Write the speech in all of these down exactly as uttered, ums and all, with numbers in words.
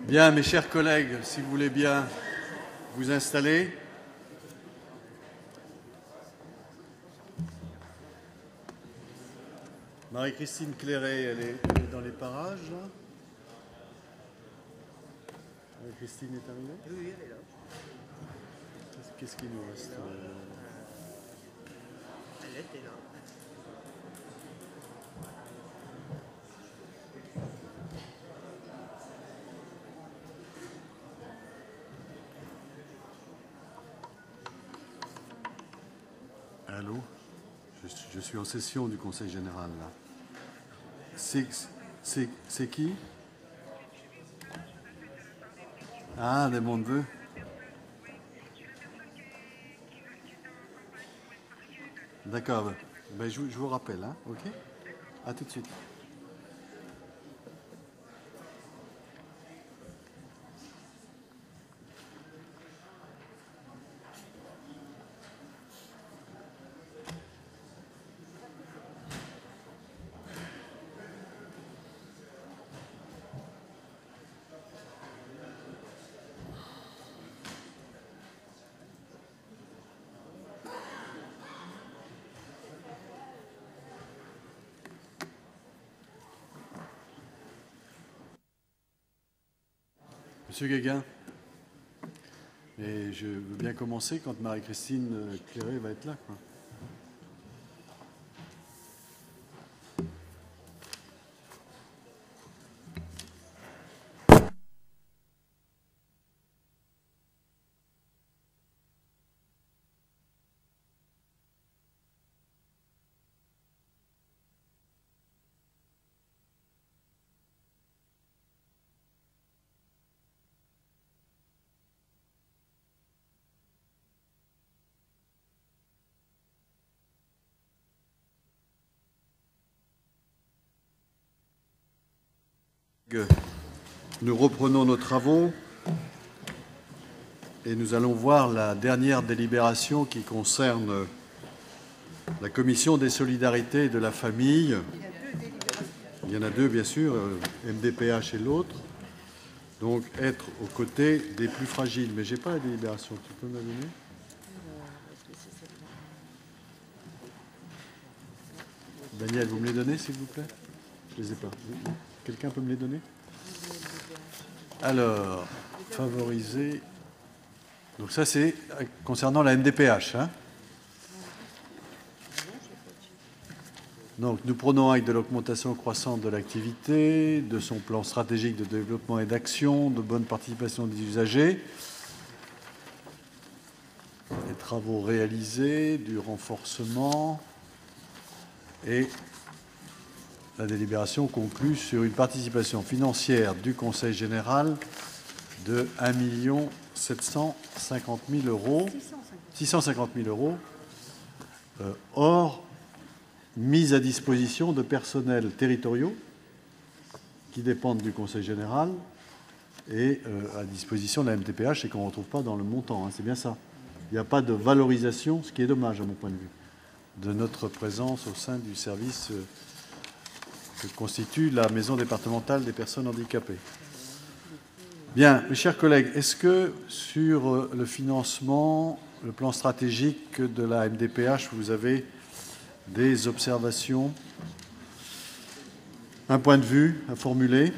Bien, mes chers collègues, si vous voulez bien vous installer. Marie-Christine Clairet, elle est, elle est dans les parages, là. Marie-Christine est arrivée? Oui, elle est là. Qu'est-ce qu'il nous reste? euh... Elle était là. Allô? je, je suis en session du Conseil général, là. C'est qui? Ah, des mondes deux. D'accord. Ben, je, je vous rappelle, hein, ok? À tout de suite. Monsieur Guéguin, et je veux bien commencer quand Marie-Christine Clairet va être là, quoi. Nous reprenons nos travaux et nous allons voir la dernière délibération qui concerne la Commission des solidarités et de la famille. Il y en a deux, bien sûr, M D P H et l'autre. Donc, être aux côtés des plus fragiles. Mais je n'ai pas la délibération. Tu peux me la donner ? Daniel, vous me les donnez, s'il vous plaît? Je ne les ai pas. Quelqu'un peut me les donner? Alors, favoriser. Donc ça, c'est concernant la M D P H. Hein. Donc, nous prenons acte de l'augmentation croissante de l'activité, de son plan stratégique de développement et d'action, de bonne participation des usagers, des travaux réalisés, du renforcement, et la délibération conclut sur une participation financière du Conseil général de un million sept cent cinquante mille euros, six cent cinquante mille euros, euh, hors mise à disposition de personnels territoriaux qui dépendent du Conseil général et euh, à disposition de la M D P H et qu'on ne retrouve pas dans le montant. Hein, c'est bien ça. Il n'y a pas de valorisation, ce qui est dommage à mon point de vue, de notre présence au sein du service euh, que constitue la Maison départementale des personnes handicapées. Bien, mes chers collègues, est-ce que sur le financement, le plan stratégique de la M D P H, vous avez des observations, un point de vue à formuler?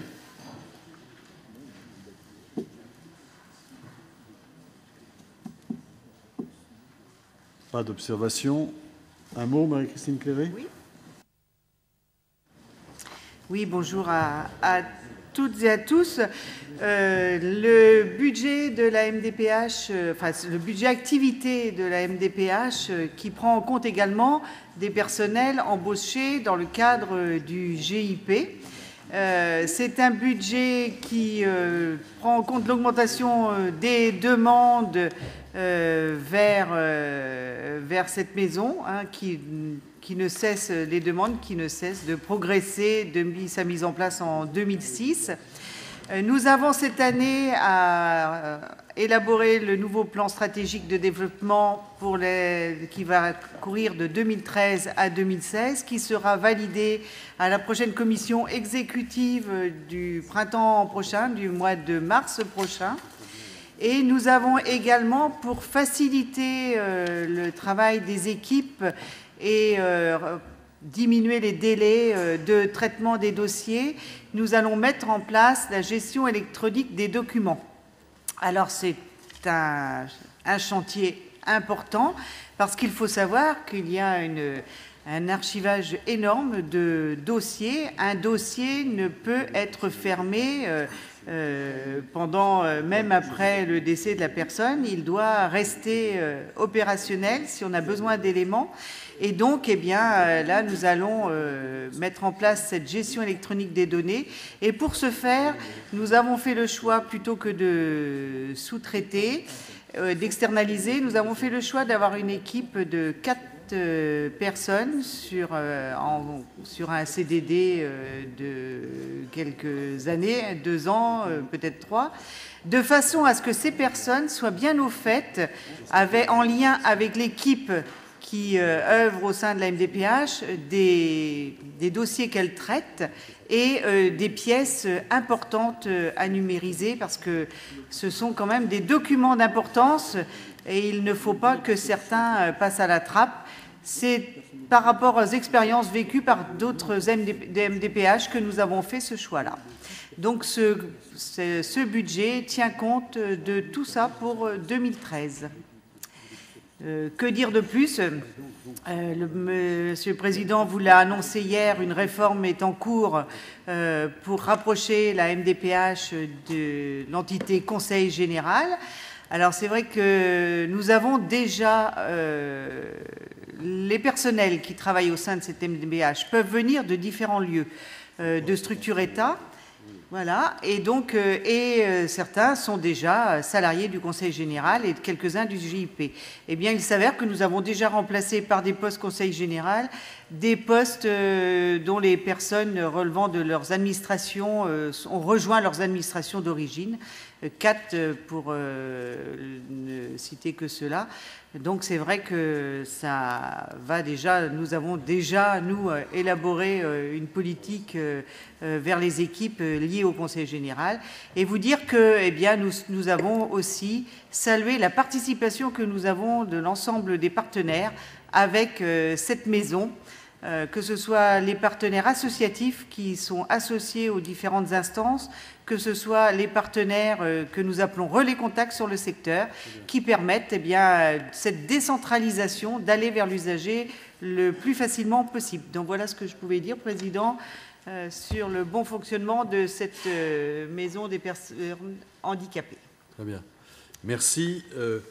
Pas d'observation. Un mot, Marie-Christine Clairet? Oui. Oui, bonjour à, à toutes et à tous. Euh, le budget de la M D P H, euh, enfin le budget activité de la M D P H euh, qui prend en compte également des personnels embauchés dans le cadre du G I P. Euh, c'est un budget qui euh, prend en compte l'augmentation euh, des demandes euh, vers, euh, vers cette maison, hein, qui, qui ne cesse, les demandes qui ne cessent de progresser depuis sa mise en place en deux mille six. Nous avons cette année à élaborer le nouveau plan stratégique de développement pour les, qui va courir de deux mille treize à deux mille seize, qui sera validé à la prochaine commission exécutive du printemps prochain, du mois de mars prochain. Et nous avons également, pour faciliter euh, le travail des équipes et euh, diminuer les délais de traitement des dossiers, nous allons mettre en place la gestion électronique des documents. Alors c'est un, un chantier important parce qu'il faut savoir qu'il y a une, un archivage énorme de dossiers. Un dossier ne peut être fermé euh, euh, pendant, euh, même après le décès de la personne. Il doit rester euh, opérationnel si on a besoin d'éléments. Et donc, eh bien, là, nous allons euh, mettre en place cette gestion électronique des données. Et pour ce faire, nous avons fait le choix, plutôt que de sous-traiter, euh, d'externaliser, nous avons fait le choix d'avoir une équipe de quatre euh, personnes sur, euh, en, sur un C D D euh, de quelques années, deux ans, euh, peut-être trois, de façon à ce que ces personnes soient bien au fait, avec, en lien avec l'équipe qui euh, œuvrent au sein de la M D P H, des, des dossiers qu'elles traitent et euh, des pièces importantes euh, à numériser, parce que ce sont quand même des documents d'importance et il ne faut pas que certains euh, passent à la trappe. C'est par rapport aux expériences vécues par d'autres M D P H que nous avons fait ce choix-là. Donc ce, ce, ce budget tient compte de tout ça pour deux mille treize. Euh, que dire de plus? euh, le, Monsieur le Président vous l'a annoncé hier, une réforme est en cours euh, pour rapprocher la M D P H de l'entité Conseil général. Alors c'est vrai que nous avons déjà, euh, les personnels qui travaillent au sein de cette M D P H peuvent venir de différents lieux euh, de structure État. Voilà, et donc, euh, et euh, certains sont déjà salariés du Conseil général et quelques-uns du G I P. Eh bien, il s'avère que nous avons déjà remplacé par des postes Conseil général des postes euh, dont les personnes relevant de leurs administrations euh, ont rejoint leurs administrations d'origine, euh, quatre euh, pour euh, ne citer que cela. Donc c'est vrai que ça va déjà, nous avons déjà, nous, euh, élaboré euh, une politique euh, euh, vers les équipes euh, liées au Conseil général, et vous dire que, eh bien, nous, nous avons aussi salué la participation que nous avons de l'ensemble des partenaires avec euh, cette maison, euh, que ce soit les partenaires associatifs qui sont associés aux différentes instances, que ce soit les partenaires euh, que nous appelons relais contacts sur le secteur, qui permettent, eh bien, cette décentralisation, d'aller vers l'usager le plus facilement possible. Donc voilà ce que je pouvais dire, Président, euh, sur le bon fonctionnement de cette euh, maison des personnes handicapées. Très bien. Merci. Euh,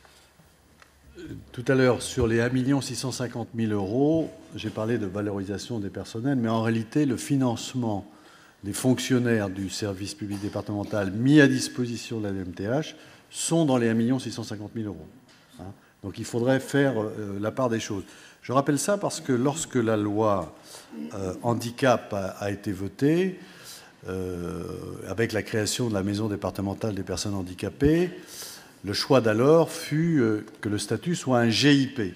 tout à l'heure, sur les un million six cent cinquante mille euros, j'ai parlé de valorisation des personnels, mais en réalité, le financement des fonctionnaires du service public départemental mis à disposition de la D M T H sont dans les un million six cent cinquante mille euros. Hein. Donc il faudrait faire euh, la part des choses. Je rappelle ça parce que lorsque la loi euh, handicap a, a été votée, euh, avec la création de la maison départementale des personnes handicapées, le choix d'alors fut euh, que le statut soit un G I P.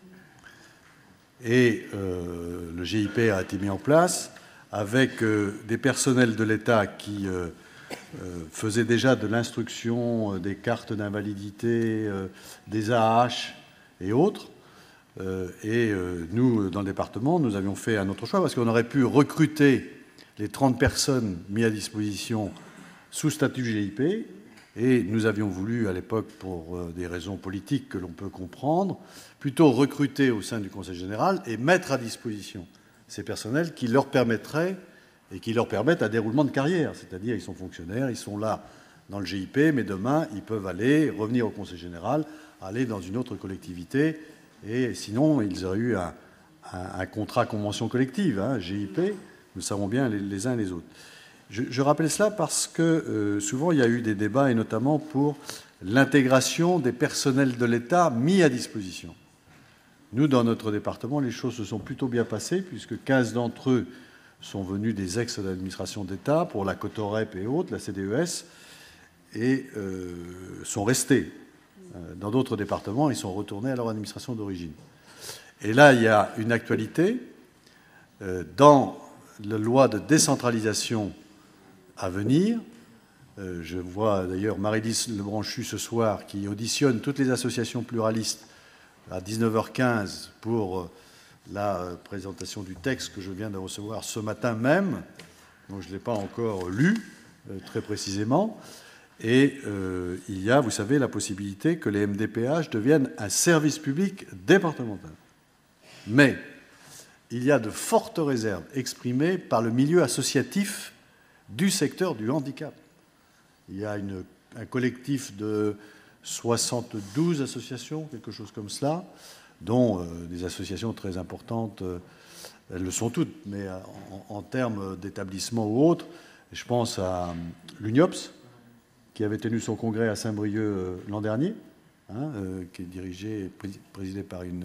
Et euh, le G I P a été mis en place avec euh, des personnels de l'État qui euh, euh, faisaient déjà de l'instruction, euh, des cartes d'invalidité, euh, des A H et autres. Euh, et euh, nous, dans le département, nous avions fait un autre choix parce qu'on aurait pu recruter les trente personnes mises à disposition sous statut G I P. Et nous avions voulu, à l'époque, pour euh, des raisons politiques que l'on peut comprendre, plutôt recruter au sein du Conseil général et mettre à disposition ces personnels qui leur permettraient et qui leur permettent un déroulement de carrière. C'est-à-dire, ils sont fonctionnaires, ils sont là dans le G I P, mais demain, ils peuvent aller, revenir au Conseil général, aller dans une autre collectivité, et sinon, ils auraient eu un, un, un contrat convention collective, hein, G I P, nous savons bien les, les uns et les autres. Je, je rappelle cela parce que euh, souvent, il y a eu des débats, et notamment pour l'intégration des personnels de l'État mis à disposition. Nous, dans notre département, les choses se sont plutôt bien passées, puisque quinze d'entre eux sont venus des ex de l'administration d'État pour la Cotorep et autres, la C D E S, et euh, sont restés. Dans d'autres départements, ils sont retournés à leur administration d'origine. Et là, il y a une actualité. Euh, dans la loi de décentralisation à venir, euh, je vois d'ailleurs Marie-Lise Lebranchu ce soir qui auditionne toutes les associations pluralistes à dix-neuf heures quinze pour la présentation du texte que je viens de recevoir ce matin même, donc je ne l'ai pas encore lu euh, très précisément. Et euh, il y a, vous savez, la possibilité que les M D P H deviennent un service public départemental. Mais il y a de fortes réserves exprimées par le milieu associatif du secteur du handicap. Il y a une, un collectif de soixante-douze associations, quelque chose comme cela, dont euh, des associations très importantes, euh, elles le sont toutes, mais en, en termes d'établissement ou autres, je pense à l'U N I O P S, qui avait tenu son congrès à Saint-Brieuc euh, l'an dernier, hein, euh, qui est dirigé et présidé par une,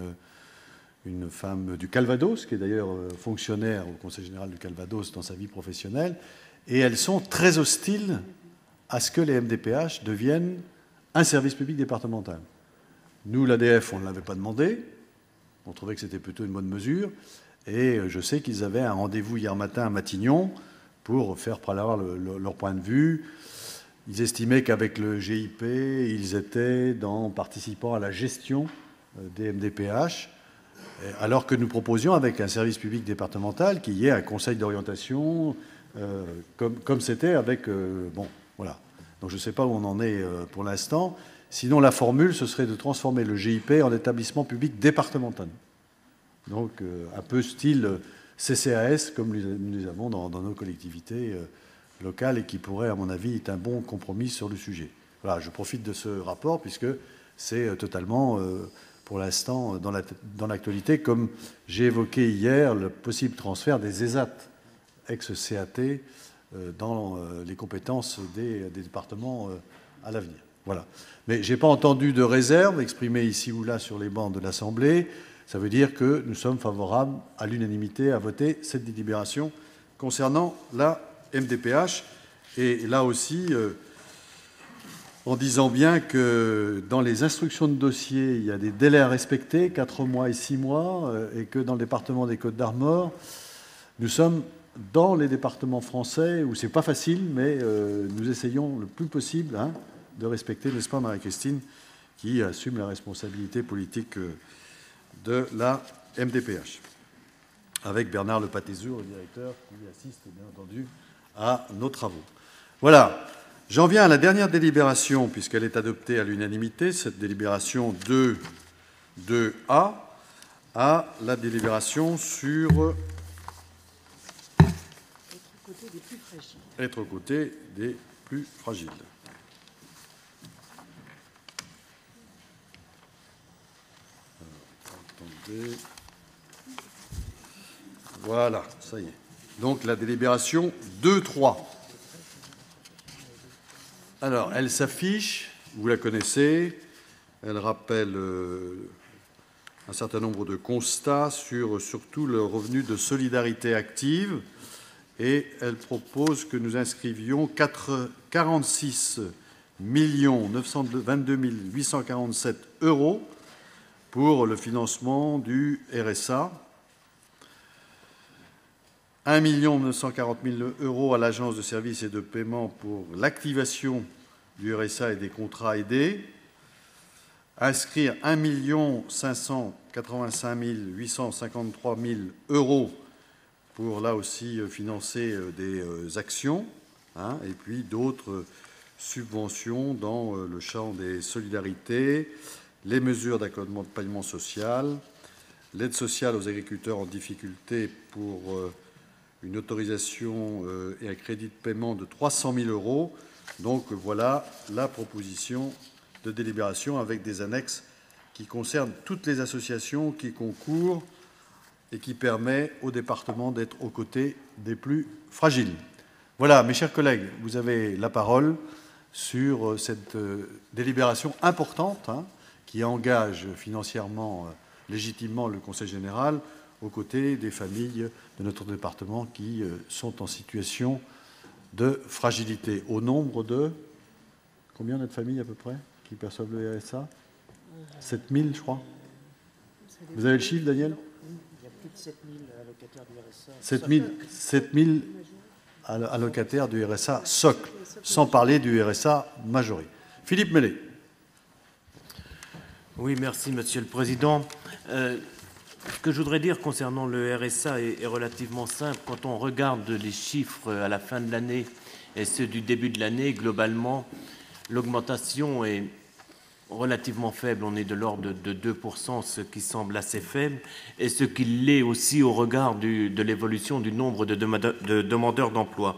une femme du Calvados, qui est d'ailleurs euh, fonctionnaire au Conseil général du Calvados dans sa vie professionnelle, et elles sont très hostiles à ce que les M D P H deviennent un service public départemental. Nous, l'A D F, on ne l'avait pas demandé, on trouvait que c'était plutôt une bonne mesure, et je sais qu'ils avaient un rendez-vous hier matin à Matignon pour faire prévaloir le, le, leur point de vue. Ils estimaient qu'avec le G I P, ils étaient dans participant à la gestion des M D P H, alors que nous proposions avec un service public départemental qu'il y ait un conseil d'orientation, euh, comme, comme c'était avec... Euh, bon, voilà. Donc je ne sais pas où on en est euh, pour l'instant. Sinon, la formule, ce serait de transformer le G I P en établissement public départemental. Donc euh, un peu style C C A S, comme nous les avons dans, dans nos collectivités euh, locales, et qui pourrait, à mon avis, être un bon compromis sur le sujet. Voilà, je profite de ce rapport, puisque c'est totalement, euh, pour l'instant, dans, la, dans l'actualité, comme j'ai évoqué hier, le possible transfert des E S A T, ex-C A T, euh, dans euh, les compétences des, des départements euh, à l'avenir. Voilà. Mais je n'ai pas entendu de réserve exprimée ici ou là sur les bancs de l'Assemblée. Ça veut dire que nous sommes favorables à l'unanimité à voter cette délibération concernant la M D P H. Et là aussi, euh, en disant bien que dans les instructions de dossier, il y a des délais à respecter, quatre mois et six mois, euh, et que dans le département des Côtes-d'Armor, nous sommes dans les départements français où c'est pas facile, mais euh, nous essayons le plus possible hein, de respecter, n'est-ce pas, Marie-Christine, qui assume la responsabilité politique euh, de la M D P H, avec Bernard Lepatézur, le directeur, qui assiste, bien entendu, à nos travaux. Voilà. J'en viens à la dernière délibération, puisqu'elle est adoptée à l'unanimité, cette délibération deux A, à la délibération sur... Être aux côtés des plus fragiles. Être aux côtés des plus fragiles. Attendez. Voilà, ça y est. Donc la délibération deux trois. Alors, elle s'affiche, vous la connaissez, elle rappelle euh, un certain nombre de constats sur surtout le revenu de solidarité active, et elle propose que nous inscrivions quarante-six millions neuf cent vingt-deux mille huit cent quarante-sept euros pour le financement du R S A, un million neuf cent quarante mille euros à l'Agence de services et de paiement pour l'activation du R S A et des contrats aidés, inscrire un million cinq cent quatre-vingt-cinq mille huit cent cinquante-trois euros pour, là aussi, financer des actions, hein, et puis d'autres subventions dans le champ des solidarités, les mesures d'accompagnement de paiement social, l'aide sociale aux agriculteurs en difficulté pour une autorisation et un crédit de paiement de trois cent mille euros. Donc voilà la proposition de délibération avec des annexes qui concernent toutes les associations qui concourent et qui permet au département d'être aux côtés des plus fragiles. Voilà, mes chers collègues, vous avez la parole sur cette délibération importante hein, qui engage financièrement, légitimement, le Conseil général aux côtés des familles de notre département qui euh, sont en situation de fragilité. Au nombre de... Combien de familles à peu près qui perçoivent le R S A? sept mille, je crois. Vous avez le chiffre, Daniel? Il y a plus de sept mille allocataires du R S A. sept mille allocataires du R S A socle, sans parler du R S A majoré. Philippe Mellet. Oui, merci, Monsieur le Président. Euh, ce que je voudrais dire concernant le R S A est, est relativement simple. Quand on regarde les chiffres à la fin de l'année et ceux du début de l'année, globalement, l'augmentation est relativement faible. On est de l'ordre de deux pour cent, ce qui semble assez faible, et ce qui l'est aussi au regard du, de l'évolution du nombre de, demandeurs, de demandeurs d'emploi.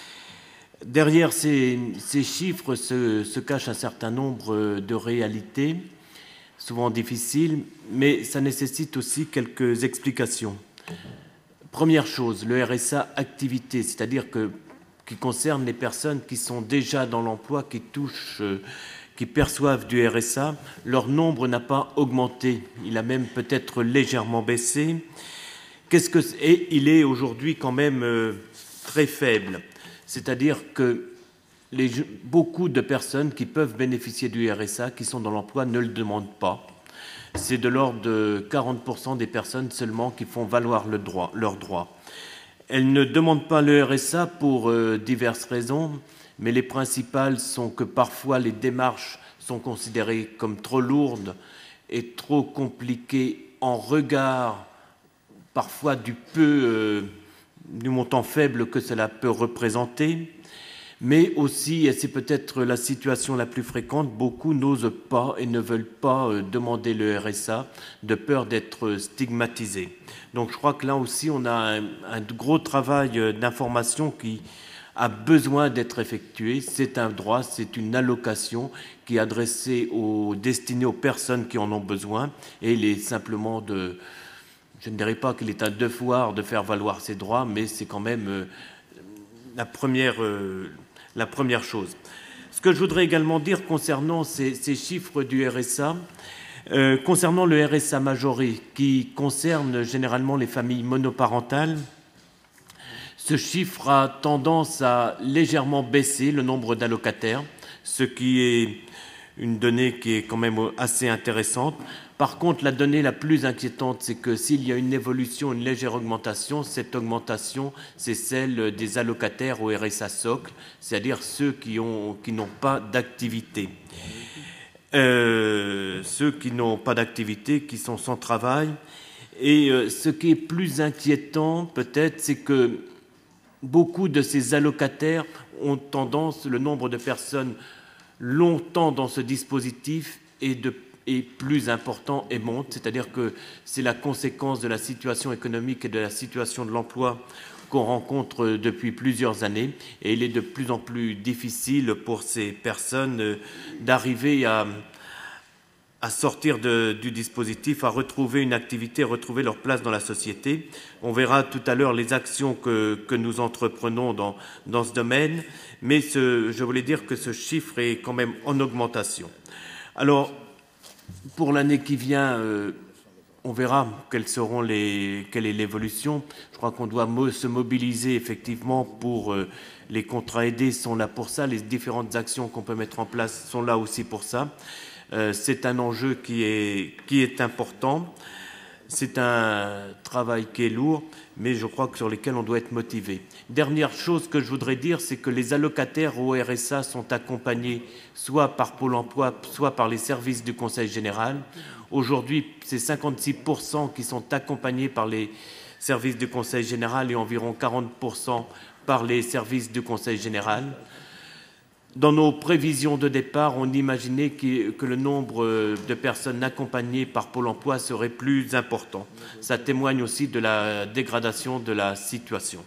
Derrière ces, ces chiffres se, se cache un certain nombre de réalités, souvent difficiles, mais ça nécessite aussi quelques explications. Première chose, le R S A activité, c'est-à-dire que qui concerne les personnes qui sont déjà dans l'emploi, qui touchent, euh, qui perçoivent du R S A, leur nombre n'a pas augmenté. Il a même peut-être légèrement baissé. Qu'est-ce que et il est aujourd'hui quand même euh, très faible. C'est-à-dire que les, beaucoup de personnes qui peuvent bénéficier du R S A, qui sont dans l'emploi, ne le demandent pas. C'est de l'ordre de quarante pour cent des personnes seulement qui font valoir le droit, leurs droits. Elles ne demandent pas le R S A pour euh, diverses raisons, mais les principales sont que parfois les démarches sont considérées comme trop lourdes et trop compliquées en regard parfois du peu, euh, du montant faible que cela peut représenter. Mais aussi, et c'est peut-être la situation la plus fréquente, beaucoup n'osent pas et ne veulent pas demander le R S A de peur d'être stigmatisés. Donc je crois que là aussi, on a un, un gros travail d'information qui a besoin d'être effectué. C'est un droit, c'est une allocation qui est adressée aux, destinée aux personnes qui en ont besoin, et il est simplement de... Je ne dirais pas qu'il est un devoir de faire valoir ses droits, mais c'est quand même euh, la première... Euh, la première chose. Ce que je voudrais également dire concernant ces, ces chiffres du R S A, euh, concernant le R S A majoré, qui concerne généralement les familles monoparentales, ce chiffre a tendance à légèrement baisser le nombre d'allocataires, ce qui est une donnée qui est quand même assez intéressante. Par contre, la donnée la plus inquiétante, c'est que s'il y a une évolution, une légère augmentation, cette augmentation, c'est celle des allocataires au R S A socle, c'est-à-dire ceux qui ont, qui n'ont pas d'activité. Euh, ceux qui n'ont pas d'activité, qui sont sans travail. Et euh, ce qui est plus inquiétant, peut-être, c'est que beaucoup de ces allocataires ont tendance, le nombre de personnes longtemps dans ce dispositif est de est plus important et monte, c'est-à-dire que c'est la conséquence de la situation économique et de la situation de l'emploi qu'on rencontre depuis plusieurs années, et il est de plus en plus difficile pour ces personnes d'arriver à, à sortir de, du dispositif, à retrouver une activité, à retrouver leur place dans la société. On verra tout à l'heure les actions que, que nous entreprenons dans, dans ce domaine, mais ce, je voulais dire que ce chiffre est quand même en augmentation. Alors, pour l'année qui vient, euh, on verra quelles seront les, quelle est l'évolution. Je crois qu'on doit mo- se mobiliser effectivement pour euh, les contrats aidés sont là pour ça. Les différentes actions qu'on peut mettre en place sont là aussi pour ça. Euh, c'est un enjeu qui est, qui est important. C'est un travail qui est lourd, mais je crois que sur lesquels on doit être motivé. Dernière chose que je voudrais dire, c'est que les allocataires au R S A sont accompagnés soit par Pôle emploi, soit par les services du Conseil général. Aujourd'hui, c'est cinquante-six pour cent qui sont accompagnés par les services du Conseil général et environ quarante pour cent par les services du Conseil général. Dans nos prévisions de départ, on imaginait que le nombre de personnes accompagnées par Pôle emploi serait plus important. Ça témoigne aussi de la dégradation de la situation.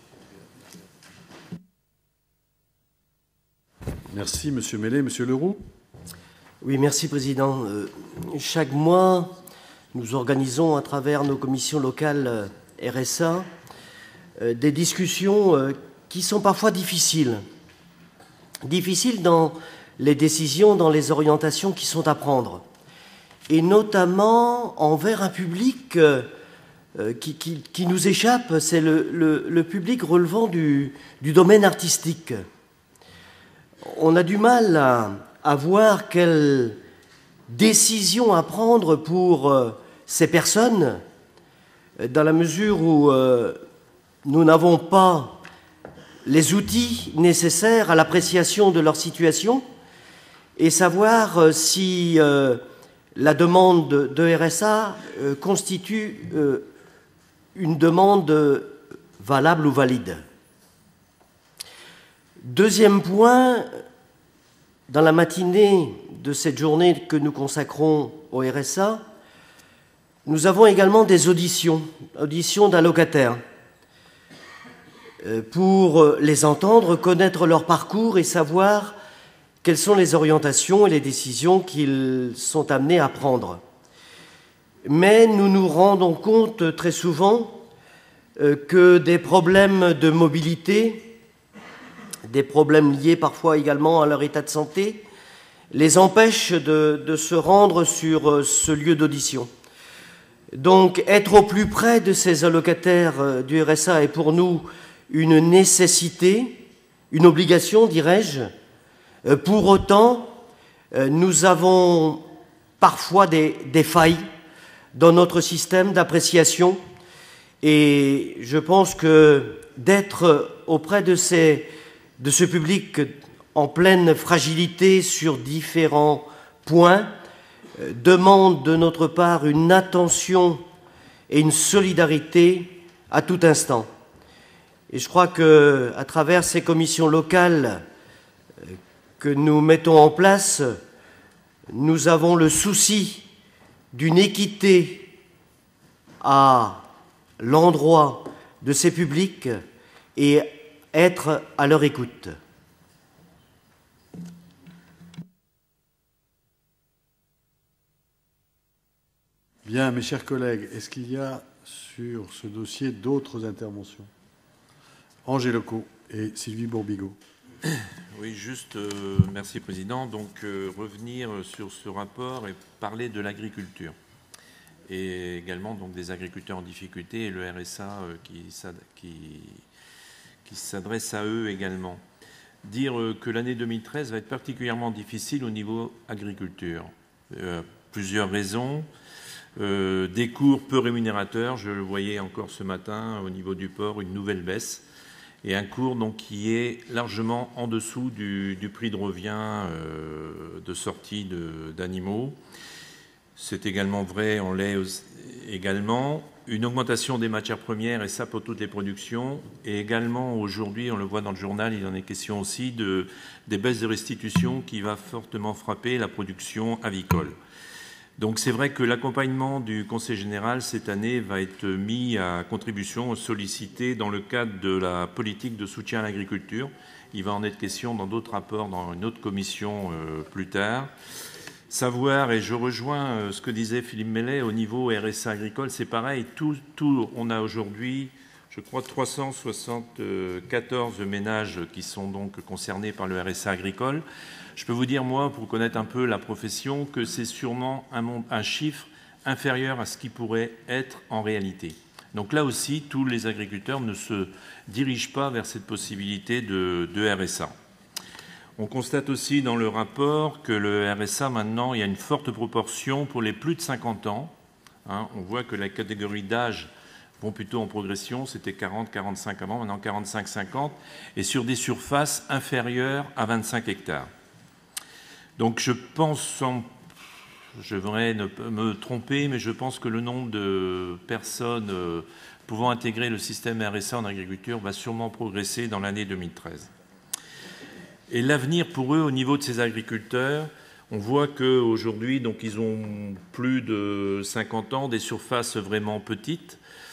Merci, Monsieur Mellet. Monsieur Leroux. Oui, merci, Président. Euh, chaque mois, nous organisons à travers nos commissions locales euh, R S A euh, des discussions euh, qui sont parfois difficiles. Difficiles dans les décisions, dans les orientations qui sont à prendre, et notamment envers un public euh, qui, qui, qui nous échappe, c'est le, le, le public relevant du, du domaine artistique. On a du mal à, à voir quelle décision à prendre pour euh, ces personnes, dans la mesure où euh, nous n'avons pas les outils nécessaires à l'appréciation de leur situation et savoir euh, si euh, la demande de R S A euh, constitue euh, une demande valable ou valide. Deuxième point, dans la matinée de cette journée que nous consacrons au R S A, nous avons également des auditions, auditions d'allocataires, pour les entendre, connaître leur parcours et savoir quelles sont les orientations et les décisions qu'ils sont amenés à prendre. Mais nous nous rendons compte très souvent que des problèmes de mobilité, des problèmes liés parfois également à leur état de santé, les empêchent de, de se rendre sur ce lieu d'audition. Donc, être au plus près de ces allocataires du R S A est pour nous une nécessité, une obligation, dirais-je. Pour autant, nous avons parfois des, des failles dans notre système d'appréciation et je pense que d'être auprès de, ces, de ce public en pleine fragilité sur différents points demande de notre part une attention et une solidarité à tout instant. Et je crois qu'à travers ces commissions locales que nous mettons en place, nous avons le souci d'une équité à l'endroit de ces publics et être à leur écoute. Bien, mes chers collègues, est-ce qu'il y a sur ce dossier d'autres interventions? Angers Lecaux et Sylvie Bourbigo. Oui, juste, euh, merci Président. Donc, euh, revenir sur ce rapport et parler de l'agriculture. Et également donc, des agriculteurs en difficulté et le R S A euh, qui, qui, qui s'adresse à eux également. Dire euh, que l'année deux mille treize va être particulièrement difficile au niveau agriculture. Euh, plusieurs raisons. Euh, des cours peu rémunérateurs, je le voyais encore ce matin au niveau du port, une nouvelle baisse, et un cours donc, qui est largement en dessous du, du prix de revient euh, de sortie d'animaux. C'est également vrai en lait également. Une augmentation des matières premières, et ça pour toutes les productions, et également aujourd'hui, on le voit dans le journal, il en est question aussi, de, des baisses de restitution qui va fortement frapper la production avicole. Donc c'est vrai que l'accompagnement du Conseil général cette année va être mis à contribution, sollicité dans le cadre de la politique de soutien à l'agriculture. Il va en être question dans d'autres rapports, dans une autre commission euh, plus tard. Savoir, et je rejoins euh, ce que disait Philippe Mellet, au niveau R S A agricole, c'est pareil. Tout, tout, on a aujourd'hui, je crois, trois cent soixante-quatorze ménages qui sont donc concernés par le R S A agricole. Je peux vous dire, moi, pour connaître un peu la profession, que c'est sûrement un, un chiffre inférieur à ce qui pourrait être en réalité. Donc là aussi, tous les agriculteurs ne se dirigent pas vers cette possibilité de, de R S A. On constate aussi dans le rapport que le R S A, maintenant, il y a une forte proportion pour les plus de cinquante ans. Hein, on voit que la catégorie d'âge vont plutôt en progression. C'était quarante, quarante-cinq avant, maintenant quarante-cinq, cinquante, et sur des surfaces inférieures à vingt-cinq hectares. Donc je pense, sans, je voudrais ne pas me tromper, mais je pense que le nombre de personnes euh, pouvant intégrer le système R S A en agriculture va sûrement progresser dans l'année deux mille treize. Et l'avenir pour eux, au niveau de ces agriculteurs, on voit qu'aujourd'hui, donc ils ont plus de cinquante ans, des surfaces vraiment petites.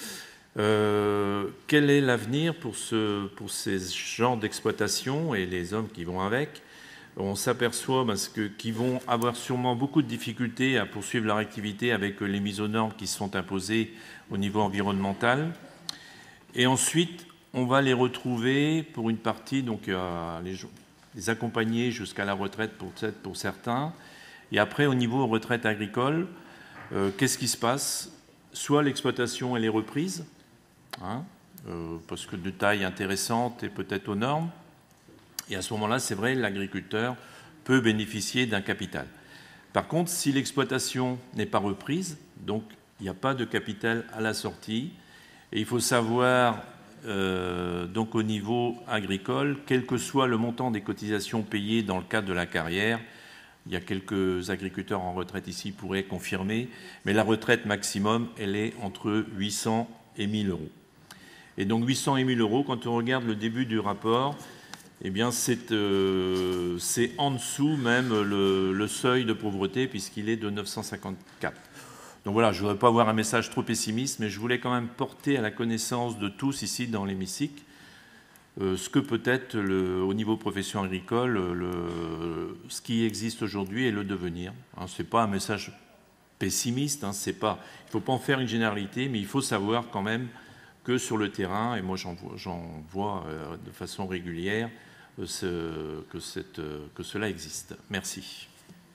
Euh, quel est l'avenir pour, ce, pour ces genres d'exploitation et les hommes qui vont avec? On s'aperçoit parce que, qu'ils vont avoir sûrement beaucoup de difficultés à poursuivre leur activité avec les mises aux normes qui sont imposées au niveau environnemental. Et ensuite, on va les retrouver pour une partie, donc euh, les, les accompagner jusqu'à la retraite pour, pour certains. Et après, au niveau retraite agricole, euh, qu'est-ce qui se passe? soit l'exploitation elle est reprise, hein, euh, parce que de taille intéressante et peut-être aux normes, et à ce moment-là, c'est vrai, l'agriculteur peut bénéficier d'un capital. Par contre, si l'exploitation n'est pas reprise, donc il n'y a pas de capital à la sortie, et il faut savoir, euh, donc au niveau agricole, quel que soit le montant des cotisations payées dans le cadre de la carrière, il y a quelques agriculteurs en retraite ici qui pourraient confirmer, mais la retraite maximum, elle est entre huit cents et mille euros. Et donc huit cents et mille euros, quand on regarde le début du rapport, eh bien c'est euh, en dessous même le, le seuil de pauvreté, puisqu'il est de neuf cent cinquante-quatre. Donc voilà, je ne voudrais pas avoir un message trop pessimiste, mais je voulais quand même porter à la connaissance de tous ici dans l'hémicycle euh, ce que peut être le, au niveau profession agricole, le, ce qui existe aujourd'hui et le devenir. Hein, ce n'est pas un message pessimiste, hein, c'est pas, il ne faut pas en faire une généralité, mais il faut savoir quand même que sur le terrain, et moi j'en vois, j'en vois euh, de façon régulière, euh, ce, que, cette, euh, que cela existe. Merci.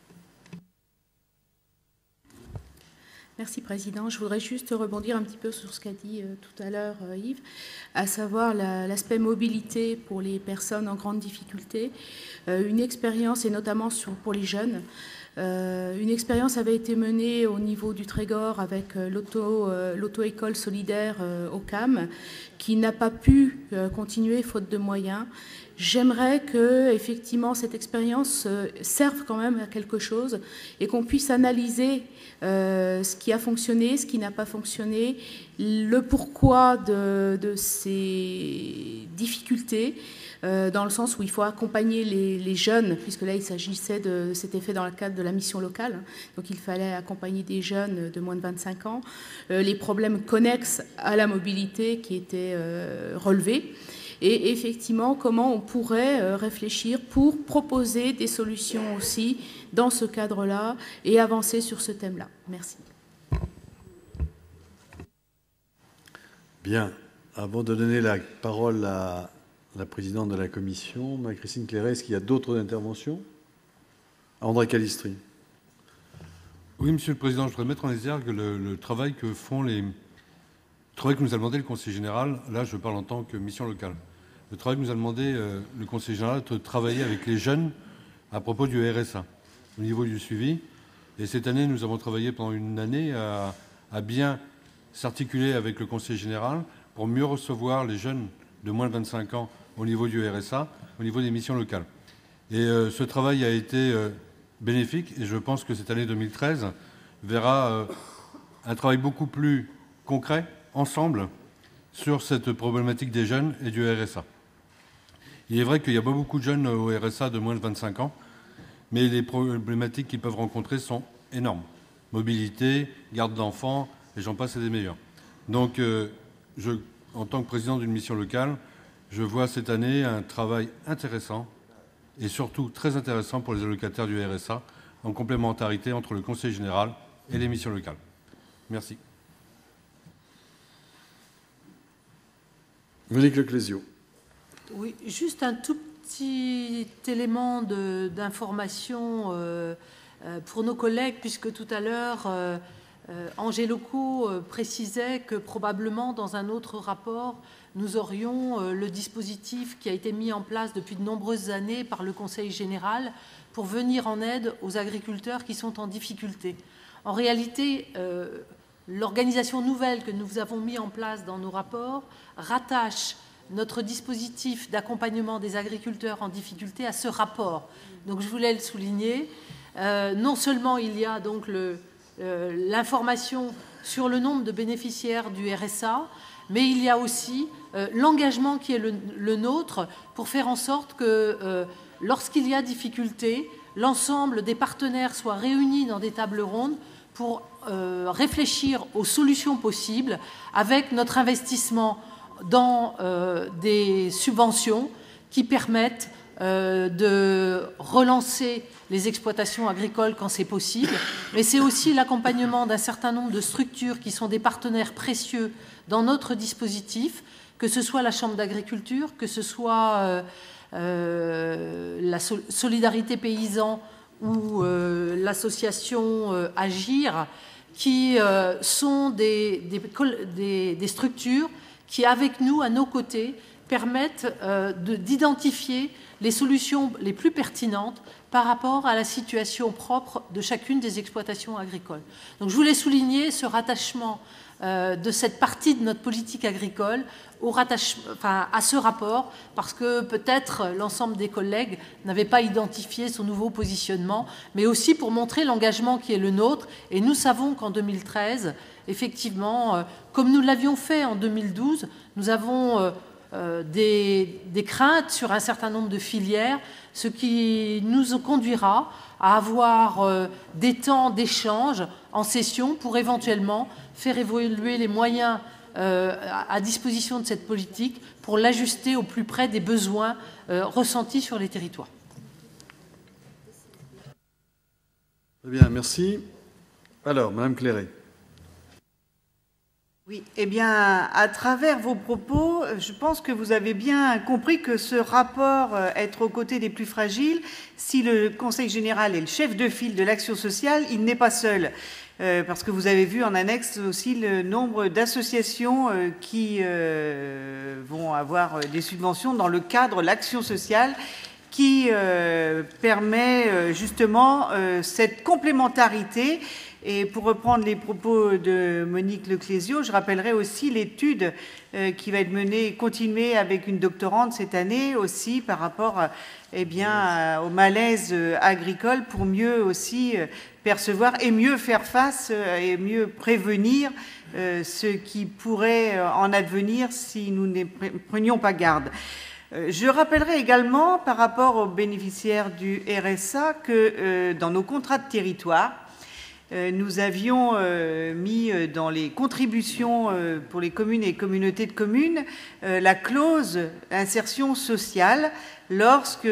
Merci, Président. Je voudrais juste rebondir un petit peu sur ce qu'a dit euh, tout à l'heure euh, Yves, à savoir l'aspect la, mobilité pour les personnes en grande difficulté. Euh, une expérience, et notamment sur, pour les jeunes, euh, une expérience avait été menée au niveau du Trégor avec euh, l'auto-école euh, solidaire euh, au C A M, qui n'a pas pu euh, continuer faute de moyens. J'aimerais que, effectivement, cette expérience euh, serve quand même à quelque chose et qu'on puisse analyser euh, ce qui a fonctionné, ce qui n'a pas fonctionné, le pourquoi de, de ces difficultés, euh, dans le sens où il faut accompagner les, les jeunes, puisque là, il s'agissait de... C'était fait dans le cadre de la mission locale, hein, donc il fallait accompagner des jeunes de moins de vingt-cinq ans, euh, les problèmes connexes à la mobilité qui étaient euh, relevés. Et effectivement, comment on pourrait réfléchir pour proposer des solutions aussi dans ce cadre-là et avancer sur ce thème-là. Merci. Bien. Avant de donner la parole à la présidente de la commission, Marie-Christine Clairet, est-ce qu'il y a d'autres interventions? André Calistri. Oui, Monsieur le Président, je voudrais mettre en exergue le, le travail que font les... Le travail que nous a demandé le Conseil général. Là, je parle en tant que mission locale. Le travail que nous a demandé euh, le Conseil général de travailler avec les jeunes à propos du R S A, au niveau du suivi. Et cette année, nous avons travaillé pendant une année à, à bien s'articuler avec le Conseil général pour mieux recevoir les jeunes de moins de vingt-cinq ans au niveau du R S A, au niveau des missions locales. Et euh, ce travail a été euh, bénéfique et je pense que cette année deux mille treize verra euh, un travail beaucoup plus concret, ensemble, sur cette problématique des jeunes et du R S A. Il est vrai qu'il y a pas beaucoup de jeunes au R S A de moins de vingt-cinq ans, mais les problématiques qu'ils peuvent rencontrer sont énormes. Mobilité, garde d'enfants, et j'en passe et des meilleurs. Donc, euh, je, en tant que président d'une mission locale, je vois cette année un travail intéressant, et surtout très intéressant pour les allocataires du R S A, en complémentarité entre le Conseil général et les missions locales. Merci. Monique Leclésio. Oui, juste un tout petit élément d'information euh, euh, pour nos collègues, puisque tout à l'heure, euh, euh, Angéloco euh, précisait que probablement dans un autre rapport, nous aurions euh, le dispositif qui a été mis en place depuis de nombreuses années par le Conseil général pour venir en aide aux agriculteurs qui sont en difficulté. En réalité, euh, l'organisation nouvelle que nous avons mis en place dans nos rapports rattache notre dispositif d'accompagnement des agriculteurs en difficulté à ce rapport. Donc je voulais le souligner. Euh, non seulement il y a donc l'information euh, sur le nombre de bénéficiaires du R S A, mais il y a aussi euh, l'engagement qui est le, le nôtre pour faire en sorte que euh, lorsqu'il y a difficulté, l'ensemble des partenaires soient réunis dans des tables rondes pour euh, réfléchir aux solutions possibles avec notre investissement dans euh, des subventions qui permettent euh, de relancer les exploitations agricoles quand c'est possible, mais c'est aussi l'accompagnement d'un certain nombre de structures qui sont des partenaires précieux dans notre dispositif, que ce soit la Chambre d'agriculture, que ce soit euh, euh, la Solidarité Paysan ou euh, l'association euh, Agir, qui euh, sont des, des, des, des structures qui, avec nous, à nos côtés, permettent euh, d'identifier les solutions les plus pertinentes par rapport à la situation propre de chacune des exploitations agricoles. Donc, je voulais souligner ce rattachement euh, de cette partie de notre politique agricole au rattachement, enfin, à ce rapport, parce que peut-être l'ensemble des collègues n'avaient pas identifié son nouveau positionnement, mais aussi pour montrer l'engagement qui est le nôtre. Et nous savons qu'en deux mille treize, effectivement, euh, comme nous l'avions fait en deux mille douze, nous avons euh, euh, des, des craintes sur un certain nombre de filières, ce qui nous conduira à avoir euh, des temps d'échange en session pour éventuellement faire évoluer les moyens euh, à disposition de cette politique pour l'ajuster au plus près des besoins euh, ressentis sur les territoires. Très bien, merci. Alors, Madame Clairet. Oui, eh bien, à travers vos propos, je pense que vous avez bien compris que ce rapport euh, être aux côtés des plus fragiles, si le Conseil général est le chef de file de l'action sociale, il n'est pas seul. Euh, parce que vous avez vu en annexe aussi le nombre d'associations euh, qui euh, vont avoir des subventions dans le cadre de l'action sociale qui euh, permet euh, justement euh, cette complémentarité. Et pour reprendre les propos de Monique Leclésio, je rappellerai aussi l'étude euh, qui va être menée, continuée avec une doctorante cette année aussi par rapport à, eh bien, à, au malaise euh, agricole pour mieux aussi euh, percevoir et mieux faire face euh, et mieux prévenir euh, ce qui pourrait euh, en advenir si nous ne prenions pas garde. Euh, je rappellerai également par rapport aux bénéficiaires du R S A que euh, dans nos contrats de territoire, nous avions mis dans les contributions pour les communes et communautés de communes la clause insertion sociale lorsque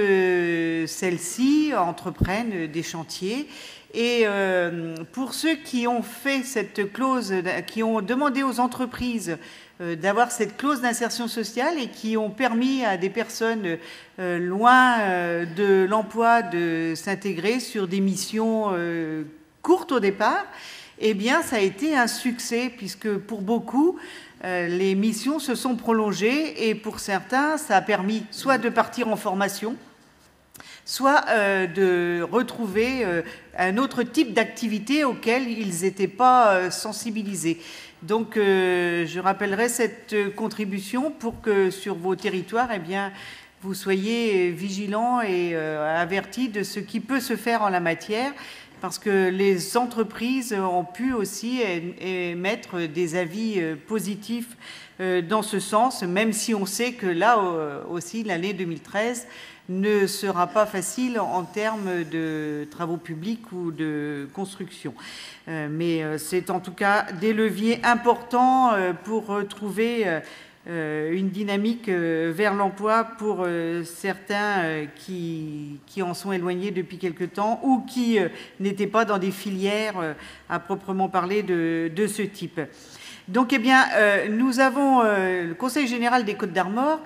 celles-ci entreprennent des chantiers. Et pour ceux qui ont fait cette clause, qui ont demandé aux entreprises d'avoir cette clause d'insertion sociale et qui ont permis à des personnes loin de l'emploi de s'intégrer sur des missions courte au départ, eh bien, ça a été un succès puisque pour beaucoup, euh, les missions se sont prolongées et pour certains, ça a permis soit de partir en formation, soit euh, de retrouver euh, un autre type d'activité auquel ils n'étaient pas euh, sensibilisés. Donc, euh, je rappellerai cette contribution pour que sur vos territoires, eh bien, vous soyez vigilants et euh, avertis de ce qui peut se faire en la matière. Parce que les entreprises ont pu aussi émettre des avis positifs dans ce sens, même si on sait que là aussi, l'année deux mille treize ne sera pas facile en termes de travaux publics ou de construction. Mais c'est en tout cas des leviers importants pour retrouver une dynamique vers l'emploi pour certains qui, qui en sont éloignés depuis quelque temps ou qui n'étaient pas dans des filières à proprement parler de, de ce type. Donc, eh bien, nous avons le Conseil général des Côtes-d'Armor,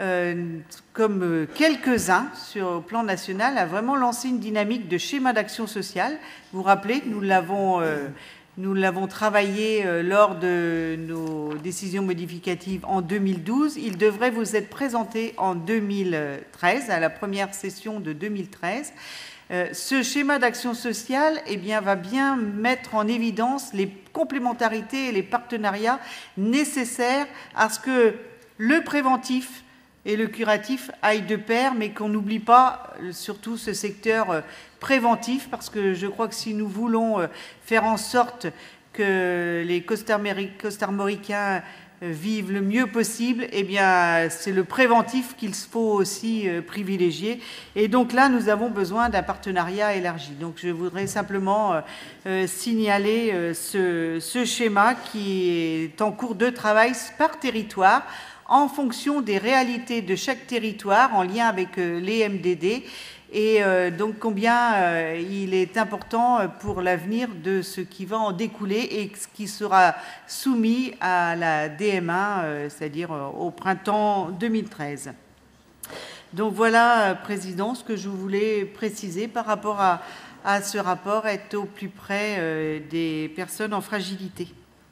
comme quelques-uns sur le plan national, a vraiment lancé une dynamique de schéma d'action sociale. Vous vous rappelez, nous l'avons... Nous l'avons travaillé lors de nos décisions modificatives en deux mille douze. Il devrait vous être présenté en deux mille treize, à la première session de deux mille treize. Ce schéma d'action sociale eh bien, va bien mettre en évidence les complémentarités et les partenariats nécessaires à ce que le préventif et le curatif aillent de pair, mais qu'on n'oublie pas surtout ce secteur préventif, parce que je crois que si nous voulons faire en sorte que les costarmoricains vivent le mieux possible, eh bien, c'est le préventif qu'il faut aussi privilégier. Et donc là, nous avons besoin d'un partenariat élargi. Donc je voudrais simplement euh, signaler euh, ce, ce schéma qui est en cours de travail par territoire, en fonction des réalités de chaque territoire, en lien avec euh, les M D D, et euh, donc combien euh, il est important pour l'avenir de ce qui va en découler et ce qui sera soumis à la D M un, euh, c'est-à-dire euh, au printemps deux mille treize. Donc voilà, Président, ce que je voulais préciser par rapport à, à ce rapport, être au plus près euh, des personnes en fragilité.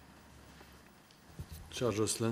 Cher Josselin.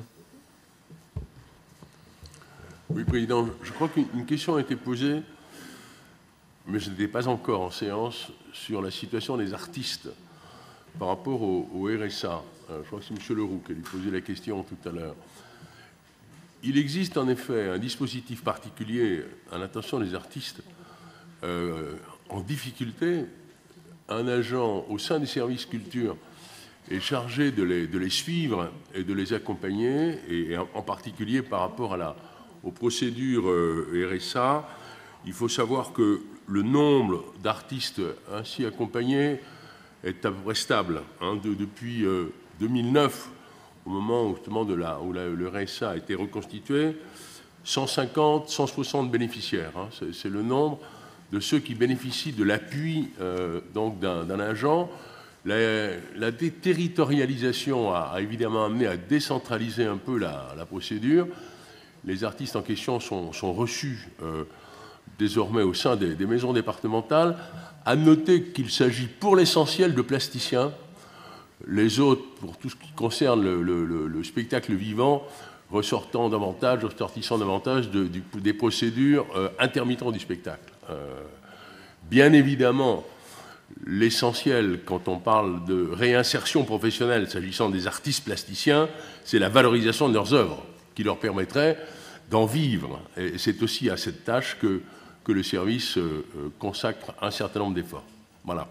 Oui, Président, je crois qu'une question a été posée, mais je n'étais pas encore en séance, sur la situation des artistes par rapport au, au R S A. Je crois que c'est M. Leroux qui a lui posé la question tout à l'heure. Il existe en effet un dispositif particulier à l'attention des artistes euh, en difficulté. Un agent au sein des services culture est chargé de les, de les suivre et de les accompagner, et en particulier par rapport à la, aux procédures euh, R S A. Il faut savoir que le nombre d'artistes ainsi accompagnés est à peu près stable. Hein, de, depuis euh, deux mille neuf, au moment justement de la, où la, le R S A a été reconstitué, cent cinquante, cent soixante bénéficiaires. Hein, c'est le nombre de ceux qui bénéficient de l'appui euh, d'un agent. La, la déterritorialisation a, a évidemment amené à décentraliser un peu la, la procédure. Les artistes en question sont, sont reçus euh, désormais au sein des, des maisons départementales. À noter qu'il s'agit pour l'essentiel de plasticiens. Les autres, pour tout ce qui concerne le, le, le, le spectacle vivant, ressortant davantage, ressortissant davantage de, du, des procédures euh, intermittentes du spectacle. Euh, bien évidemment, l'essentiel, quand on parle de réinsertion professionnelle, s'agissant des artistes plasticiens, c'est la valorisation de leurs œuvres, qui leur permettrait d'en vivre. Et c'est aussi à cette tâche que, que le service euh, consacre un certain nombre d'efforts. Voilà.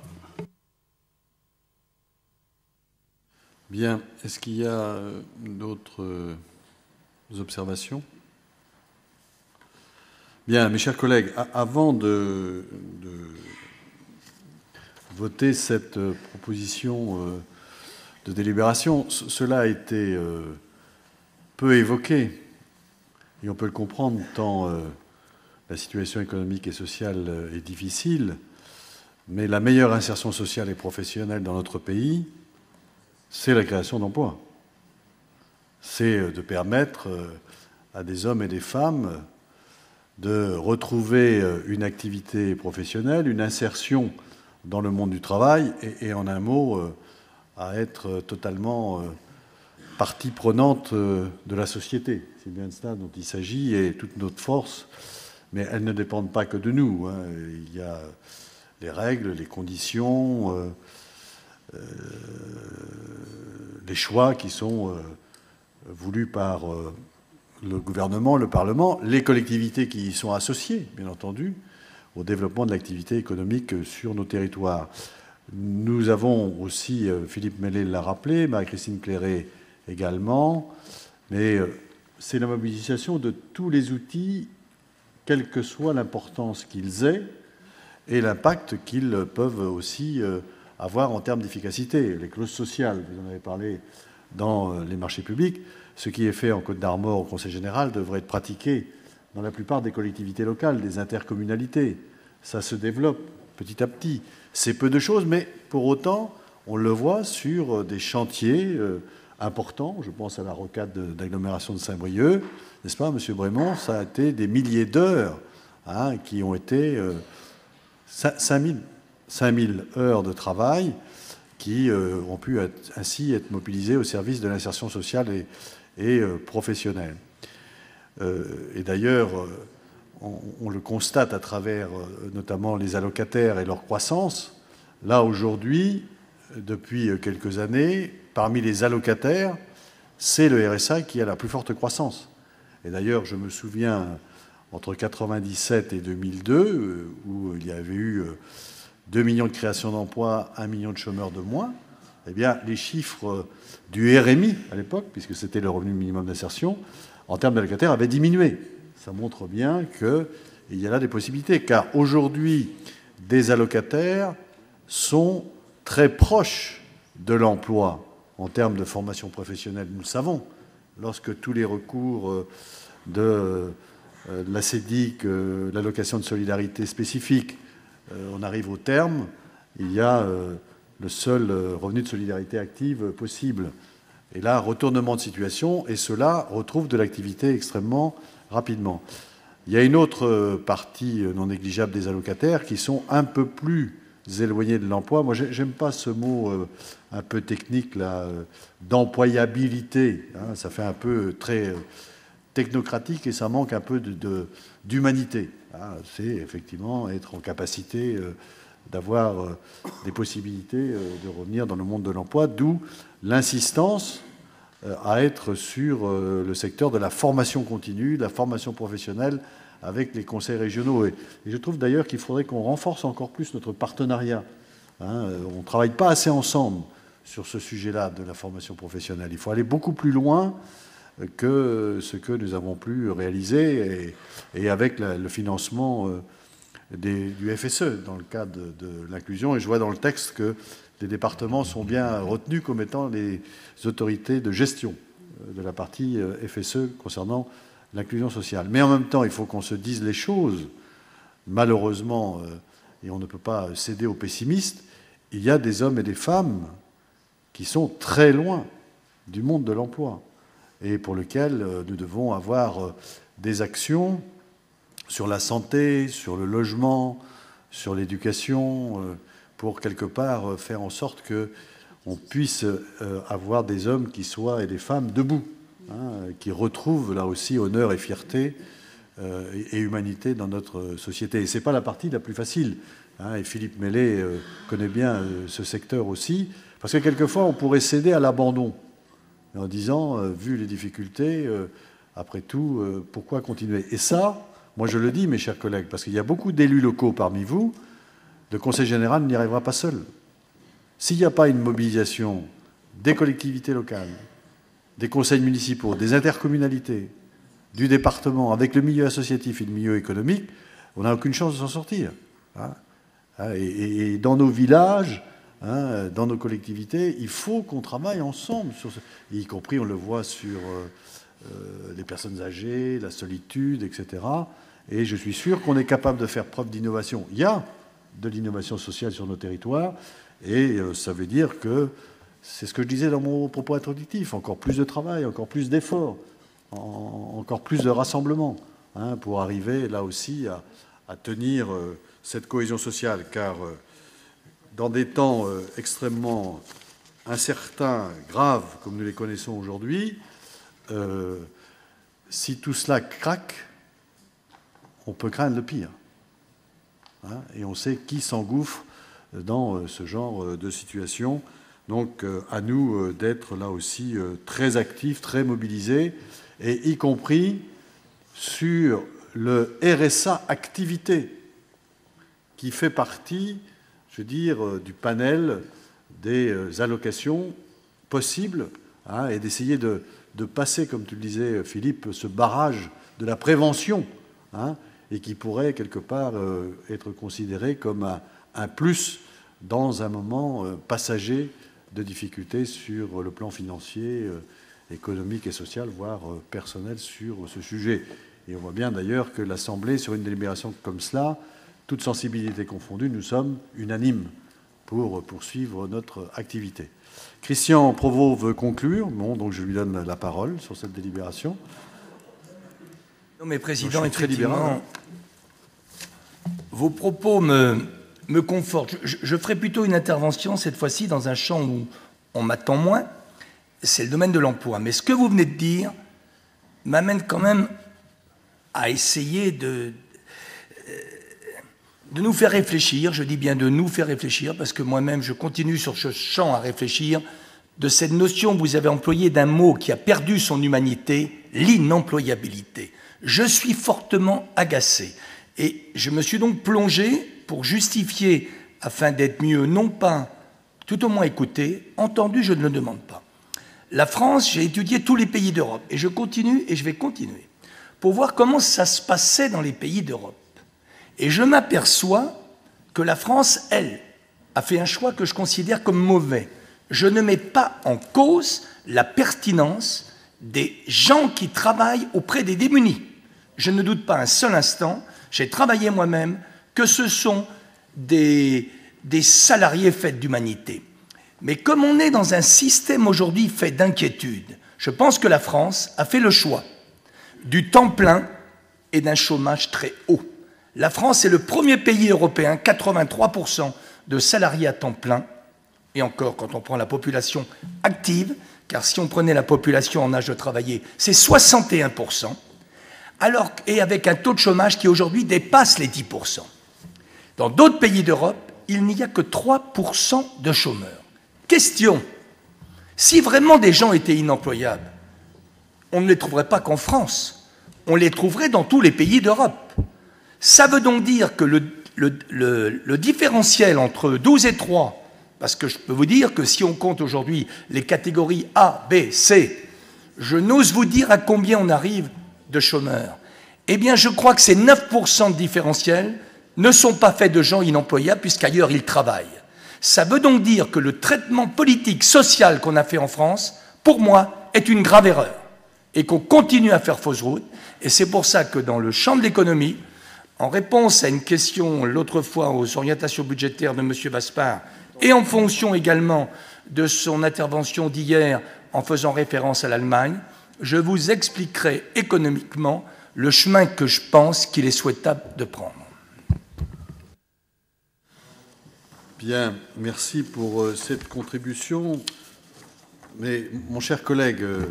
Bien. Est-ce qu'il y a d'autres observations? Bien, mes chers collègues, avant de, de voter cette proposition de délibération, cela a été peu évoqué, et on peut le comprendre tant la situation économique et sociale est difficile, mais la meilleure insertion sociale et professionnelle dans notre pays, c'est la création d'emplois. C'est de permettre à des hommes et des femmes de retrouver une activité professionnelle, une insertion dans le monde du travail, et, et en un mot, à être totalement partie prenante de la société. C'est bien de cela dont il s'agit, et toute notre force, mais elles ne dépendent pas que de nous. Hein. Il y a les règles, les conditions, euh, euh, les choix qui sont euh, voulus par euh, le gouvernement, le Parlement, les collectivités qui y sont associées, bien entendu, au développement de l'activité économique sur nos territoires. Nous avons aussi, Philippe Mellet l'a rappelé, Marie-Christine Clairet également, mais c'est la mobilisation de tous les outils, quelle que soit l'importance qu'ils aient et l'impact qu'ils peuvent aussi avoir en termes d'efficacité. Les clauses sociales, vous en avez parlé dans les marchés publics, ce qui est fait en Côte-d'Armor au Conseil général devrait être pratiqué dans la plupart des collectivités locales, des intercommunalités. Ça se développe petit à petit. C'est peu de choses, mais pour autant, on le voit sur des chantiers euh, importants. Je pense à la rocade d'agglomération de Saint-Brieuc, n'est-ce pas, Monsieur Brémond? Ça a été des milliers d'heures hein, qui ont été euh, cinq mille heures de travail qui euh, ont pu être, ainsi être mobilisées au service de l'insertion sociale et, et euh, professionnelle. Euh, et d'ailleurs, on, on le constate à travers euh, notamment les allocataires et leur croissance. Là, aujourd'hui, depuis quelques années, parmi les allocataires, c'est le R S A qui a la plus forte croissance. Et d'ailleurs, je me souviens, entre mille neuf cent quatre-vingt-dix-sept et deux mille deux, où il y avait eu deux millions de créations d'emplois, un million de chômeurs de moins, eh bien, les chiffres du R M I, à l'époque, puisque c'était le revenu minimum d'insertion, en termes d'allocataires, avaient diminué. Ça montre bien qu'il y a là des possibilités, car aujourd'hui, des allocataires sont très proches de l'emploi en termes de formation professionnelle. Nous le savons. Lorsque tous les recours de la C E D I C, l'allocation de solidarité spécifique, on arrive au terme, il y a le seul revenu de solidarité active possible. Et là, retournement de situation, et cela retrouve de l'activité extrêmement rapidement. Il y a une autre partie non négligeable des allocataires qui sont un peu plus éloignés de l'emploi. Moi, j'aime pas ce mot euh, un peu technique là, euh, d'employabilité. Hein, ça fait un peu très euh, technocratique et ça manque un peu de, de, d'humanité. Hein, c'est effectivement être en capacité euh, d'avoir euh, des possibilités euh, de revenir dans le monde de l'emploi, d'où l'insistance euh, à être sur euh, le secteur de la formation continue, de la formation professionnelle, avec les conseils régionaux. Et, et je trouve d'ailleurs qu'il faudrait qu'on renforce encore plus notre partenariat. Hein, on ne travaille pas assez ensemble sur ce sujet-là de la formation professionnelle. Il faut aller beaucoup plus loin que ce que nous avons pu réaliser, et, et avec la, le financement euh, des, du F S E dans le cadre de, de l'inclusion. Et je vois dans le texte que les départements sont bien retenus comme étant les autorités de gestion de la partie F S E concernant l'inclusion sociale. Mais en même temps, il faut qu'on se dise les choses. Malheureusement, euh, et on ne peut pas céder aux pessimistes, il y a des hommes et des femmes qui sont très loin du monde de l'emploi et pour lesquels euh, nous devons avoir euh, des actions sur la santé, sur le logement, sur l'éducation, euh, pour quelque part euh, faire en sorte qu'on puisse euh, avoir des hommes qui soient et des femmes debout. Hein, qui retrouvent là aussi honneur et fierté euh, et, et humanité dans notre société. Et ce n'est pas la partie la plus facile. Hein, et Philippe Mellet euh, connaît bien euh, ce secteur aussi, parce que quelquefois on pourrait céder à l'abandon en disant, euh, vu les difficultés, euh, après tout, euh, pourquoi continuer? Et ça, moi je le dis, mes chers collègues, parce qu'il y a beaucoup d'élus locaux parmi vous, le Conseil général n'y arrivera pas seul. S'il n'y a pas une mobilisation des collectivités locales, des conseils municipaux, des intercommunalités, du département, avec le milieu associatif et le milieu économique, on n'a aucune chance de s'en sortir. Hein. Et, et dans nos villages, hein, dans nos collectivités, il faut qu'on travaille ensemble, sur ce, y compris, on le voit sur euh, euh, les personnes âgées, la solitude, et cetera. Et je suis sûr qu'on est capable de faire preuve d'innovation. Il y a de l'innovation sociale sur nos territoires, et euh, ça veut dire que c'est ce que je disais dans mon propos introductif, encore plus de travail, encore plus d'efforts, en, encore plus de rassemblement, hein, pour arriver là aussi à, à tenir euh, cette cohésion sociale. Car euh, dans des temps euh, extrêmement incertains, graves, comme nous les connaissons aujourd'hui, euh, si tout cela craque, on peut craindre le pire. Hein, et on sait qui s'engouffre dans euh, ce genre euh, de situation. Donc, euh, à nous euh, d'être là aussi euh, très actifs, très mobilisés, et y compris sur le R S A activité, qui fait partie, je veux dire, euh, du panel des euh, allocations possibles, hein, et d'essayer de, de passer, comme tu le disais, Philippe, ce barrage de la prévention, hein, et qui pourrait, quelque part, euh, être considéré comme un, un plus dans un moment euh, passager de difficultés sur le plan financier, euh, économique et social, voire euh, personnel sur ce sujet. Et on voit bien d'ailleurs que l'Assemblée, sur une délibération comme cela, toute sensibilité confondue, nous sommes unanimes pour poursuivre notre activité. Christian Provost veut conclure. Bon, donc je lui donne la parole sur cette délibération. Non, mais Président, donc, très libéral. Vos propos me... me conforte. Je, je ferai plutôt une intervention, cette fois-ci, dans un champ où on m'attend moins, c'est le domaine de l'emploi. Mais ce que vous venez de dire m'amène quand même à essayer de, de nous faire réfléchir. Je dis bien de nous faire réfléchir, parce que moi-même, je continue sur ce champ à réfléchir de cette notion que vous avez employée d'un mot qui a perdu son humanité, l'inemployabilité. Je suis fortement agacé. Et je me suis donc plongé pour justifier, afin d'être mieux, non pas tout au moins écouté, entendu, je ne le demande pas. La France, j'ai étudié tous les pays d'Europe, et je continue, et je vais continuer, pour voir comment ça se passait dans les pays d'Europe. Et je m'aperçois que la France, elle, a fait un choix que je considère comme mauvais. Je ne mets pas en cause la pertinence des gens qui travaillent auprès des démunis. Je ne doute pas un seul instant, j'ai travaillé moi-même, que ce sont des, des salariés faits d'humanité. Mais comme on est dans un système aujourd'hui fait d'inquiétude, je pense que la France a fait le choix du temps plein et d'un chômage très haut. La France est le premier pays européen, quatre-vingt-trois pour cent de salariés à temps plein, et encore quand on prend la population active, car si on prenait la population en âge de travailler, c'est soixante et un pour cent, alors, et avec un taux de chômage qui aujourd'hui dépasse les dix pour cent. Dans d'autres pays d'Europe, il n'y a que trois pour cent de chômeurs. Question, si vraiment des gens étaient inemployables, on ne les trouverait pas qu'en France, on les trouverait dans tous les pays d'Europe. Ça veut donc dire que le, le, le, le différentiel entre douze et trois, parce que je peux vous dire que si on compte aujourd'hui les catégories A, B, C, je n'ose vous dire à combien on arrive de chômeurs. Eh bien, je crois que ces neuf pour cent de différentiel ne sont pas faits de gens inemployables, puisqu'ailleurs ils travaillent. Ça veut donc dire que le traitement politique, social qu'on a fait en France, pour moi, est une grave erreur, et qu'on continue à faire fausse route. Et c'est pour ça que dans le champ de l'économie, en réponse à une question l'autre fois aux orientations budgétaires de M. Vaspart, et en fonction également de son intervention d'hier en faisant référence à l'Allemagne, je vous expliquerai économiquement le chemin que je pense qu'il est souhaitable de prendre. Bien, merci pour euh, cette contribution. Mais, mon cher collègue, euh,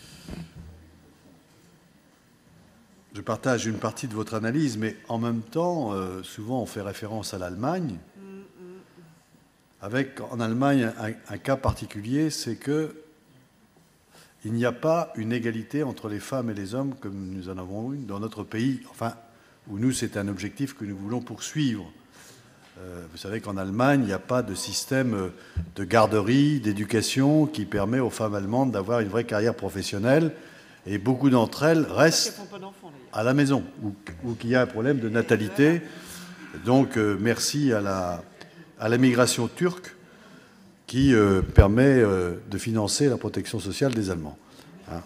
je partage une partie de votre analyse, mais en même temps, euh, souvent on fait référence à l'Allemagne, avec en Allemagne un, un cas particulier, c'est que il n'y a pas une égalité entre les femmes et les hommes comme nous en avons une dans notre pays, enfin, où nous, c'est un objectif que nous voulons poursuivre. Euh, vous savez qu'en Allemagne, il n'y a pas de système de garderie, d'éducation qui permet aux femmes allemandes d'avoir une vraie carrière professionnelle, et beaucoup d'entre elles restent à la maison, ou, ou qu'il y a un problème de natalité. Donc, euh, merci à la, à la migration turque, qui euh, permet euh, de financer la protection sociale des Allemands. Hein.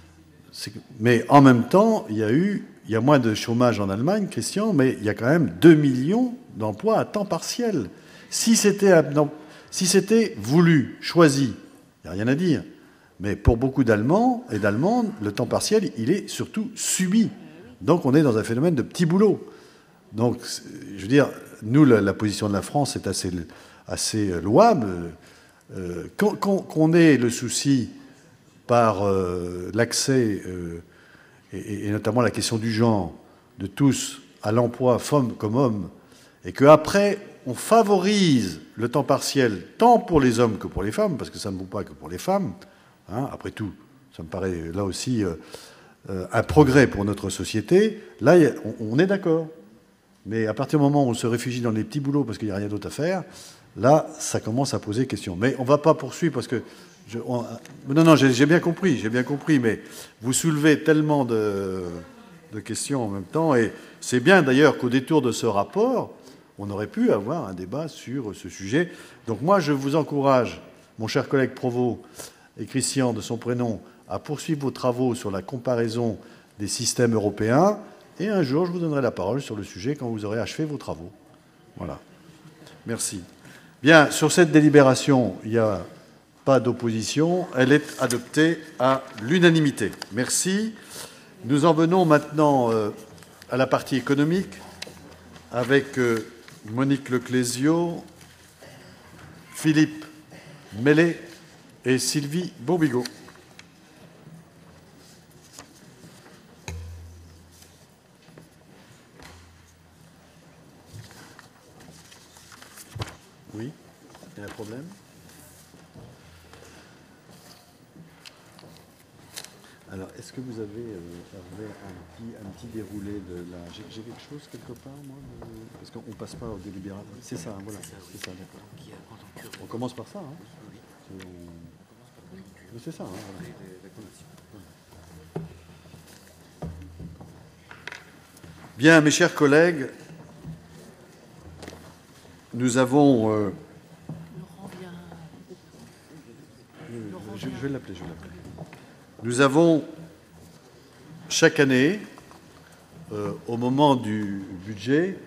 Mais en même temps, il y a eu, il y a moins de chômage en Allemagne, Christian, mais il y a quand même deux millions d'emplois à temps partiel. Si c'était, non, si c'était voulu, choisi, il n'y a rien à dire. Mais pour beaucoup d'Allemands et d'Allemandes, le temps partiel, il est surtout subi. Donc on est dans un phénomène de petit boulot. Donc, je veux dire, nous, la, la position de la France est assez, assez louable. Euh, qu'on ait le souci par euh, l'accès, euh, et, et notamment la question du genre, de tous à l'emploi, femmes comme hommes, et qu'après, on favorise le temps partiel, tant pour les hommes que pour les femmes, parce que ça ne vaut pas que pour les femmes, hein, après tout, ça me paraît là aussi euh, euh, un progrès pour notre société, là, y a, on, on est d'accord. Mais à partir du moment où on se réfugie dans les petits boulots parce qu'il n'y a rien d'autre à faire, là, ça commence à poser question. Mais on ne va pas poursuivre parce que... Je, on, non, non, j'ai bien compris, j'ai bien compris, mais vous soulevez tellement de, de questions en même temps, et c'est bien d'ailleurs qu'au détour de ce rapport, on aurait pu avoir un débat sur ce sujet. Donc moi, je vous encourage, mon cher collègue Provost et Christian, de son prénom, à poursuivre vos travaux sur la comparaison des systèmes européens, et un jour, je vous donnerai la parole sur le sujet quand vous aurez achevé vos travaux. Voilà. Merci. Bien, sur cette délibération, il n'y a pas d'opposition. Elle est adoptée à l'unanimité. Merci. Nous en venons maintenant euh, à la partie économique avec euh, Monique Leclésio, Philippe Mellet et Sylvie Bourbigo. Oui, il y a un problème ? Alors, est-ce que vous avez, euh, Hervé, un petit, un petit déroulé de la... J'ai quelque chose quelque part, moi de... Parce qu'on ne passe pas au délibérat. C'est ça, voilà. C'est ça, d'accord. On commence par ça, hein on... C'est ça, hein voilà. Bien, mes chers collègues, nous avons... Euh... Je, je vais l'appeler, je vais l'appeler. Nous avons chaque année, euh, au moment du budget,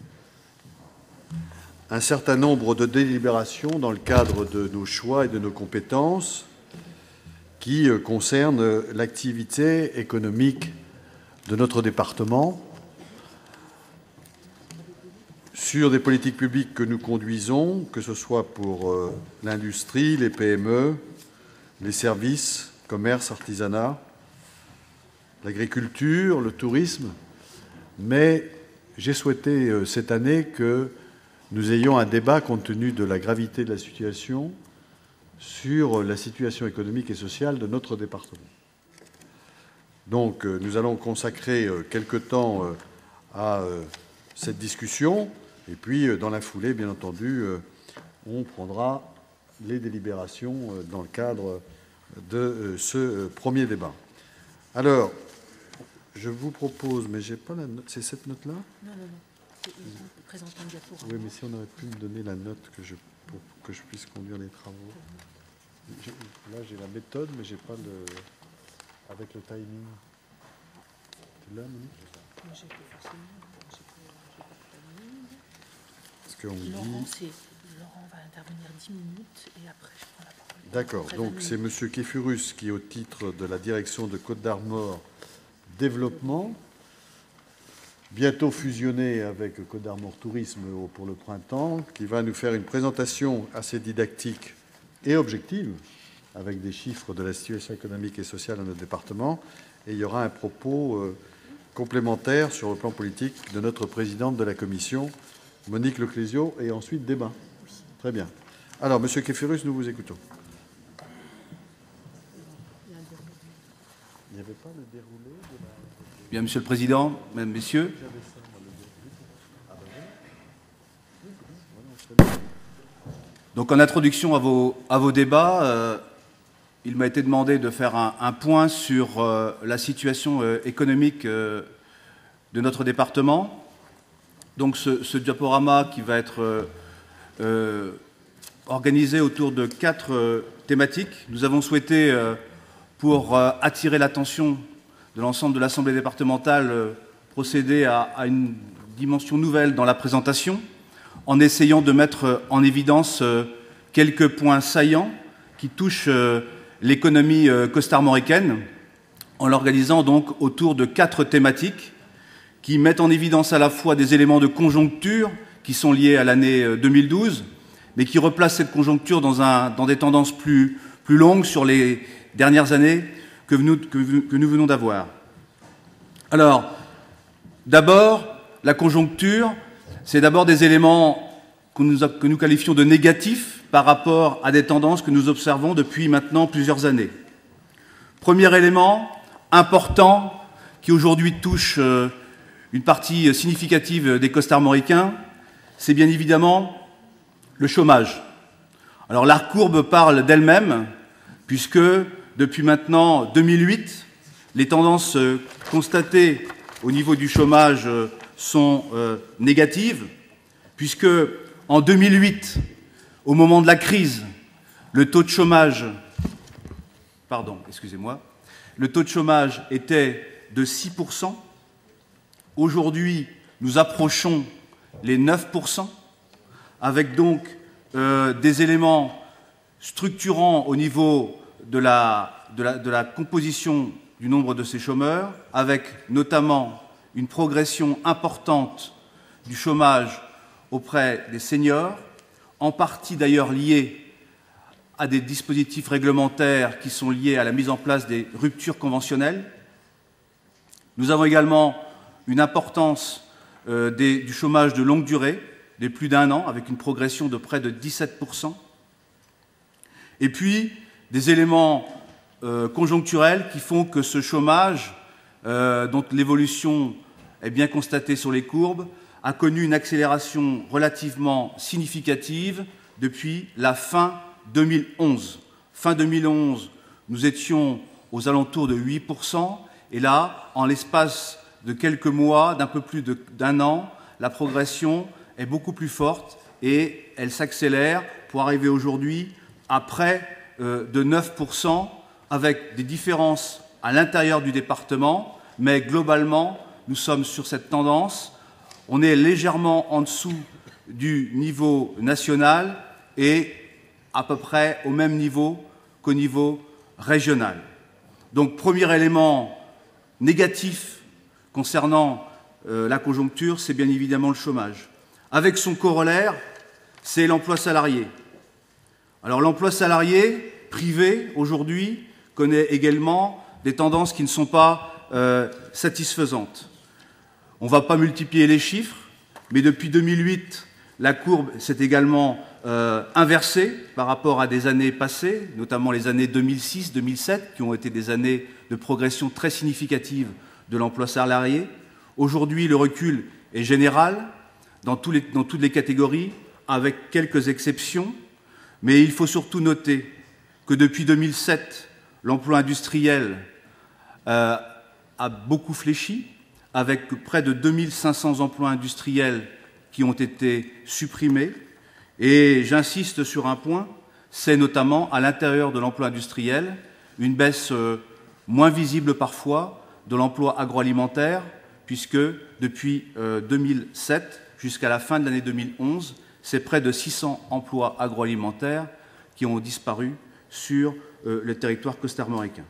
un certain nombre de délibérations dans le cadre de nos choix et de nos compétences qui euh, concernent l'activité économique de notre département. sur des politiques publiques que nous conduisons, que ce soit pour euh, l'industrie, les P M E, les services, commerce, artisanat, l'agriculture, le tourisme. Mais j'ai souhaité euh, cette année que nous ayons un débat, compte tenu de la gravité de la situation, sur la situation économique et sociale de notre département. Donc, euh, nous allons consacrer euh, quelque temps euh, à euh, cette discussion, et puis, euh, dans la foulée, bien entendu, euh, on prendra les délibérations euh, dans le cadre de euh, ce euh, premier débat. Alors, je vous propose, mais j'ai pas la note, c'est cette note-là ? Non, non, non. Ils présentent un diaporama. Oui, mais si on aurait pu me donner la note que je, pour que je puisse conduire les travaux. Je, là, j'ai la méthode, mais j'ai pas le... avec le timing. Tu l'as, Monique ? Moi, j'ai pas forcément. J'ai pas le timing. Parce qu'on me Laurent, dit... c'est... Laurent va intervenir dix minutes et après, je prends la parole. D'accord. Donc, c'est M. Kéfurus qui, au titre de la direction de Côte d'Armor Développement, bientôt fusionné avec Côte d'Armor Tourisme pour le printemps, qui va nous faire une présentation assez didactique et objective, avec des chiffres de la situation économique et sociale dans notre département. Et il y aura un propos euh, complémentaire sur le plan politique de notre présidente de la commission, Monique Leclésio, et ensuite débat. Très bien. Alors, M. Kéfurus, nous vous écoutons. Il n'y avait pas le déroulé de la... Bien, Monsieur le Président, Mesdames, Messieurs. Donc, en introduction à vos, à vos débats, euh, il m'a été demandé de faire un, un point sur euh, la situation euh, économique euh, de notre département. Donc, ce, ce diaporama qui va être euh, euh, organisé autour de quatre euh, thématiques. Nous avons souhaité, euh, pour euh, attirer l'attention de l'ensemble de l'Assemblée départementale, euh, procéder à, à une dimension nouvelle dans la présentation, en essayant de mettre en évidence euh, quelques points saillants qui touchent euh, l'économie euh, costarmoricaine, en l'organisant donc autour de quatre thématiques qui mettent en évidence à la fois des éléments de conjoncture qui sont liés à l'année euh, deux mille douze, mais qui replacent cette conjoncture dans, un, dans des tendances plus, plus longues sur les dernières années que nous, que, que nous venons d'avoir. Alors, d'abord, la conjoncture, c'est d'abord des éléments que nous, que nous qualifions de négatifs par rapport à des tendances que nous observons depuis maintenant plusieurs années. Premier élément important qui aujourd'hui touche euh, une partie significative des costarmoricains, c'est bien évidemment le chômage. Alors la courbe parle d'elle-même, puisque depuis maintenant deux mille huit, les tendances euh, constatées au niveau du chômage euh, sont euh, négatives, puisque en deux mille huit, au moment de la crise, le taux de chômage, pardon, excusez-moi, le taux de chômage était de six pour cent. Aujourd'hui, nous approchons les neuf pour cent, avec donc euh, des éléments structurants au niveau de la, de, la, de la composition du nombre de ces chômeurs, avec notamment une progression importante du chômage auprès des seniors, en partie d'ailleurs liée à des dispositifs réglementaires qui sont liés à la mise en place des ruptures conventionnelles. Nous avons également une importance euh, des, du chômage de longue durée, des plus d'un an, avec une progression de près de dix-sept pour cent. Et puis, des éléments euh, conjoncturels qui font que ce chômage, euh, dont l'évolution est bien constatée sur les courbes, a connu une accélération relativement significative depuis la fin deux mille onze. Fin deux mille onze, nous étions aux alentours de huit pour cent, et là, en l'espace de quelques mois, d'un peu plus d'un an, la progression est beaucoup plus forte et elle s'accélère pour arriver aujourd'hui à près euh, de neuf pour cent, avec des différences à l'intérieur du département, mais globalement, nous sommes sur cette tendance. On est légèrement en dessous du niveau national et à peu près au même niveau qu'au niveau régional. Donc, premier élément négatif concernant euh, la conjoncture, c'est bien évidemment le chômage. avec son corollaire, c'est l'emploi salarié. Alors l'emploi salarié privé, aujourd'hui, connaît également des tendances qui ne sont pas euh, satisfaisantes. On ne va pas multiplier les chiffres, mais depuis deux mille huit, la courbe s'est également euh, inversée par rapport à des années passées, notamment les années deux mille six deux mille sept, qui ont été des années de progression très significative de l'emploi salarié. Aujourd'hui, le recul est général dans, tous les, dans toutes les catégories, avec quelques exceptions, mais il faut surtout noter que depuis deux mille sept, l'emploi industriel euh, a beaucoup fléchi, avec près de deux mille cinq cents emplois industriels qui ont été supprimés. Et j'insiste sur un point, c'est notamment à l'intérieur de l'emploi industriel une baisse euh, moins visible parfois de l'emploi agroalimentaire, puisque depuis euh, deux mille sept jusqu'à la fin de l'année deux mille onze, c'est près de six cents emplois agroalimentaires qui ont disparu sur euh, le territoire costarmoricain.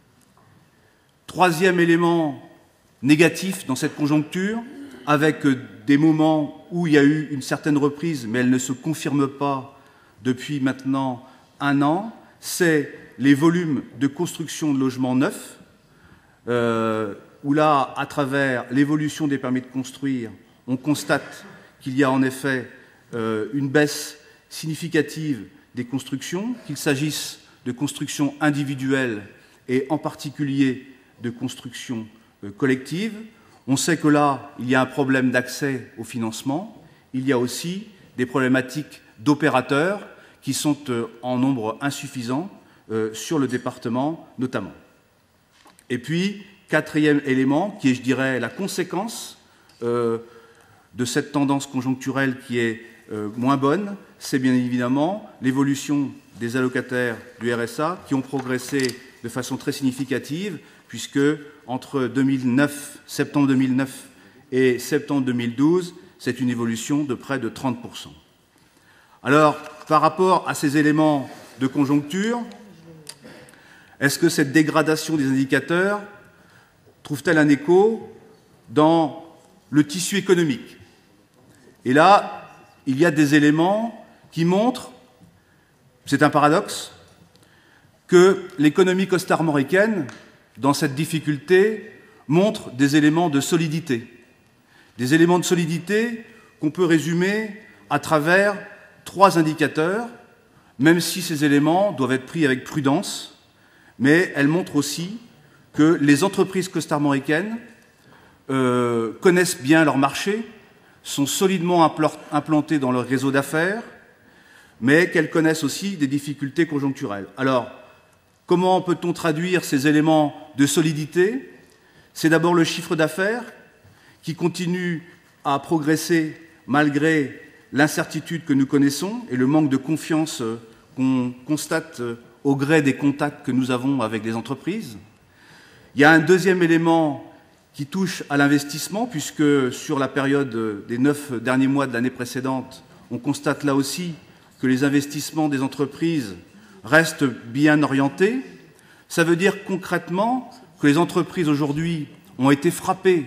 Troisième élément négatif dans cette conjoncture, avec euh, des moments où il y a eu une certaine reprise, mais elle ne se confirme pas depuis maintenant un an, c'est les volumes de construction de logements neufs, euh, où là, à travers l'évolution des permis de construire, on constate qu'il y a en effet euh, une baisse significative des constructions, qu'il s'agisse de constructions individuelles et en particulier de constructions euh, collectives. On sait que là, il y a un problème d'accès au financement. Il y a aussi des problématiques d'opérateurs qui sont euh, en nombre insuffisant euh, sur le département notamment. Et puis, quatrième élément, qui est, je dirais, la conséquence euh, de cette tendance conjoncturelle qui est euh, moins bonne, c'est bien évidemment l'évolution des allocataires du R S A qui ont progressé de façon très significative, puisque entre deux mille neuf, septembre deux mille neuf et septembre deux mille douze, c'est une évolution de près de trente pour cent. Alors, par rapport à ces éléments de conjoncture, est-ce que cette dégradation des indicateurs trouve-t-elle un écho dans le tissu économique? Et là, il y a des éléments qui montrent, c'est un paradoxe, que l'économie costarmoricaine, dans cette difficulté, montre des éléments de solidité. Des éléments de solidité qu'on peut résumer à travers trois indicateurs, même si ces éléments doivent être pris avec prudence, mais elles montrent aussi que les entreprises costarmoricaines euh, connaissent bien leur marché, sont solidement implantées dans leur réseau d'affaires, mais qu'elles connaissent aussi des difficultés conjoncturelles. Alors, comment peut-on traduire ces éléments de solidité? C'est d'abord le chiffre d'affaires qui continue à progresser malgré l'incertitude que nous connaissons et le manque de confiance qu'on constate au gré des contacts que nous avons avec les entreprises. Il y a un deuxième élément qui touche à l'investissement, puisque sur la période des neuf derniers mois de l'année précédente, on constate là aussi que les investissements des entreprises restent bien orientés. Ça veut dire concrètement que les entreprises aujourd'hui ont été frappées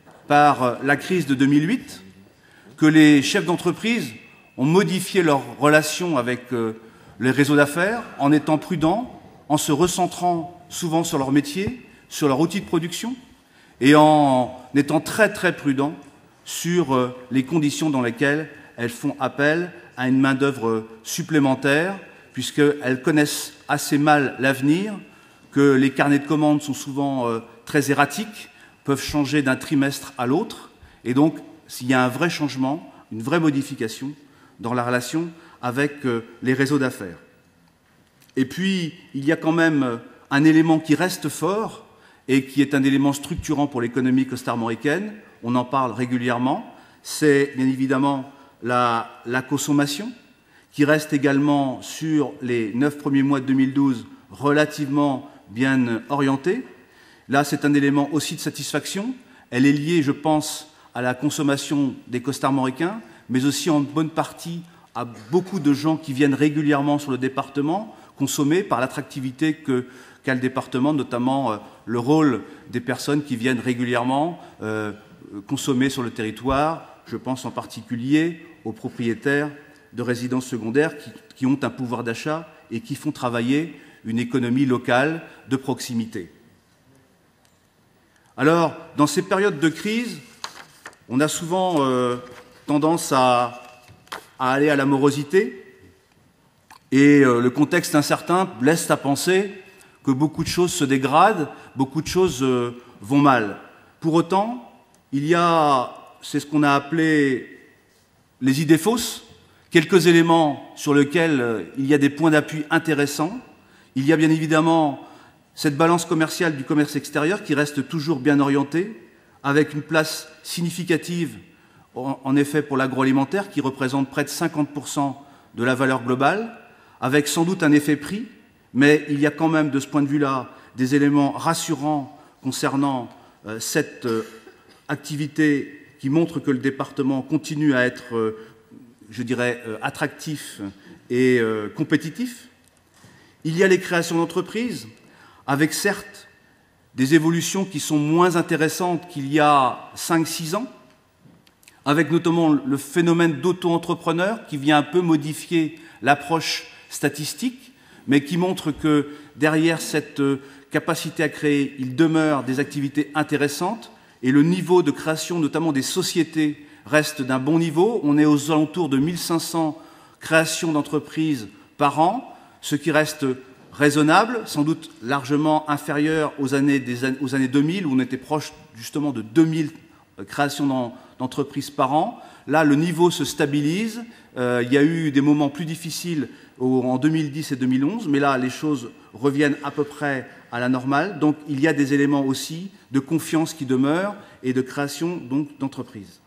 par la crise de deux mille huit, que les chefs d'entreprise ont modifié leurs relations avec les réseaux d'affaires en étant prudents, en se recentrant souvent sur leur métier, sur leur outil de production, et en étant très très prudents sur les conditions dans lesquelles elles font appel à une main-d'œuvre supplémentaire, puisqu'elles connaissent assez mal l'avenir, que les carnets de commandes sont souvent euh, très erratiques, peuvent changer d'un trimestre à l'autre, et donc s'il y a un vrai changement, une vraie modification dans la relation avec euh, les réseaux d'affaires. Et puis, il y a quand même un élément qui reste fort et qui est un élément structurant pour l'économie costarmoricaine, on en parle régulièrement, c'est bien évidemment la, la consommation, qui reste également sur les neuf premiers mois de deux mille douze relativement bien orientée. Là, c'est un élément aussi de satisfaction. Elle est liée, je pense, à la consommation des costarmoricains, mais aussi en bonne partie à beaucoup de gens qui viennent régulièrement sur le département, consommer par l'attractivité que qu'a le département, notamment euh, le rôle des personnes qui viennent régulièrement euh, consommer sur le territoire. Je pense en particulier aux propriétaires de résidences secondaires qui, qui ont un pouvoir d'achat et qui font travailler une économie locale de proximité. Alors, dans ces périodes de crise, on a souvent euh, tendance à, à aller à la morosité, et euh, le contexte incertain laisse à penser que beaucoup de choses se dégradent, beaucoup de choses euh, vont mal. Pour autant, il y a, c'est ce qu'on a appelé les idées fausses, quelques éléments sur lesquels euh, il y a des points d'appui intéressants. Il y a bien évidemment cette balance commerciale du commerce extérieur qui reste toujours bien orientée, avec une place significative, en effet, pour l'agroalimentaire, qui représente près de cinquante pour cent de la valeur globale, avec sans doute un effet prix, mais il y a quand même, de ce point de vue-là, des éléments rassurants concernant euh, cette euh, activité qui montre que le département continue à être, euh, je dirais, euh, attractif et euh, compétitif. Il y a les créations d'entreprises, avec certes des évolutions qui sont moins intéressantes qu'il y a cinq six ans, avec notamment le phénomène d'auto-entrepreneur qui vient un peu modifier l'approche statistique, mais qui montre que derrière cette capacité à créer, il demeure des activités intéressantes, et le niveau de création, notamment des sociétés, reste d'un bon niveau. On est aux alentours de mille cinq cents créations d'entreprises par an, ce qui reste raisonnable, sans doute largement inférieur aux années, des, aux années deux mille, où on était proche justement de deux mille créations d'entreprises par an. Là, le niveau se stabilise. Euh, il y a eu des moments plus difficiles au, en deux mille dix et deux mille onze, mais là, les choses reviennent à peu près à la normale. Donc, il y a des éléments aussi de confiance qui demeurent et de création donc d'entreprises.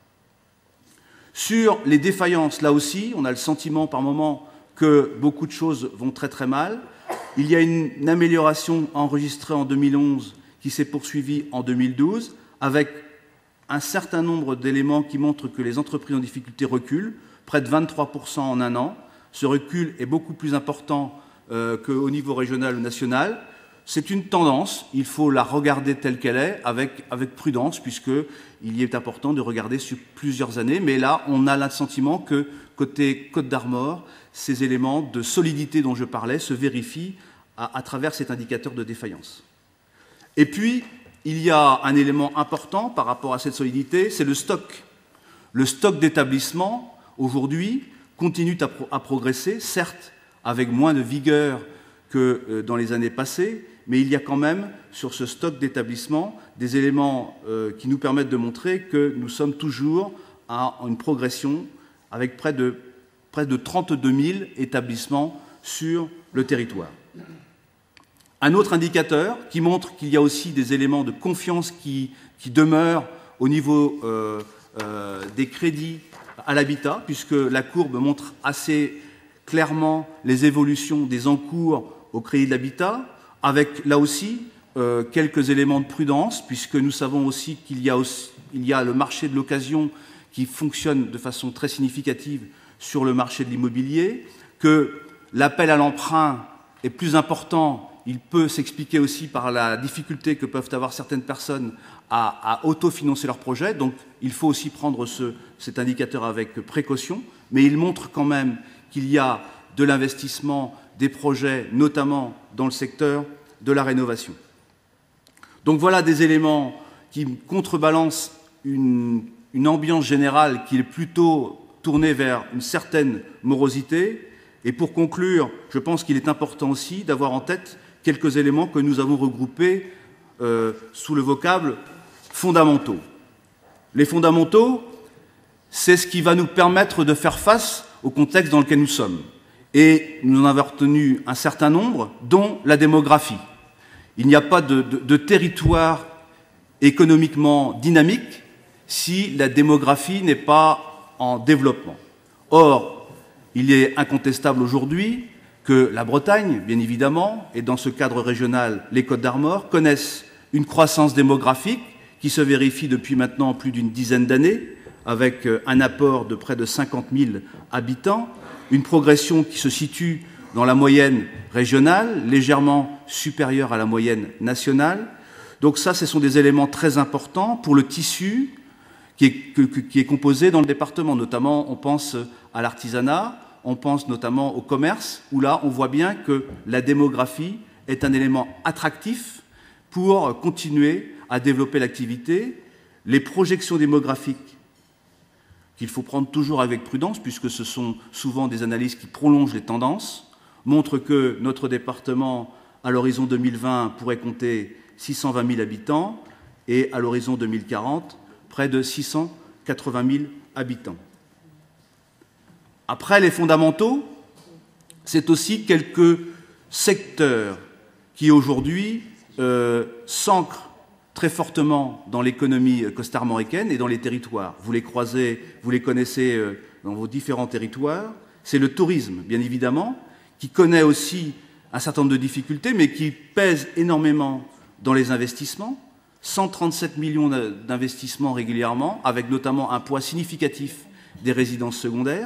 Sur les défaillances, là aussi, on a le sentiment par moment que beaucoup de choses vont très très mal. Il y a une, une amélioration enregistrée en deux mille onze qui s'est poursuivie en deux mille douze, avec un certain nombre d'éléments qui montrent que les entreprises en difficulté reculent, près de vingt-trois pour cent en un an. Ce recul est beaucoup plus important euh, qu'au niveau régional ou national. C'est une tendance, il faut la regarder telle qu'elle est, avec, avec prudence, puisqu'il y est important de regarder sur plusieurs années. Mais là, on a le sentiment que, côté Côte d'Armor, ces éléments de solidité dont je parlais se vérifient à, à travers cet indicateur de défaillance. Et puis, il y a un élément important par rapport à cette solidité, c'est le stock. Le stock d'établissements, aujourd'hui, continue à, pro à progresser, certes avec moins de vigueur que euh, dans les années passées, mais il y a quand même, sur ce stock d'établissements, des éléments euh, qui nous permettent de montrer que nous sommes toujours à une progression avec près de, près de trente-deux mille établissements sur le territoire. Un autre indicateur qui montre qu'il y a aussi des éléments de confiance qui, qui demeurent au niveau euh, euh, des crédits à l'habitat, puisque la courbe montre assez clairement les évolutions des encours au crédit de l'habitat, avec là aussi euh, quelques éléments de prudence, puisque nous savons aussi qu'il y a, aussi, il y a le marché de l'occasion qui fonctionne de façon très significative sur le marché de l'immobilier, que l'appel à l'emprunt est plus important. Il peut s'expliquer aussi par la difficulté que peuvent avoir certaines personnes à, à autofinancer leurs projets. Donc, il faut aussi prendre ce, cet indicateur avec précaution. Mais il montre quand même qu'il y a de l'investissement, des projets, notamment dans le secteur de la rénovation. Donc, voilà des éléments qui contrebalancent une, une ambiance générale qui est plutôt tournée vers une certaine morosité. Et pour conclure, je pense qu'il est important aussi d'avoir en tête quelques éléments que nous avons regroupés euh, sous le vocable fondamentaux. Les fondamentaux, c'est ce qui va nous permettre de faire face au contexte dans lequel nous sommes. Et nous en avons retenu un certain nombre, dont la démographie. Il n'y a pas de, de, de territoire économiquement dynamique si la démographie n'est pas en développement. Or, il est incontestable aujourd'hui que la Bretagne, bien évidemment, et dans ce cadre régional, les Côtes d'Armor, connaissent une croissance démographique qui se vérifie depuis maintenant plus d'une dizaine d'années, avec un apport de près de cinquante mille habitants, une progression qui se situe dans la moyenne régionale, légèrement supérieure à la moyenne nationale. Donc ça, ce sont des éléments très importants pour le tissu qui est, que, qui est composée dans le département. Notamment, on pense à l'artisanat, on pense notamment au commerce, où là, on voit bien que la démographie est un élément attractif pour continuer à développer l'activité. Les projections démographiques, qu'il faut prendre toujours avec prudence, puisque ce sont souvent des analyses qui prolongent les tendances, montrent que notre département, à l'horizon deux mille vingt, pourrait compter six cent vingt mille habitants et à l'horizon deux mille quarante, près de six cent quatre-vingt mille habitants. Après les fondamentaux, c'est aussi quelques secteurs qui aujourd'hui euh, s'ancrent très fortement dans l'économie costarmoricaine et dans les territoires. Vous les croisez, vous les connaissez euh, dans vos différents territoires. C'est le tourisme, bien évidemment, qui connaît aussi un certain nombre de difficultés, mais qui pèse énormément dans les investissements. cent trente-sept millions d'investissements régulièrement, avec notamment un poids significatif des résidences secondaires,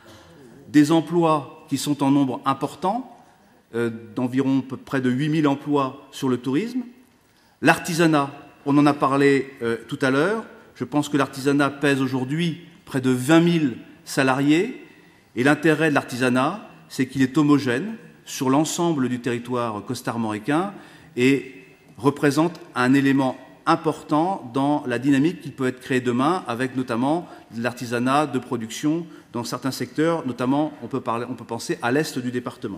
des emplois qui sont en nombre important, euh, d'environ près de huit mille emplois sur le tourisme. L'artisanat, on en a parlé euh, tout à l'heure, je pense que l'artisanat pèse aujourd'hui près de vingt mille salariés, et l'intérêt de l'artisanat, c'est qu'il est homogène sur l'ensemble du territoire costarmoricain et représente un élément important dans la dynamique qui peut être créée demain, avec notamment de l'artisanat de production dans certains secteurs, notamment on peut, parler, on peut penser à l'est du département.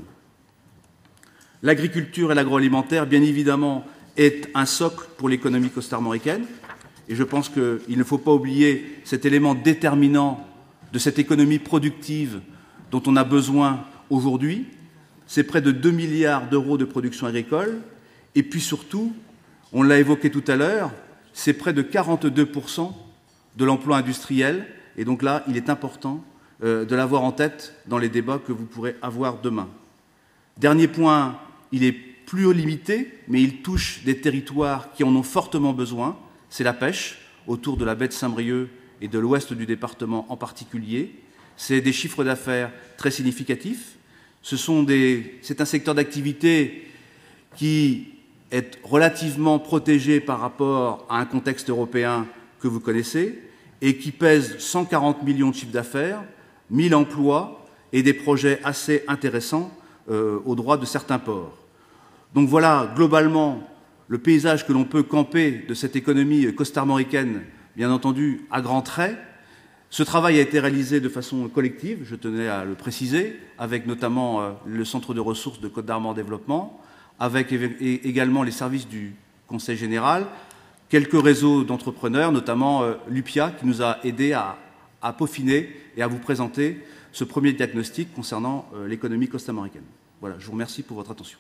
L'agriculture et l'agroalimentaire, bien évidemment, est un socle pour l'économie costarmoricaine, et je pense qu'il ne faut pas oublier cet élément déterminant de cette économie productive dont on a besoin aujourd'hui. C'est près de deux milliards d'euros de production agricole, et puis surtout, on l'a évoqué tout à l'heure, c'est près de quarante-deux pour cent de l'emploi industriel, et donc là, il est important euh, de l'avoir en tête dans les débats que vous pourrez avoir demain. Dernier point, il est plus limité, mais il touche des territoires qui en ont fortement besoin, c'est la pêche, autour de la baie de Saint-Brieuc et de l'ouest du département en particulier. C'est des chiffres d'affaires très significatifs. Ce sont des, c'est un secteur d'activité qui est relativement protégé par rapport à un contexte européen que vous connaissez et qui pèse cent quarante millions de chiffres d'affaires, mille emplois et des projets assez intéressants euh, au droit de certains ports. Donc voilà, globalement, le paysage que l'on peut camper de cette économie costarmoricaine, bien entendu, à grands traits. Ce travail a été réalisé de façon collective, je tenais à le préciser, avec notamment euh, le Centre de ressources de Côte d'Armor Développement, avec également les services du Conseil général, quelques réseaux d'entrepreneurs, notamment euh, l'U P I A, qui nous a aidés à, à peaufiner et à vous présenter ce premier diagnostic concernant euh, l'économie costarmoricaine. Voilà, je vous remercie pour votre attention.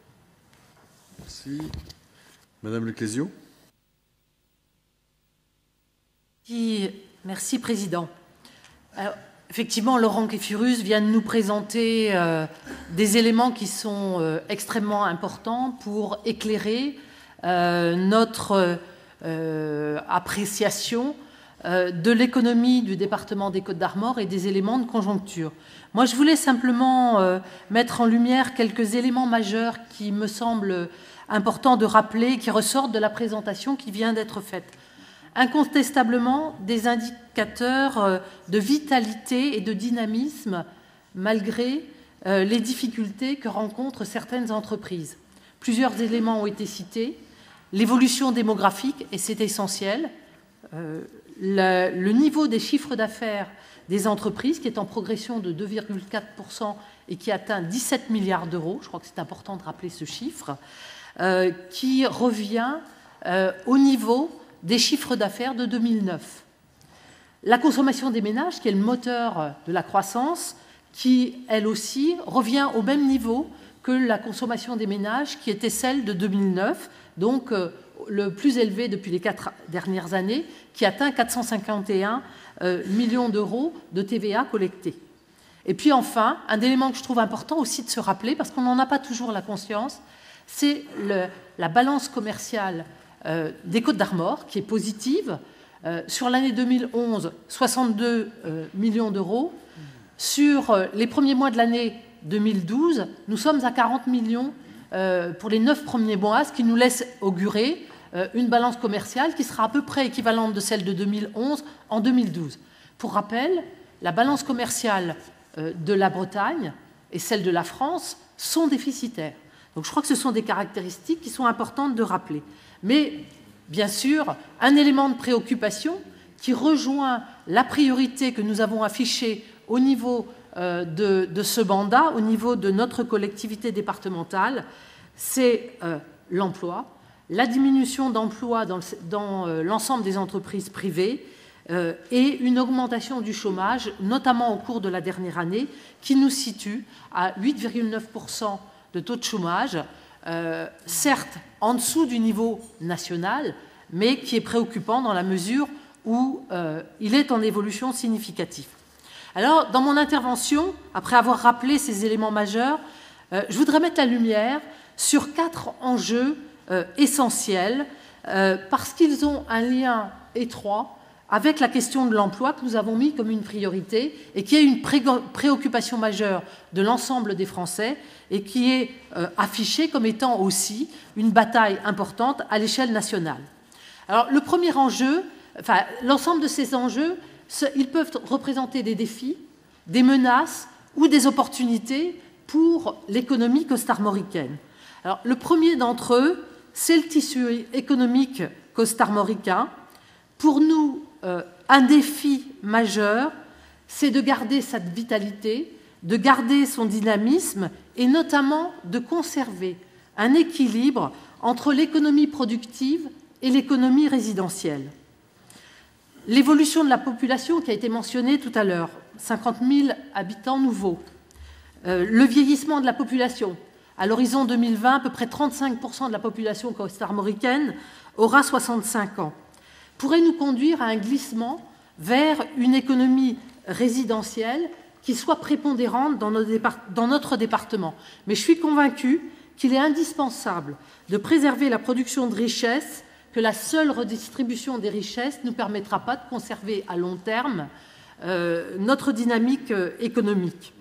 Merci. Madame Leclésio. Merci, Président. Alors, effectivement, Laurent Kéfurus vient de nous présenter euh, des éléments qui sont euh, extrêmement importants pour éclairer euh, notre euh, appréciation euh, de l'économie du département des Côtes-d'Armor et des éléments de conjoncture. Moi, je voulais simplement euh, mettre en lumière quelques éléments majeurs qui me semblent importants de rappeler, qui ressortent de la présentation qui vient d'être faite. Incontestablement, des indicateurs de vitalité et de dynamisme malgré euh, les difficultés que rencontrent certaines entreprises. Plusieurs éléments ont été cités. L'évolution démographique, et c'est essentiel, euh, le, le niveau des chiffres d'affaires des entreprises qui est en progression de deux virgule quatre pour cent et qui atteint dix-sept milliards d'euros, je crois que c'est important de rappeler ce chiffre, euh, qui revient euh, au niveau des chiffres d'affaires de deux mille neuf. La consommation des ménages, qui est le moteur de la croissance, qui, elle aussi, revient au même niveau que la consommation des ménages, qui était celle de deux mille neuf, donc euh, le plus élevé depuis les quatre dernières années, qui atteint quatre cent cinquante et un euh, millions d'euros de T V A collectés. Et puis enfin, un élément que je trouve important aussi de se rappeler, parce qu'on n'en a pas toujours la conscience, c'est le, la balance commerciale Euh, des Côtes-d'Armor, qui est positive. Euh, sur l'année deux mille onze, soixante-deux euh, millions d'euros. Sur euh, les premiers mois de l'année deux mille douze, nous sommes à quarante millions euh, pour les neuf premiers mois, ce qui nous laisse augurer euh, une balance commerciale qui sera à peu près équivalente de celle de deux mille onze en deux mille douze. Pour rappel, la balance commerciale euh, de la Bretagne et celle de la France sont déficitaires. Donc je crois que ce sont des caractéristiques qui sont importantes de rappeler. Mais bien sûr, un élément de préoccupation qui rejoint la priorité que nous avons affichée au niveau euh, de, de ce mandat, au niveau de notre collectivité départementale, c'est euh, l'emploi, la diminution d'emplois dans, dans euh, l'ensemble des entreprises privées euh, et une augmentation du chômage, notamment au cours de la dernière année, qui nous situe à huit virgule neuf pour cent de taux de chômage, euh, certes en dessous du niveau national, mais qui est préoccupant dans la mesure où euh, il est en évolution significative. Alors, dans mon intervention, après avoir rappelé ces éléments majeurs, euh, je voudrais mettre la lumière sur quatre enjeux euh, essentiels, euh, parce qu'ils ont un lien étroit avec la question de l'emploi que nous avons mis comme une priorité et qui est une pré préoccupation majeure de l'ensemble des Français et qui est euh, affichée comme étant aussi une bataille importante à l'échelle nationale. Alors, le premier enjeu, enfin, l'ensemble de ces enjeux, ils peuvent représenter des défis, des menaces ou des opportunités pour l'économie costarmoricaine. Alors, le premier d'entre eux, c'est le tissu économique costarmoricain. Pour nous, euh, un défi majeur, c'est de garder sa vitalité, de garder son dynamisme et notamment de conserver un équilibre entre l'économie productive et l'économie résidentielle. L'évolution de la population qui a été mentionnée tout à l'heure, cinquante mille habitants nouveaux, euh, le vieillissement de la population, à l'horizon deux mille vingt, à peu près trente-cinq pour cent de la population costarmoricaine aura soixante-cinq ans, pourrait nous conduire à un glissement vers une économie résidentielle qui soit prépondérante dans, nos dans notre département. Mais je suis convaincue qu'il est indispensable de préserver la production de richesses, que la seule redistribution des richesses ne permettra pas de conserver à long terme euh, notre dynamique euh, économique.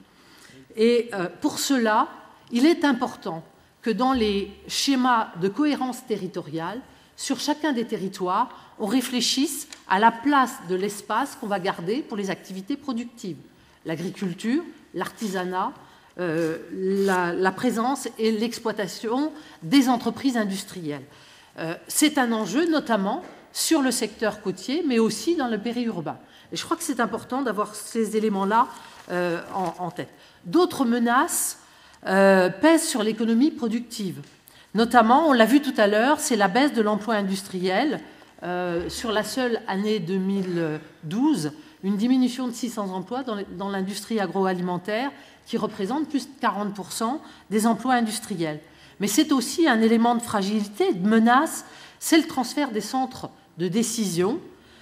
Et euh, pour cela, il est important que dans les schémas de cohérence territoriale, sur chacun des territoires, on réfléchisse à la place de l'espace qu'on va garder pour les activités productives. L'agriculture, l'artisanat, euh, la, la présence et l'exploitation des entreprises industrielles. Euh, c'est un enjeu notamment sur le secteur côtier, mais aussi dans le périurbain. Et je crois que c'est important d'avoir ces éléments-là euh, en, en tête. D'autres menaces euh, pèsent sur l'économie productive. Notamment, on l'a vu tout à l'heure, c'est la baisse de l'emploi industriel. Euh, sur la seule année deux mille douze, une diminution de six cents emplois dans l'industrie agroalimentaire qui représente plus de quarante pour cent des emplois industriels. Mais c'est aussi un élément de fragilité, de menace, c'est le transfert des centres de décision,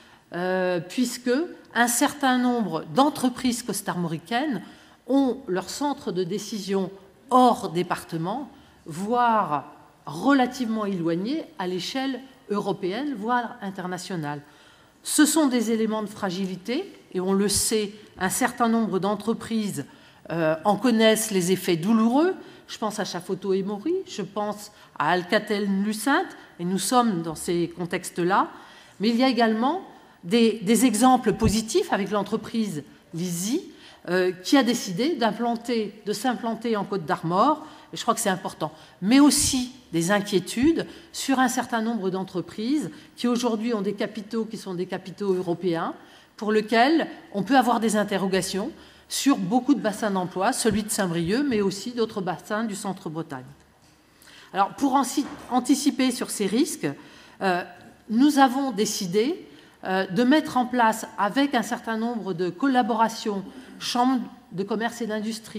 euh, puisque un certain nombre d'entreprises costarmoricaines ont leur centre de décision hors département, voire relativement éloigné à l'échelle européenne, voire internationale. Ce sont des éléments de fragilité, et on le sait, un certain nombre d'entreprises euh, en connaissent les effets douloureux. Je pense à Chafoto et Maury, je pense à Alcatel-Lucent, et nous sommes dans ces contextes-là. Mais il y a également des, des exemples positifs avec l'entreprise Lisi, euh, qui a décidé d'implanter, de s'implanter en Côte-d'Armor, et je crois que c'est important, mais aussi des inquiétudes sur un certain nombre d'entreprises qui aujourd'hui ont des capitaux qui sont des capitaux européens, pour lesquels on peut avoir des interrogations sur beaucoup de bassins d'emploi, celui de Saint-Brieuc, mais aussi d'autres bassins du centre-Bretagne. Alors, pour anticiper sur ces risques, euh, nous avons décidé euh, de mettre en place, avec un certain nombre de collaborations, chambres de commerce et d'industrie,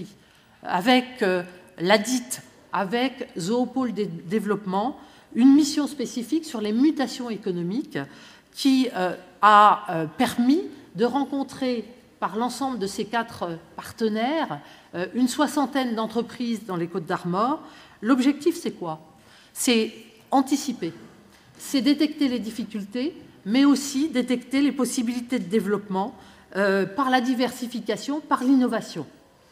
avec euh, l'A D I T, avec Zoopôle Développement, une mission spécifique sur les mutations économiques qui euh, a euh, permis de rencontrer par l'ensemble de ces quatre partenaires euh, une soixantaine d'entreprises dans les Côtes-d'Armor. L'objectif, c'est quoi? C'est anticiper, c'est détecter les difficultés, mais aussi détecter les possibilités de développement euh, par la diversification, par l'innovation.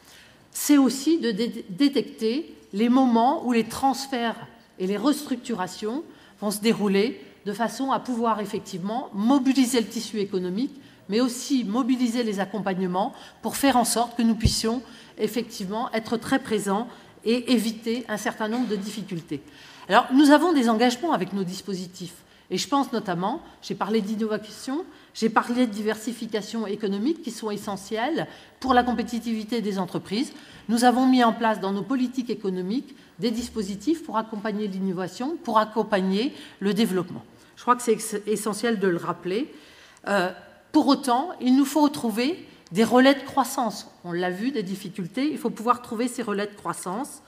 C'est aussi de dé détecter les moments où les transferts et les restructurations vont se dérouler de façon à pouvoir effectivement mobiliser le tissu économique, mais aussi mobiliser les accompagnements pour faire en sorte que nous puissions effectivement être très présents et éviter un certain nombre de difficultés. Alors, nous avons des engagements avec nos dispositifs. Et je pense notamment, j'ai parlé d'innovation, j'ai parlé de diversification économique qui sont essentielles pour la compétitivité des entreprises. Nous avons mis en place dans nos politiques économiques des dispositifs pour accompagner l'innovation, pour accompagner le développement. Je crois que c'est essentiel de le rappeler. Euh, pour autant, il nous faut trouver des relais de croissance. On l'a vu, des difficultés, il faut pouvoir trouver ces relais de croissance.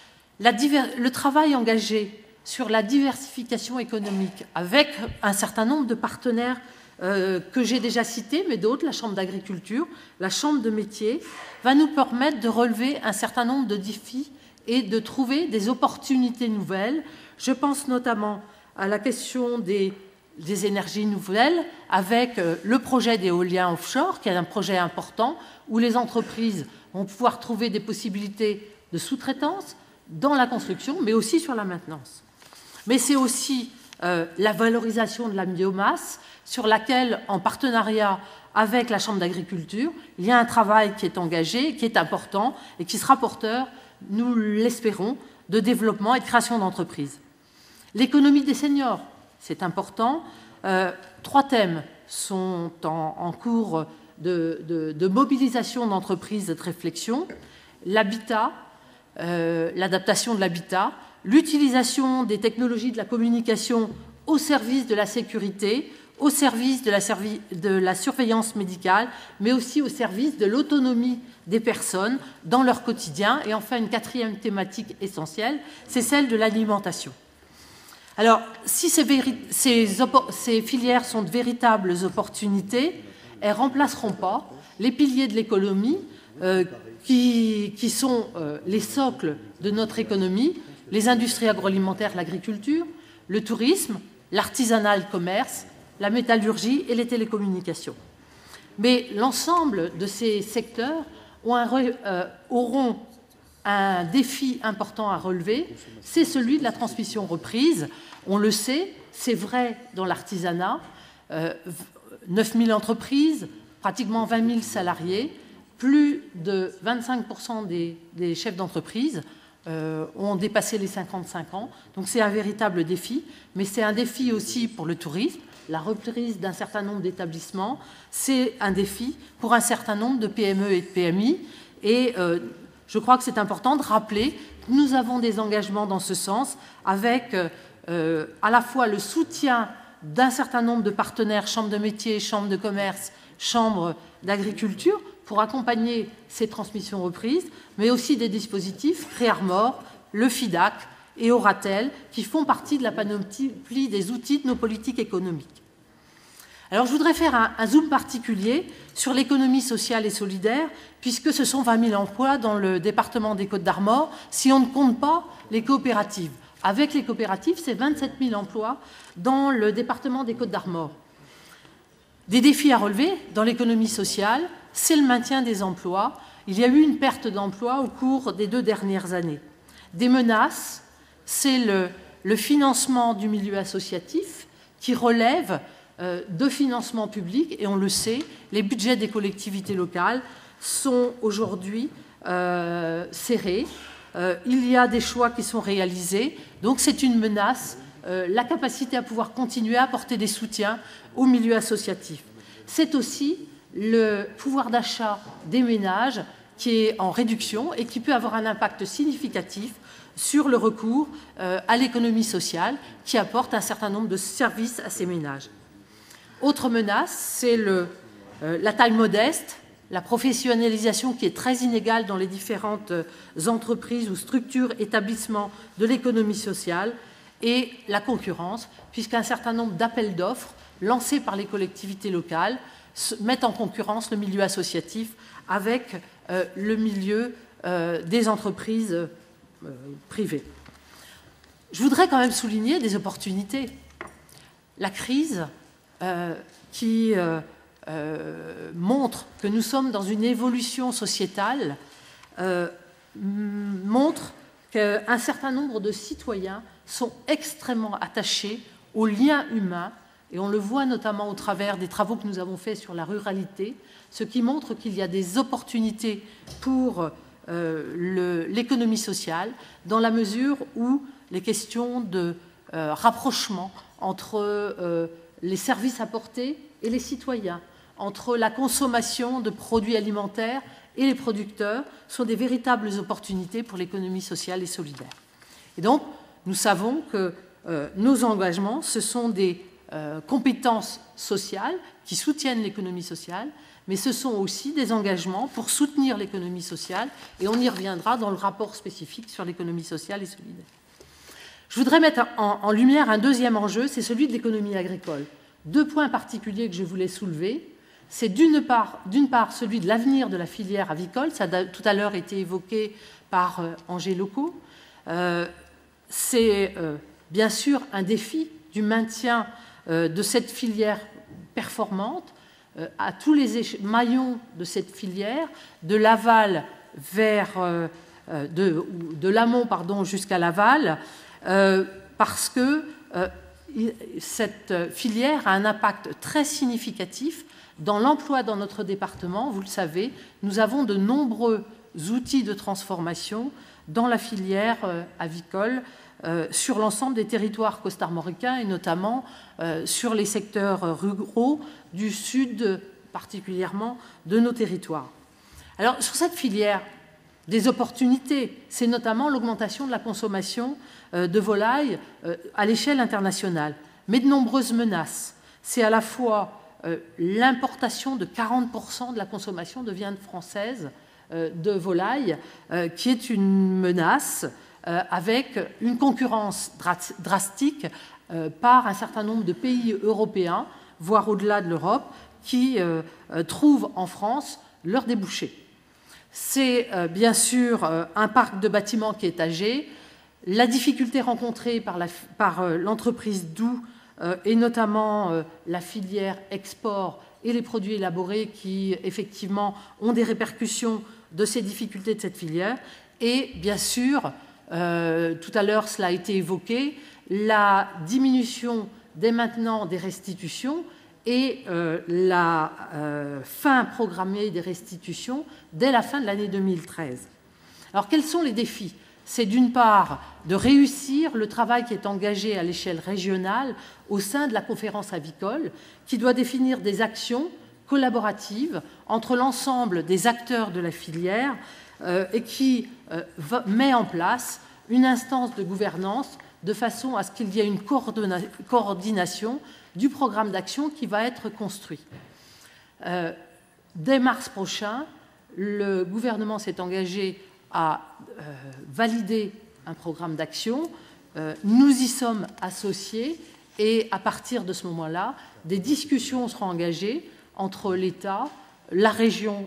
La diver... Le travail engagé sur la diversification économique avec un certain nombre de partenaires euh, que j'ai déjà cités, mais d'autres, la Chambre d'agriculture, la Chambre de métier, va nous permettre de relever un certain nombre de défis et de trouver des opportunités nouvelles. Je pense notamment à la question des, des énergies nouvelles, avec euh, le projet d'éolien offshore, qui est un projet important, où les entreprises vont pouvoir trouver des possibilités de sous-traitance dans la construction, mais aussi sur la maintenance. Mais c'est aussi euh, la valorisation de la biomasse, sur laquelle, en partenariat avec la Chambre d'agriculture, il y a un travail qui est engagé, qui est important et qui sera porteur, nous l'espérons, de développement et de création d'entreprises. L'économie des seniors, c'est important. Euh, trois thèmes sont en, en cours de, de, de mobilisation d'entreprises et de réflexion. L'habitat, euh, l'adaptation de l'habitat, l'utilisation des technologies de la communication au service de la sécurité, au service de la, servi de la surveillance médicale, mais aussi au service de l'autonomie des personnes dans leur quotidien. Et enfin, une quatrième thématique essentielle, c'est celle de l'alimentation. Alors, si ces, ces, ces filières sont de véritables opportunités, elles ne remplaceront pas les piliers de l'économie euh, qui, qui sont euh, les socles de notre économie, les industries agroalimentaires, l'agriculture, le tourisme, l'artisanat, le commerce, la métallurgie et les télécommunications. Mais l'ensemble de ces secteurs ont un, euh, auront un défi important à relever, c'est celui de la transmission reprise. On le sait, c'est vrai dans l'artisanat, euh, neuf mille entreprises, pratiquement vingt mille salariés, plus de vingt-cinq pour cent des, des chefs d'entreprise euh, ont dépassé les cinquante-cinq ans. Donc c'est un véritable défi, mais c'est un défi aussi pour le tourisme. La reprise d'un certain nombre d'établissements, c'est un défi pour un certain nombre de P M E et de P M I. Et euh, je crois que c'est important de rappeler que nous avons des engagements dans ce sens, avec euh, à la fois le soutien d'un certain nombre de partenaires, chambres de métiers, chambres de commerce, chambres d'agriculture, pour accompagner ces transmissions reprises, mais aussi des dispositifs, Créarmor, le FIDAC et Oratel, qui font partie de la panoplie des outils de nos politiques économiques. Alors je voudrais faire un, un zoom particulier sur l'économie sociale et solidaire, puisque ce sont vingt mille emplois dans le département des Côtes-d'Armor, si on ne compte pas les coopératives. Avec les coopératives, c'est vingt-sept mille emplois dans le département des Côtes-d'Armor. Des défis à relever dans l'économie sociale, c'est le maintien des emplois. Il y a eu une perte d'emplois au cours des deux dernières années. Des menaces, c'est le, le financement du milieu associatif qui relève euh, de financement public, et on le sait, les budgets des collectivités locales sont aujourd'hui euh, serrés. Euh, il y a des choix qui sont réalisés, donc c'est une menace, euh, la capacité à pouvoir continuer à apporter des soutiens au milieu associatif. C'est aussi le pouvoir d'achat des ménages qui est en réduction et qui peut avoir un impact significatif sur le recours euh, à l'économie sociale qui apporte un certain nombre de services à ces ménages. Autre menace, c'est le, euh, la taille modeste, la professionnalisation qui est très inégale dans les différentes euh, entreprises ou structures, établissements de l'économie sociale, et la concurrence, puisqu'un certain nombre d'appels d'offres lancés par les collectivités locales mettent en concurrence le milieu associatif avec euh, le milieu euh, des entreprises euh, privées. Je voudrais quand même souligner des opportunités. La crise euh, qui euh, euh, montre que nous sommes dans une évolution sociétale euh, montre qu'un certain nombre de citoyens sont extrêmement attachés aux liens humains, et on le voit notamment au travers des travaux que nous avons faits sur la ruralité, ce qui montre qu'il y a des opportunités pour euh, l'économie sociale, dans la mesure où les questions de euh, rapprochement entre euh, les services apportés et les citoyens, entre la consommation de produits alimentaires et les producteurs, sont des véritables opportunités pour l'économie sociale et solidaire. Et donc, nous savons que euh, nos engagements, ce sont des euh, compétences sociales qui soutiennent l'économie sociale, mais ce sont aussi des engagements pour soutenir l'économie sociale, et on y reviendra dans le rapport spécifique sur l'économie sociale et solidaire. Je voudrais mettre en, en lumière un deuxième enjeu, c'est celui de l'économie agricole. Deux points particuliers que je voulais soulever. C'est d'une part, d'une part celui de l'avenir de la filière avicole, ça a tout à l'heure été évoqué par euh, Angers Locaux. Euh, c'est euh, bien sûr un défi du maintien euh, de cette filière performante euh, à tous les maillons de cette filière, de l'aval vers euh, de, de l'amont pardon jusqu'à l'aval, euh, parce que euh, cette filière a un impact très significatif dans l'emploi dans notre département. Vous le savez, nous avons de nombreux outils de transformation dans la filière euh, avicole euh, sur l'ensemble des territoires costarmoricains et notamment euh, sur les secteurs ruraux du sud particulièrement de nos territoires. Alors sur cette filière, des opportunités, c'est notamment l'augmentation de la consommation euh, de volailles euh, à l'échelle internationale, mais de nombreuses menaces. C'est à la fois euh, l'importation de quarante pour cent de la consommation de viande française euh, de volailles, euh, qui est une menace euh, avec une concurrence drastique euh, par un certain nombre de pays européens, voire au-delà de l'Europe, qui euh, euh, trouvent en France leurs débouchés. C'est euh, bien sûr euh, un parc de bâtiments qui est âgé, la difficulté rencontrée par, la, par euh, l'entreprise Doux euh, et notamment euh, la filière export et les produits élaborés qui effectivement ont des répercussions de ces difficultés de cette filière, et bien sûr, euh, tout à l'heure cela a été évoqué, la diminution dès maintenant des restitutions et euh, la euh, fin programmée des restitutions dès la fin de l'année deux mille treize. Alors quels sont les défis? C'est d'une part de réussir le travail qui est engagé à l'échelle régionale au sein de la conférence avicole, qui doit définir des actions collaboratives entre l'ensemble des acteurs de la filière euh, et qui euh, va, met en place une instance de gouvernance de façon à ce qu'il y ait une coordination du programme d'action qui va être construit. Euh, dès mars prochain, le gouvernement s'est engagé à euh, valider un programme d'action. Euh, nous y sommes associés et à partir de ce moment-là, des discussions seront engagées entre l'État, la région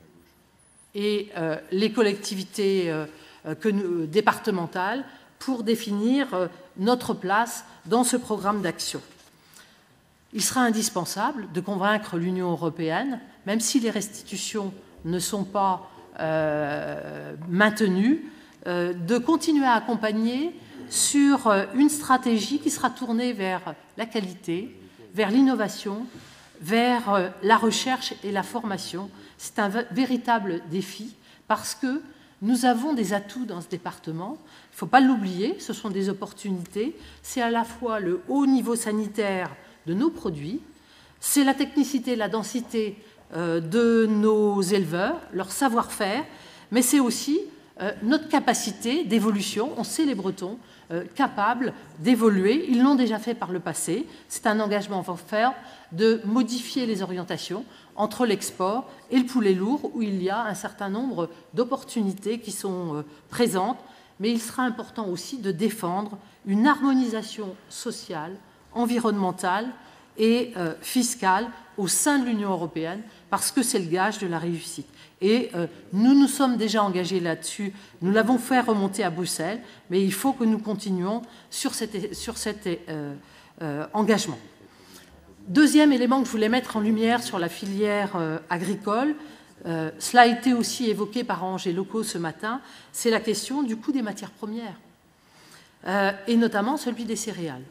et euh, les collectivités euh, que nous, départementales pour définir euh, notre place dans ce programme d'action. Il sera indispensable de convaincre l'Union européenne, même si les restitutions ne sont pas euh, maintenues, euh, de continuer à accompagner sur une stratégie qui sera tournée vers la qualité, vers l'innovation, vers la recherche et la formation. C'est un véritable défi parce que nous avons des atouts dans ce département. Il ne faut pas l'oublier, ce sont des opportunités. C'est à la fois le haut niveau sanitaire de nos produits, c'est la technicité, la densité euh, de nos éleveurs, leur savoir-faire, mais c'est aussi euh, notre capacité d'évolution. On sait les Bretons euh, capables d'évoluer, ils l'ont déjà fait par le passé. C'est un engagement fort de modifier les orientations entre l'export et le poulet lourd, où il y a un certain nombre d'opportunités qui sont euh, présentes, mais il sera important aussi de défendre une harmonisation sociale, environnementale et euh, fiscale au sein de l'Union européenne, parce que c'est le gage de la réussite. Et euh, nous nous sommes déjà engagés là-dessus, nous l'avons fait remonter à Bruxelles, mais il faut que nous continuions sur cet, sur cet euh, euh, engagement. Deuxième élément que je voulais mettre en lumière sur la filière euh, agricole, euh, cela a été aussi évoqué par Angers Locaux ce matin, c'est la question du coût des matières premières. euh, et notamment celui des céréales.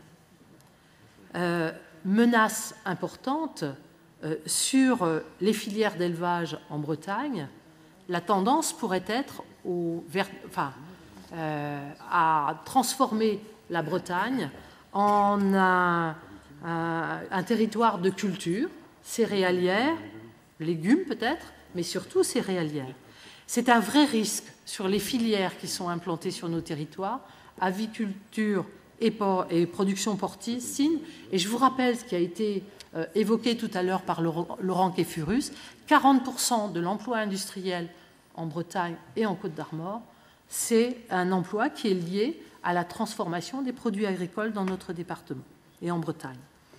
Euh, menace importante euh, sur euh, les filières d'élevage en Bretagne. La tendance pourrait être au, vers, enfin, euh, à transformer la Bretagne en un, un, un territoire de culture céréalière, légumes peut-être, mais surtout céréalière. C'est un vrai risque sur les filières qui sont implantées sur nos territoires, aviculture et, por et production porcine. Et je vous rappelle ce qui a été euh, évoqué tout à l'heure par Laurent Kéfurus, quarante pour cent de l'emploi industriel en Bretagne et en Côte-d'Armor, c'est un emploi qui est lié à la transformation des produits agricoles dans notre département et en Bretagne.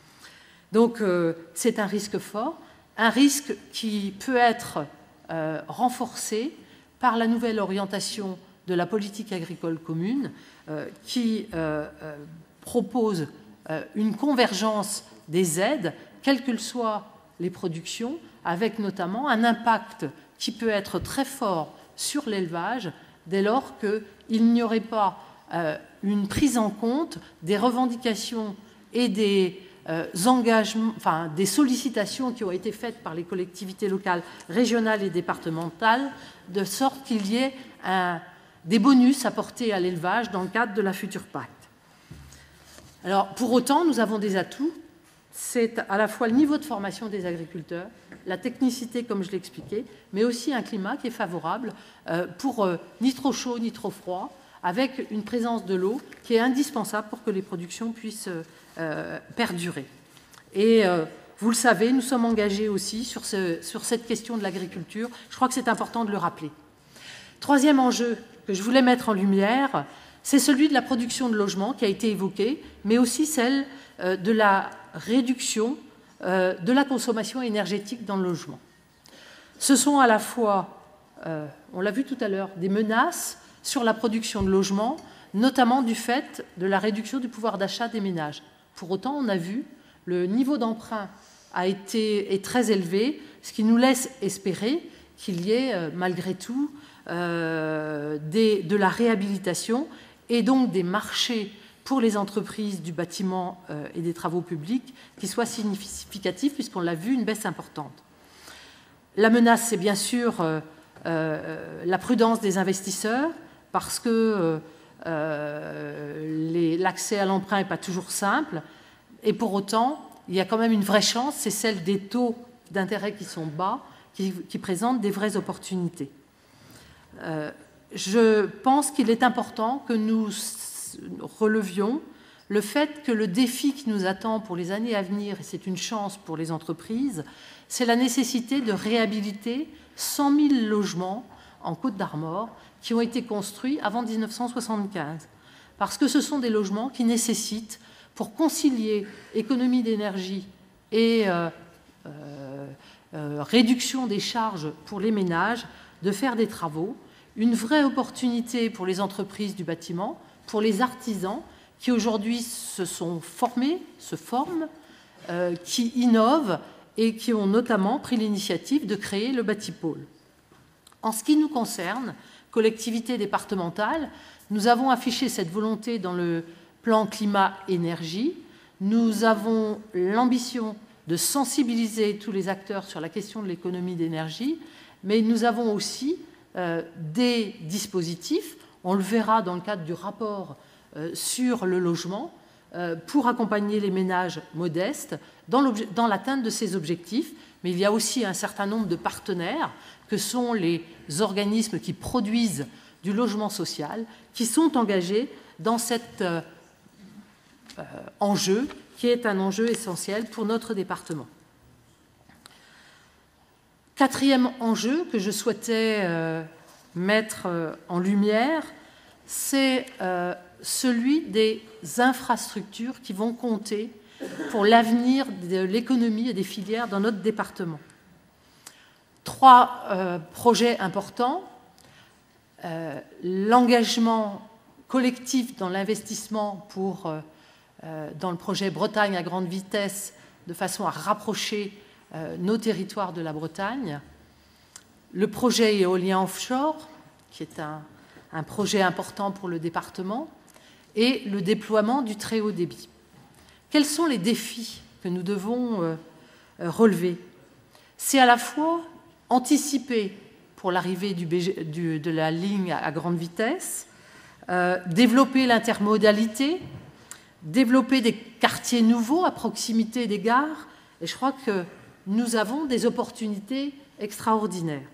Donc euh, c'est un risque fort, un risque qui peut être euh, renforcé par la nouvelle orientation de la politique agricole commune euh, qui euh, euh, propose euh, une convergence des aides, quelles que soient les productions, avec notamment un impact qui peut être très fort sur l'élevage dès lors qu'il n'y aurait pas euh, une prise en compte des revendications et des euh, engagements, enfin des sollicitations qui ont été faites par les collectivités locales, régionales et départementales, de sorte qu'il y ait un, des bonus apportés à l'élevage dans le cadre de la future P A C. Alors, pour autant, nous avons des atouts. C'est à la fois le niveau de formation des agriculteurs, la technicité, comme je l'expliquais, mais aussi un climat qui est favorable euh, pour euh, ni trop chaud ni trop froid, avec une présence de l'eau qui est indispensable pour que les productions puissent euh, perdurer. Et euh, vous le savez, nous sommes engagés aussi sur, ce, sur cette question de l'agriculture. Je crois que c'est important de le rappeler. Troisième enjeu que je voulais mettre en lumière, c'est celui de la production de logements qui a été évoqué, mais aussi celle euh, de la réduction euh, de la consommation énergétique dans le logement. Ce sont à la fois, euh, on l'a vu tout à l'heure, des menaces sur la production de logements, notamment du fait de la réduction du pouvoir d'achat des ménages. Pour autant, on a vu, le niveau d'emprunt a été, est très élevé, ce qui nous laisse espérer qu'il y ait, euh, malgré tout, euh, des, de la réhabilitation et donc des marchés pour les entreprises du bâtiment euh, et des travaux publics qui soient significatifs, puisqu'on l'a vu, une baisse importante. La menace, c'est bien sûr euh, euh, la prudence des investisseurs, parce que euh, l'accès à l'emprunt n'est pas toujours simple, et pour autant, il y a quand même une vraie chance, c'est celle des taux d'intérêt qui sont bas, qui, qui présentent des vraies opportunités. Euh, je pense qu'il est important que nous relevions le fait que le défi qui nous attend pour les années à venir, et c'est une chance pour les entreprises, c'est la nécessité de réhabiliter cent mille logements en Côte-d'Armor qui ont été construits avant mille neuf cent soixante-quinze. Parce que ce sont des logements qui nécessitent, pour concilier économie d'énergie et euh, euh, euh, réduction des charges pour les ménages, de faire des travaux, une vraie opportunité pour les entreprises du bâtiment, pour les artisans qui aujourd'hui se sont formés, se forment, euh, qui innovent et qui ont notamment pris l'initiative de créer le Bâtipôle. En ce qui nous concerne, collectivité départementale, nous avons affiché cette volonté dans le plan climat-énergie. Nous avons l'ambition de sensibiliser tous les acteurs sur la question de l'économie d'énergie, mais nous avons aussi euh, des dispositifs, on le verra dans le cadre du rapport euh, sur le logement, euh, pour accompagner les ménages modestes dans, dans l'atteinte de ces objectifs. Mais il y a aussi un certain nombre de partenaires, que sont les organismes qui produisent du logement social, qui sont engagés dans cet euh, euh, enjeu, qui est un enjeu essentiel pour notre département. Quatrième enjeu que je souhaitais euh, mettre euh, en lumière, c'est euh, celui des infrastructures qui vont compter pour l'avenir de l'économie et des filières dans notre département. Trois euh, projets importants. Euh, l'engagement collectif dans l'investissement pour, euh, euh, dans le projet Bretagne à grande vitesse, de façon à rapprocher euh, nos territoires de la Bretagne. Le projet éolien offshore, qui est un, un projet important pour le département. et le déploiement du très haut débit. Quels sont les défis que nous devons euh, relever? C'est à la fois anticiper pour l'arrivée du, du, de la ligne à grande vitesse, euh, développer l'intermodalité, développer des quartiers nouveaux à proximité des gares, et je crois que nous avons des opportunités extraordinaires.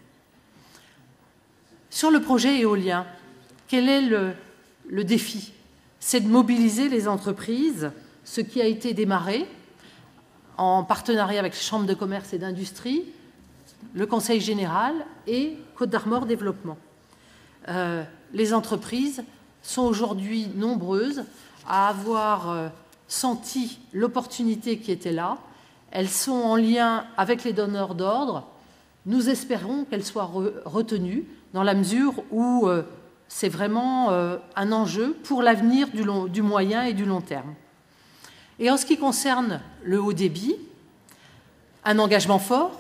Sur le projet éolien, quel est le, le défi? C'est de mobiliser les entreprises, ce qui a été démarré en partenariat avec les chambres de commerce et d'industrie, le Conseil général et Côte d'Armor Développement. Euh, les entreprises sont aujourd'hui nombreuses à avoir euh, senti l'opportunité qui était là. Elles sont en lien avec les donneurs d'ordre. Nous espérons qu'elles soient re retenues dans la mesure où euh, c'est vraiment euh, un enjeu pour l'avenir du, du moyen et du long terme. Et en ce qui concerne le haut débit, un engagement fort,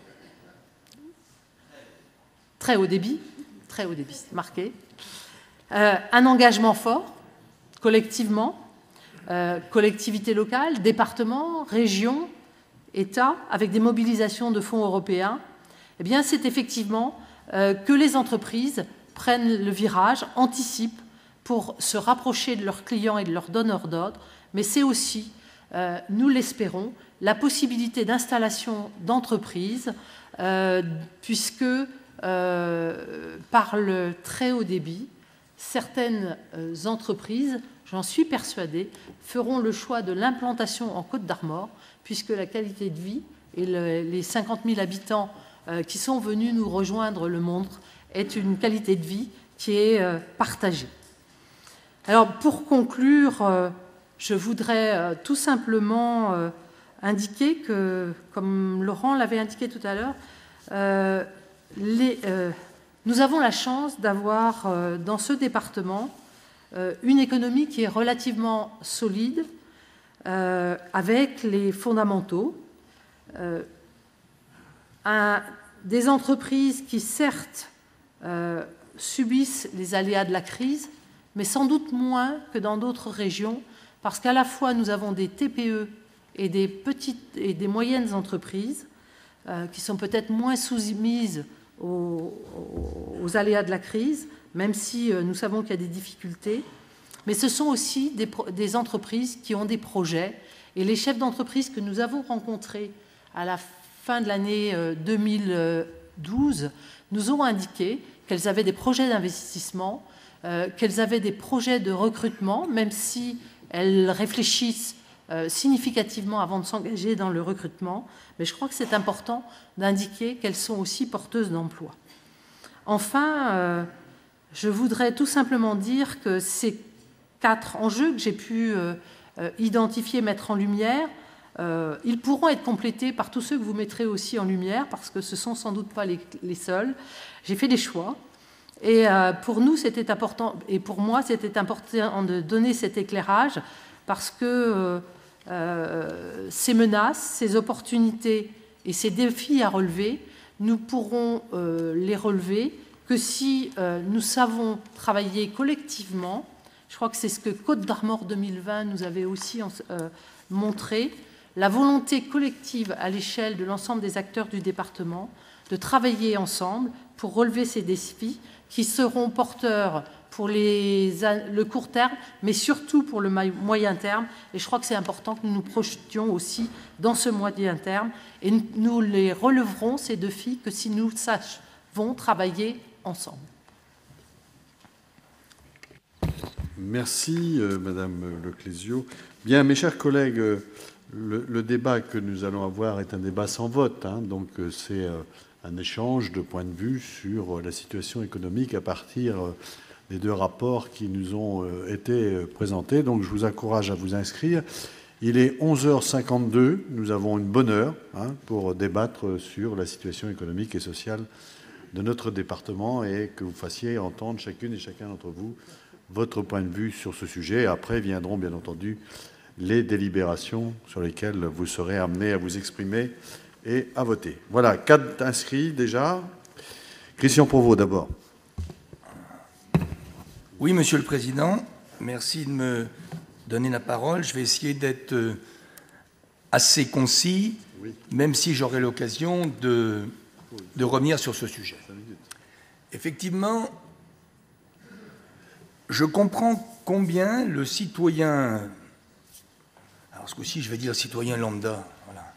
très haut débit, très haut débit, c'est marqué, euh, un engagement fort, collectivement, euh, collectivités locales, départements, régions, États, avec des mobilisations de fonds européens, eh bien, c'est effectivement euh, que les entreprises prennent le virage, anticipent pour se rapprocher de leurs clients et de leurs donneurs d'ordre, mais c'est aussi, euh, nous l'espérons, la possibilité d'installation d'entreprises, euh, puisque euh, par le très haut débit, certaines euh, entreprises, j'en suis persuadée, feront le choix de l'implantation en Côte d'Armor, puisque la qualité de vie et le, les cinquante mille habitants euh, qui sont venus nous rejoindre le montrent, est une qualité de vie qui est euh, partagée. Alors, pour conclure, euh, je voudrais euh, tout simplement euh, indiquer que, comme Laurent l'avait indiqué tout à l'heure, euh, euh, nous avons la chance d'avoir euh, dans ce département euh, une économie qui est relativement solide, euh, avec les fondamentaux, euh, un, des entreprises qui, certes, euh, subissent les aléas de la crise, mais sans doute moins que dans d'autres régions, parce qu'à la fois nous avons des T P E et des petites et des moyennes entreprises euh, qui sont peut-être moins soumises aux, aux aléas de la crise, même si euh, nous savons qu'il y a des difficultés, mais ce sont aussi des, des entreprises qui ont des projets, et les chefs d'entreprise que nous avons rencontrés à la fin de l'année euh, deux mille douze nous ont indiqué qu'elles avaient des projets d'investissement, euh, qu'elles avaient des projets de recrutement, même si elles réfléchissent euh, significativement avant de s'engager dans le recrutement. Mais je crois que c'est important d'indiquer qu'elles sont aussi porteuses d'emploi. Enfin, euh, je voudrais tout simplement dire que ces quatre enjeux que j'ai pu euh, euh, identifier, mettre en lumière, euh, ils pourront être complétés par tous ceux que vous mettrez aussi en lumière, parce que ce ne sont sans doute pas les, les seuls. J'ai fait des choix. Et euh, pour nous, c'était important, et pour moi, c'était important de donner cet éclairage, parce que euh, euh, ces menaces, ces opportunités et ces défis à relever, nous pourrons euh, les relever que si euh, nous savons travailler collectivement. Je crois que c'est ce que Côte d'Armor deux mille vingt nous avait aussi euh, montré, la volonté collective à l'échelle de l'ensemble des acteurs du département de travailler ensemble pour relever ces défis qui seront porteurs pour les, le court terme, mais surtout pour le moyen terme. Et je crois que c'est important que nous nous projetions aussi dans ce moyen terme. Et nous les releverons, ces défis, que si nous savons travailler ensemble. Merci, euh, Madame Leclésio. Bien, mes chers collègues, euh, le, le débat que nous allons avoir est un débat sans vote. Hein, donc, euh, c'est euh, un échange de points de vue sur euh, la situation économique à partir euh, des deux rapports qui nous ont euh, été euh, présentés. Donc, je vous encourage à vous inscrire. Il est onze heures cinquante-deux. Nous avons une bonne heure hein, pour débattre sur la situation économique et sociale de notre département et que vous fassiez entendre chacune et chacun d'entre vous votre point de vue sur ce sujet. Après viendront bien entendu les délibérations sur lesquelles vous serez amenés à vous exprimer et à voter. Voilà, quatre inscrits déjà. Christian Provost d'abord. Oui, Monsieur le Président. Merci de me donner la parole. Je vais essayer d'être assez concis, oui. Même si j'aurai l'occasion de, de revenir sur ce sujet. Effectivement, je comprends combien le citoyen, alors ce coup-ci je vais dire citoyen lambda, voilà,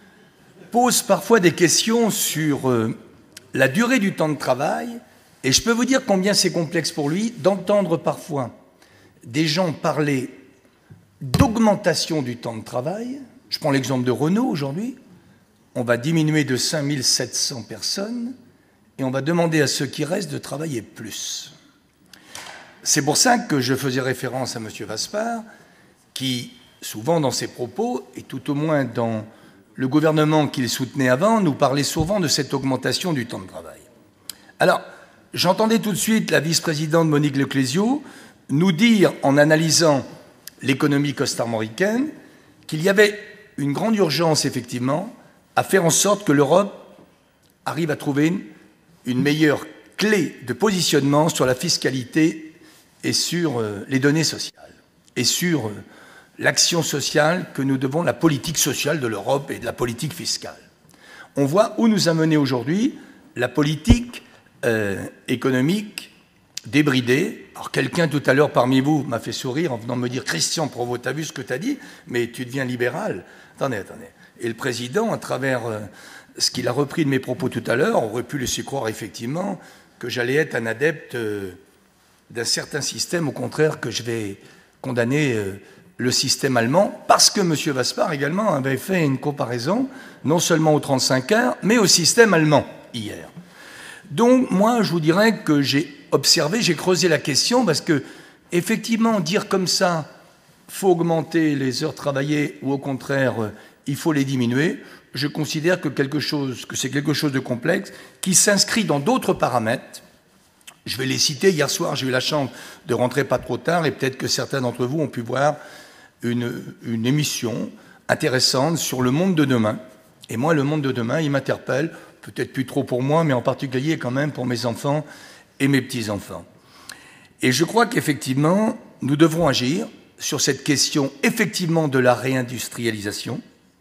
pose parfois des questions sur euh, la durée du temps de travail, et je peux vous dire combien c'est complexe pour lui d'entendre parfois des gens parler d'augmentation du temps de travail. Je prends l'exemple de Renault aujourd'hui. On va diminuer de cinq mille sept cents personnes et on va demander à ceux qui restent de travailler plus. C'est pour ça que je faisais référence à M. Vaspart, qui, souvent dans ses propos, et tout au moins dans le gouvernement qu'il soutenait avant, nous parlait souvent de cette augmentation du temps de travail. Alors, j'entendais tout de suite la vice-présidente Monique Leclésio nous dire, en analysant l'économie costarmoricaine, qu'il y avait une grande urgence, effectivement, à faire en sorte que l'Europe arrive à trouver une, une meilleure clé de positionnement sur la fiscalité et sur euh, les données sociales, et sur euh, l'action sociale que nous devons, la politique sociale de l'Europe et de la politique fiscale. On voit où nous a mené aujourd'hui la politique euh, économique débridée. Alors quelqu'un tout à l'heure parmi vous m'a fait sourire en venant me dire « Christian Provost, t'as vu ce que t'as dit, mais tu deviens libéral ». Attendez, attendez. Et le président, à travers euh, ce qu'il a repris de mes propos tout à l'heure, aurait pu laisser croire effectivement que j'allais être un adepte euh, d'un certain système, au contraire que je vais condamner euh, le système allemand, parce que M. Vaspart également avait fait une comparaison, non seulement aux trente-cinq heures, mais au système allemand, hier. Donc, moi, je vous dirais que j'ai observé, j'ai creusé la question, parce que, effectivement, dire comme ça, faut augmenter les heures travaillées, ou au contraire, euh, il faut les diminuer, je considère que, quelque chose, que c'est quelque chose de complexe, qui s'inscrit dans d'autres paramètres. Je vais les citer. Hier soir, j'ai eu la chance de rentrer pas trop tard, et peut-être que certains d'entre vous ont pu voir une, une émission intéressante sur le monde de demain. Et moi, le monde de demain, il m'interpelle, peut-être plus trop pour moi, mais en particulier quand même pour mes enfants et mes petits-enfants. Et je crois qu'effectivement, nous devrons agir sur cette question, effectivement, de la réindustrialisation.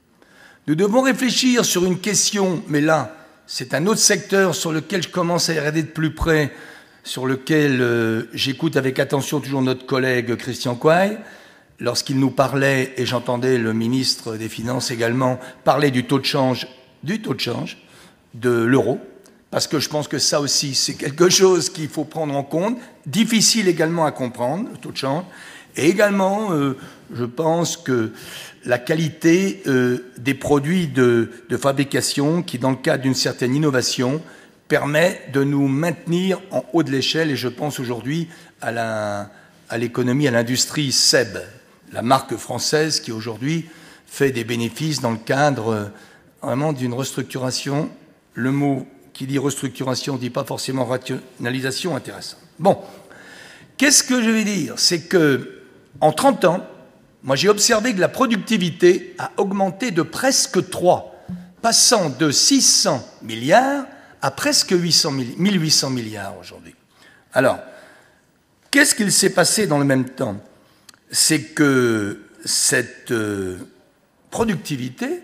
Nous devons réfléchir sur une question, mais là, c'est un autre secteur sur lequel je commence à regarder de plus près, sur lequel euh, j'écoute avec attention toujours notre collègue Christian Coy, lorsqu'il nous parlait, et j'entendais le ministre des Finances également, parler du taux de change, du taux de change, de l'euro, parce que je pense que ça aussi, c'est quelque chose qu'il faut prendre en compte, difficile également à comprendre, le taux de change, et également, euh, je pense que la qualité euh, des produits de, de fabrication qui, dans le cadre d'une certaine innovation, permet de nous maintenir en haut de l'échelle, et je pense aujourd'hui à, la, à l'économie, à l'industrie S E B, la marque française qui aujourd'hui fait des bénéfices dans le cadre euh, vraiment d'une restructuration. Le mot qui dit restructuration ne dit pas forcément rationalisation, intéressant. Bon, qu'est-ce que je vais dire? C'est que en trente ans, moi j'ai observé que la productivité a augmenté de presque trois, passant de six cents milliards à presque mille huit cents milliards aujourd'hui. Alors, qu'est-ce qu'il s'est passé dans le même temps? C'est que cette euh, productivité,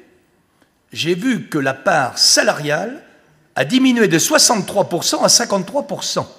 j'ai vu que la part salariale a diminué de soixante-trois pour cent à cinquante-trois pour cent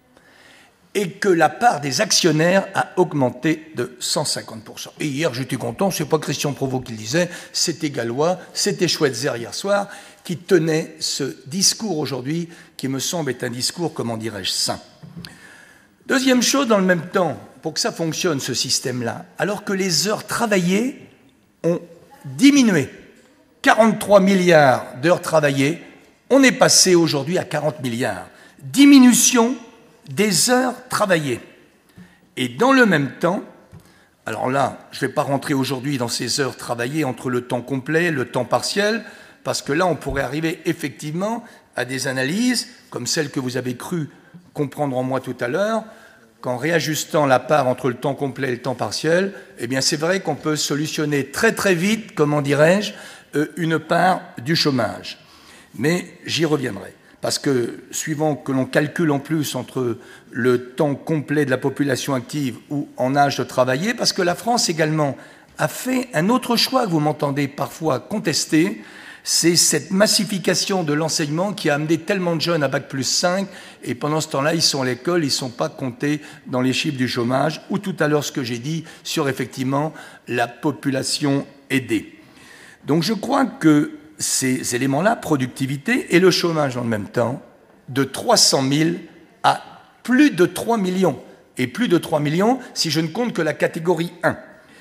et que la part des actionnaires a augmenté de cent cinquante pour cent. Et hier, j'étais content, ce n'est pas Christian Provost qui le disait, c'était Gallois, c'était Schweitzer hier soir, qui tenait ce discours aujourd'hui, qui me semble être un discours, comment dirais-je, sain. Deuxième chose, dans le même temps, pour que ça fonctionne, ce système-là, alors que les heures travaillées ont diminué, quarante-trois milliards d'heures travaillées, on est passé aujourd'hui à quarante milliards. Diminution des heures travaillées. Et dans le même temps, alors là, je ne vais pas rentrer aujourd'hui dans ces heures travaillées entre le temps complet, le temps partiel, parce que là, on pourrait arriver effectivement à des analyses, comme celles que vous avez cru comprendre en moi tout à l'heure, qu'en réajustant la part entre le temps complet et le temps partiel, eh bien c'est vrai qu'on peut solutionner très très vite, comment dirais-je, une part du chômage. Mais j'y reviendrai. parce que suivant que l'on calcule en plus entre le temps complet de la population active ou en âge de travailler, parce que la France également a fait un autre choix que vous m'entendez parfois contester, c'est cette massification de l'enseignement qui a amené tellement de jeunes à bac plus cinq, et pendant ce temps-là, ils sont à l'école, ils ne sont pas comptés dans les chiffres du chômage, ou tout à l'heure ce que j'ai dit sur effectivement la population aidée. Donc je crois que ces éléments-là, productivité et le chômage en même temps, de trois cent mille à plus de trois millions, et plus de trois millions si je ne compte que la catégorie un.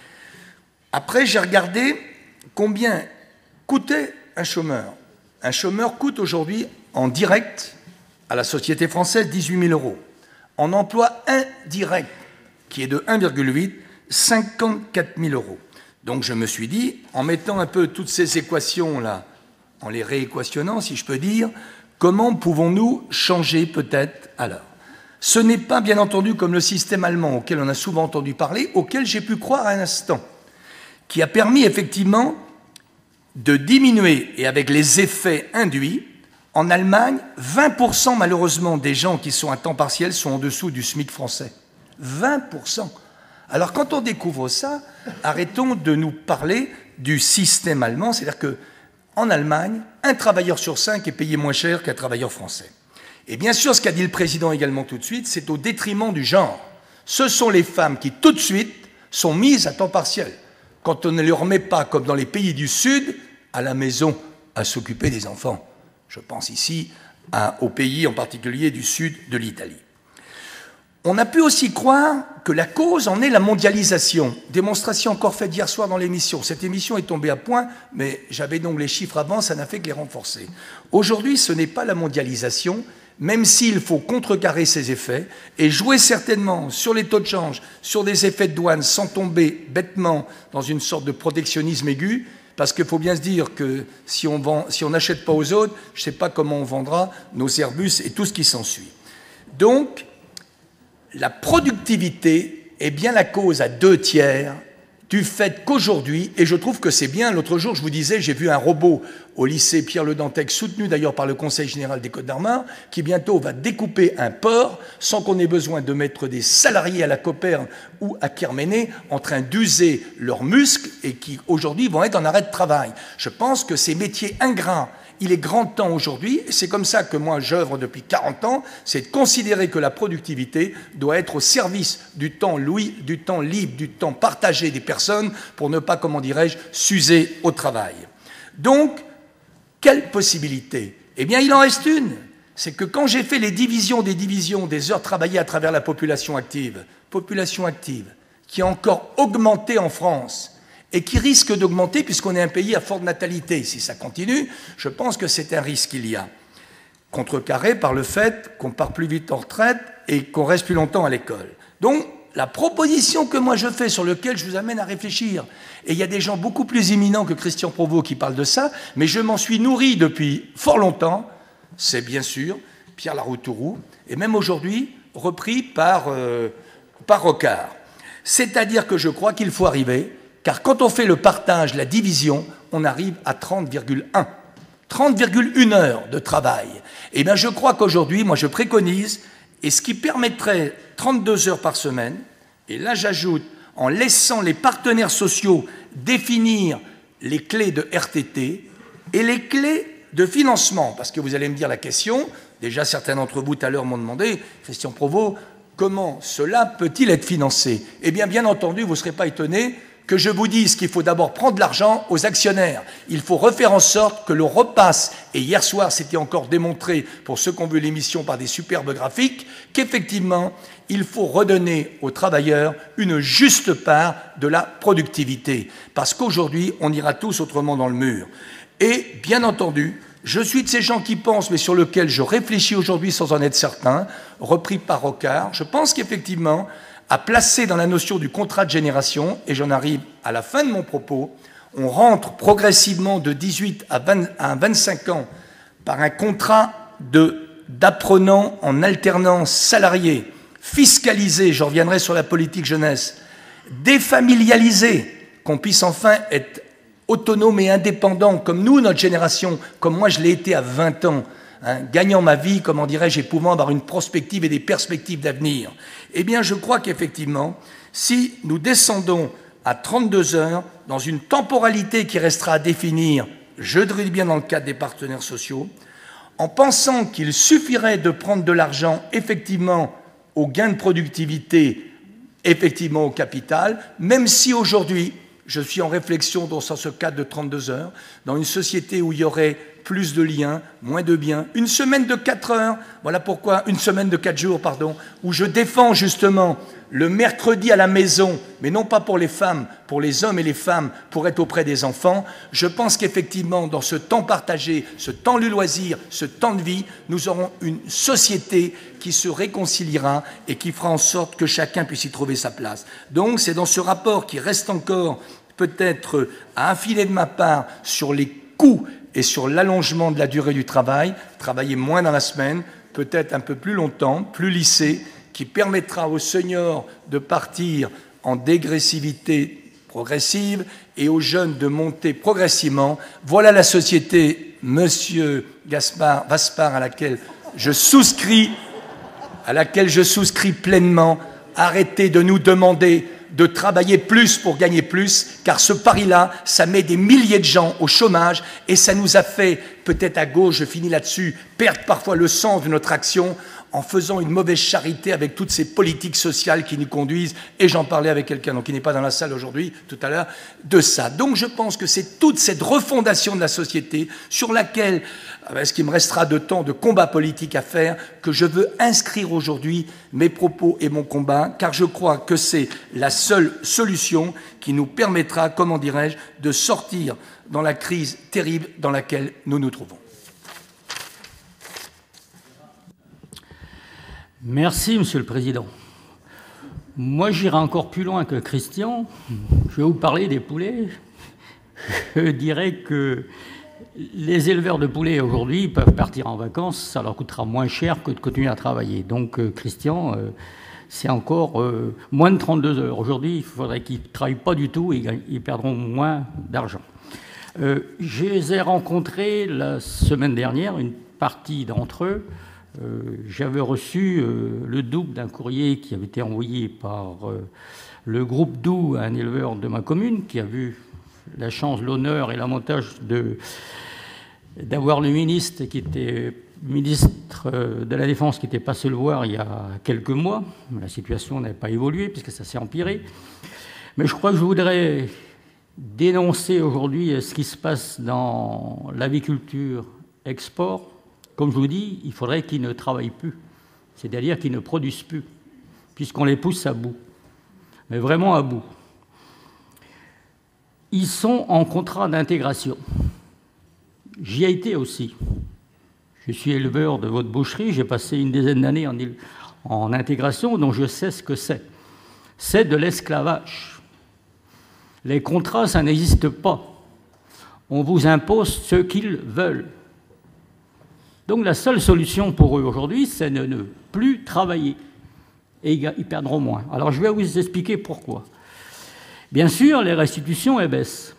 Après, j'ai regardé combien coûtait un chômeur. Un chômeur coûte aujourd'hui en direct à la société française dix-huit mille euros. En emploi indirect, qui est de un virgule huit, cinquante-quatre mille euros. Donc je me suis dit, en mettant un peu toutes ces équations-là, en les rééquationnant, si je peux dire, comment pouvons-nous changer peut-être alors? Ce n'est pas bien entendu comme le système allemand auquel on a souvent entendu parler, auquel j'ai pu croire à un instant, qui a permis effectivement de diminuer, et avec les effets induits, en Allemagne, vingt pour cent malheureusement des gens qui sont à temps partiel sont en dessous du SMIC français. vingt pour cent. Alors quand on découvre ça, arrêtons de nous parler du système allemand, c'est-à-dire qu'en Allemagne, un travailleur sur cinq est payé moins cher qu'un travailleur français. Et bien sûr, ce qu'a dit le président également tout de suite, c'est au détriment du genre. Ce sont les femmes qui tout de suite sont mises à temps partiel, quand on ne les remet pas, comme dans les pays du Sud, à la maison à s'occuper des enfants. Je pense ici à, aux pays en particulier du sud de l'Italie. On a pu aussi croire que la cause en est la mondialisation. Démonstration encore faite hier soir dans l'émission. Cette émission est tombée à point, mais j'avais donc les chiffres avant, ça n'a fait que les renforcer. Aujourd'hui, ce n'est pas la mondialisation, même s'il faut contrecarrer ces effets et jouer certainement sur les taux de change, sur des effets de douane, sans tomber bêtement dans une sorte de protectionnisme aigu, parce qu'il faut bien se dire que si on vend, si on n'achète pas aux autres, je ne sais pas comment on vendra nos Airbus et tout ce qui s'ensuit. Donc, la productivité est bien la cause à deux tiers du fait qu'aujourd'hui, et je trouve que c'est bien, l'autre jour je vous disais, j'ai vu un robot au lycée Pierre-Le Dantec, soutenu d'ailleurs par le Conseil général des Côtes-d'Armor, qui bientôt va découper un porc sans qu'on ait besoin de mettre des salariés à la Coperne ou à Kerméné en train d'user leurs muscles et qui aujourd'hui vont être en arrêt de travail. Je pense que ces métiers ingrats, il est grand temps aujourd'hui, et c'est comme ça que moi j'œuvre depuis quarante ans, c'est de considérer que la productivité doit être au service du temps, louis, du temps libre, du temps partagé des personnes pour ne pas, comment dirais-je, s'user au travail. Donc, quelle possibilité? Eh bien, il en reste une. C'est que quand j'ai fait les divisions des divisions des heures travaillées à travers la population active, population active qui a encore augmenté en France, et qui risque d'augmenter puisqu'on est un pays à forte natalité. Si ça continue, je pense que c'est un risque qu'il y a. Contrecarré par le fait qu'on part plus vite en retraite et qu'on reste plus longtemps à l'école. Donc, la proposition que moi je fais, sur laquelle je vous amène à réfléchir, et il y a des gens beaucoup plus éminents que Christian Provost qui parlent de ça, mais je m'en suis nourri depuis fort longtemps, c'est bien sûr Pierre Laroutourou, et même aujourd'hui repris par, euh, par Rocard. C'est-à-dire que je crois qu'il faut arriver... Car quand on fait le partage, la division, on arrive à trente virgule un. trente virgule un heures de travail. Et bien je crois qu'aujourd'hui, moi je préconise, et ce qui permettrait trente-deux heures par semaine, et là j'ajoute, en laissant les partenaires sociaux définir les clés de R T T et les clés de financement, parce que vous allez me dire la question, déjà certains d'entre vous tout à l'heure m'ont demandé, Christian Provost, comment cela peut-il être financé? Eh bien, bien entendu, vous ne serez pas étonné que je vous dise qu'il faut d'abord prendre l'argent aux actionnaires. Il faut refaire en sorte que l'on repasse, et hier soir c'était encore démontré pour ceux qui ont vu l'émission par des superbes graphiques, qu'effectivement il faut redonner aux travailleurs une juste part de la productivité, parce qu'aujourd'hui on ira tous autrement dans le mur. Et bien entendu, je suis de ces gens qui pensent, mais sur lesquels je réfléchis aujourd'hui sans en être certain, repris par Rocard, je pense qu'effectivement à placer dans la notion du contrat de génération, et j'en arrive à la fin de mon propos, on rentre progressivement de dix-huit à vingt-cinq ans par un contrat d'apprenant en alternance salarié, fiscalisé, je reviendrai sur la politique jeunesse, défamilialisé, qu'on puisse enfin être autonome et indépendant, comme nous, notre génération, comme moi je l'ai été à vingt ans, hein, gagnant ma vie, comment dirais-je, et pouvant avoir une prospective et des perspectives d'avenir. Eh bien, je crois qu'effectivement, si nous descendons à trente-deux heures, dans une temporalité qui restera à définir, je dirais bien dans le cadre des partenaires sociaux, en pensant qu'il suffirait de prendre de l'argent, effectivement, au gain de productivité, effectivement au capital, même si aujourd'hui, je suis en réflexion dans ce cadre de trente-deux heures, dans une société où il y aurait plus de liens, moins de biens, une semaine de quatre heures, voilà pourquoi, une semaine de quatre jours, pardon, où je défends justement le mercredi à la maison, mais non pas pour les femmes, pour les hommes et les femmes, pour être auprès des enfants. Je pense qu'effectivement, dans ce temps partagé, ce temps du loisir, ce temps de vie, nous aurons une société qui se réconciliera et qui fera en sorte que chacun puisse y trouver sa place. Donc, c'est dans ce rapport qui reste encore peut-être à infiler de ma part sur les coûts et sur l'allongement de la durée du travail, travailler moins dans la semaine, peut-être un peu plus longtemps, plus lissé, qui permettra aux seniors de partir en dégressivité progressive et aux jeunes de monter progressivement. Voilà la société, Monsieur Gaspard Vaspart, à laquelle je souscris, à laquelle je souscris pleinement. Arrêtez de nous demander de travailler plus pour gagner plus, car ce pari-là, ça met des milliers de gens au chômage et ça nous a fait, peut-être à gauche, je finis là-dessus, perdre parfois le sens de notre action en faisant une mauvaise charité avec toutes ces politiques sociales qui nous conduisent, et j'en parlais avec quelqu'un donc qui n'est pas dans la salle aujourd'hui, tout à l'heure, de ça. Donc je pense que c'est toute cette refondation de la société sur laquelle, avec ce qui me restera de temps de combat politique à faire, que je veux inscrire aujourd'hui mes propos et mon combat, car je crois que c'est la seule solution qui nous permettra, comment dirais-je, de sortir dans la crise terrible dans laquelle nous nous trouvons. Merci, Monsieur le Président. Moi, j'irai encore plus loin que Christian. Je vais vous parler des poulets. Je dirais que les éleveurs de poulets, aujourd'hui, peuvent partir en vacances. Ça leur coûtera moins cher que de continuer à travailler. Donc, euh, Christian, euh, c'est encore euh, moins de trente-deux heures. Aujourd'hui, il faudrait qu'ils ne travaillent pas du tout et ils perdront moins d'argent. Euh, je les ai rencontrés la semaine dernière, une partie d'entre eux. Euh, j'avais reçu euh, le double d'un courrier qui avait été envoyé par euh, le groupe Doux, un éleveur de ma commune, qui a vu la chance, l'honneur et l'avantage de, d'avoir le ministre qui était ministre de la Défense qui était passé le voir il y a quelques mois. La situation n'avait pas évolué puisque ça s'est empiré. Mais je crois que je voudrais dénoncer aujourd'hui ce qui se passe dans l'aviculture export. Comme je vous dis, il faudrait qu'ils ne travaillent plus, c'est-à-dire qu'ils ne produisent plus, puisqu'on les pousse à bout, mais vraiment à bout. Ils sont en contrat d'intégration. J'y ai été aussi. Je suis éleveur de votre boucherie, j'ai passé une dizaine d'années en, en intégration, donc je sais ce que c'est. C'est de l'esclavage. Les contrats, ça n'existe pas. On vous impose ce qu'ils veulent. Donc la seule solution pour eux aujourd'hui, c'est de ne plus travailler. Et ils perdront moins. Alors je vais vous expliquer pourquoi. Bien sûr, les restitutions, elles baissent.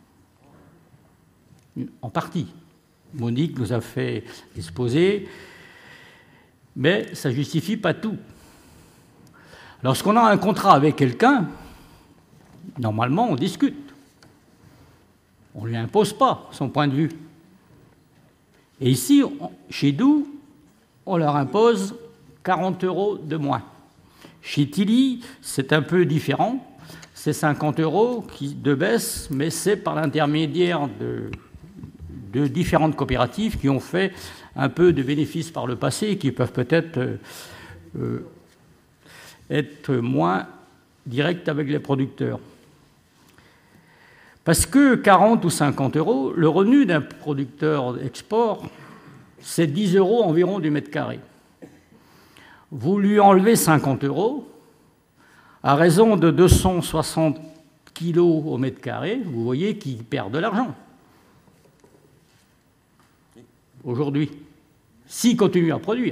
En partie. Monique nous a fait exposer. Mais ça ne justifie pas tout. Lorsqu'on a un contrat avec quelqu'un, normalement, on discute. On ne lui impose pas son point de vue. Et ici, chez Doux, on leur impose quarante euros de moins. Chez Tilly, c'est un peu différent. C'est cinquante euros qui, de baisse, mais c'est par l'intermédiaire de, de différentes coopératives qui ont fait un peu de bénéfices par le passé et qui peuvent peut-être euh, euh, être moins directs avec les producteurs. Parce que quarante ou cinquante euros, le revenu d'un producteur export, c'est dix euros environ du mètre carré. Vous lui enlevez cinquante euros, à raison de deux cent soixante kilos au mètre carré, vous voyez qu'il perd de l'argent. Aujourd'hui, s'il continue à produire.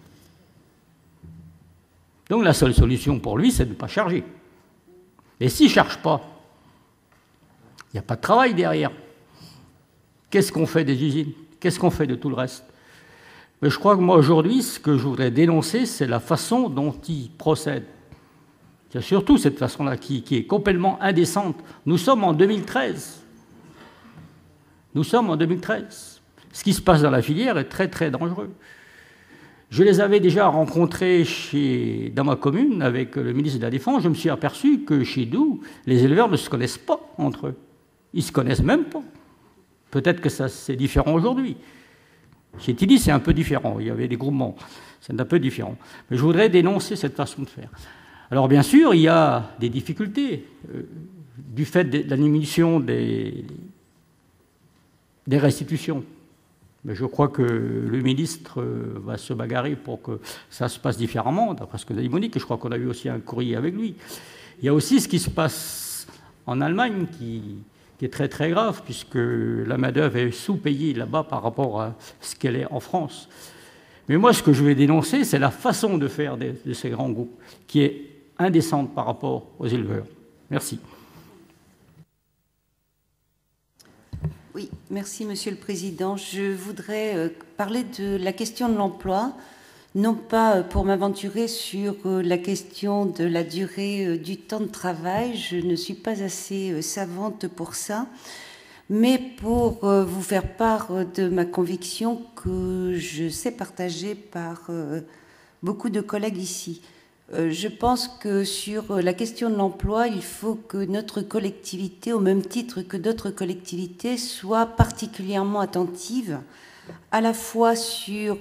Donc la seule solution pour lui, c'est de ne pas charger. Et s'il ne charge pas, il n'y a pas de travail derrière. Qu'est-ce qu'on fait des usines? Qu'est-ce qu'on fait de tout le reste? Mais je crois que moi, aujourd'hui, ce que je voudrais dénoncer, c'est la façon dont ils procèdent. C'est surtout cette façon-là qui, qui est complètement indécente. Nous sommes en deux mille treize. Nous sommes en deux mille treize. Ce qui se passe dans la filière est très, très dangereux. Je les avais déjà rencontrés chez, dans ma commune avec le ministre de la Défense. Je me suis aperçu que chez nous, les éleveurs ne se connaissent pas entre eux. Ils ne se connaissent même pas. Peut-être que ça, c'est différent aujourd'hui. Chez Tilly, c'est un peu différent. Il y avait des groupements. C'est un peu différent. Mais je voudrais dénoncer cette façon de faire. Alors, bien sûr, il y a des difficultés euh, du fait de la diminution des, des restitutions. Mais je crois que le ministre euh, va se bagarrer pour que ça se passe différemment, d'après ce que l'a dit Monique, et je crois qu'on a eu aussi un courrier avec lui. Il y a aussi ce qui se passe en Allemagne qui, qui est très très grave, puisque la main-d'œuvre est sous-payée là-bas par rapport à ce qu'elle est en France. Mais moi, ce que je vais dénoncer, c'est la façon de faire de, de ces grands groupes, qui est indécente par rapport aux éleveurs. Merci. Oui, merci Monsieur le Président. Je voudrais parler de la question de l'emploi, non pas pour m'aventurer sur la question de la durée du temps de travail, je ne suis pas assez savante pour ça, mais pour vous faire part de ma conviction que je sais partager par beaucoup de collègues ici. Je pense que sur la question de l'emploi, il faut que notre collectivité, au même titre que d'autres collectivités, soit particulièrement attentive à la fois sur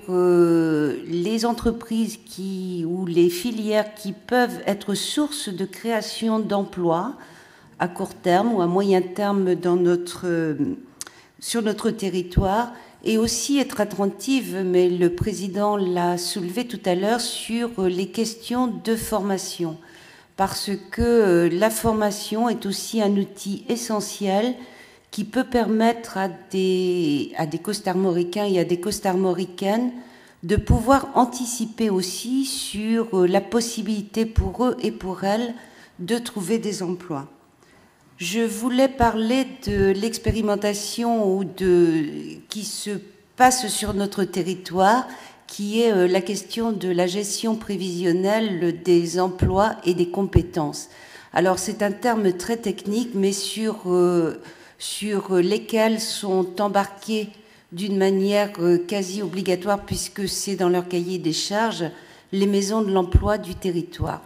les entreprises qui, ou les filières qui peuvent être source de création d'emplois à court terme ou à moyen terme dans notre, sur notre territoire, et aussi être attentive, mais le président l'a soulevé tout à l'heure, sur les questions de formation. Parce que la formation est aussi un outil essentiel qui peut permettre à des, à des costarmoricains et à des costarmoricaines de pouvoir anticiper aussi sur la possibilité pour eux et pour elles de trouver des emplois. Je voulais parler de l'expérimentation ou de, qui se passe sur notre territoire, qui est la question de la gestion prévisionnelle des emplois et des compétences. Alors c'est un terme très technique, mais sur, euh, sur lesquels sont embarqués d'une manière quasi obligatoire, puisque c'est dans leur cahier des charges, les maisons de l'emploi du territoire.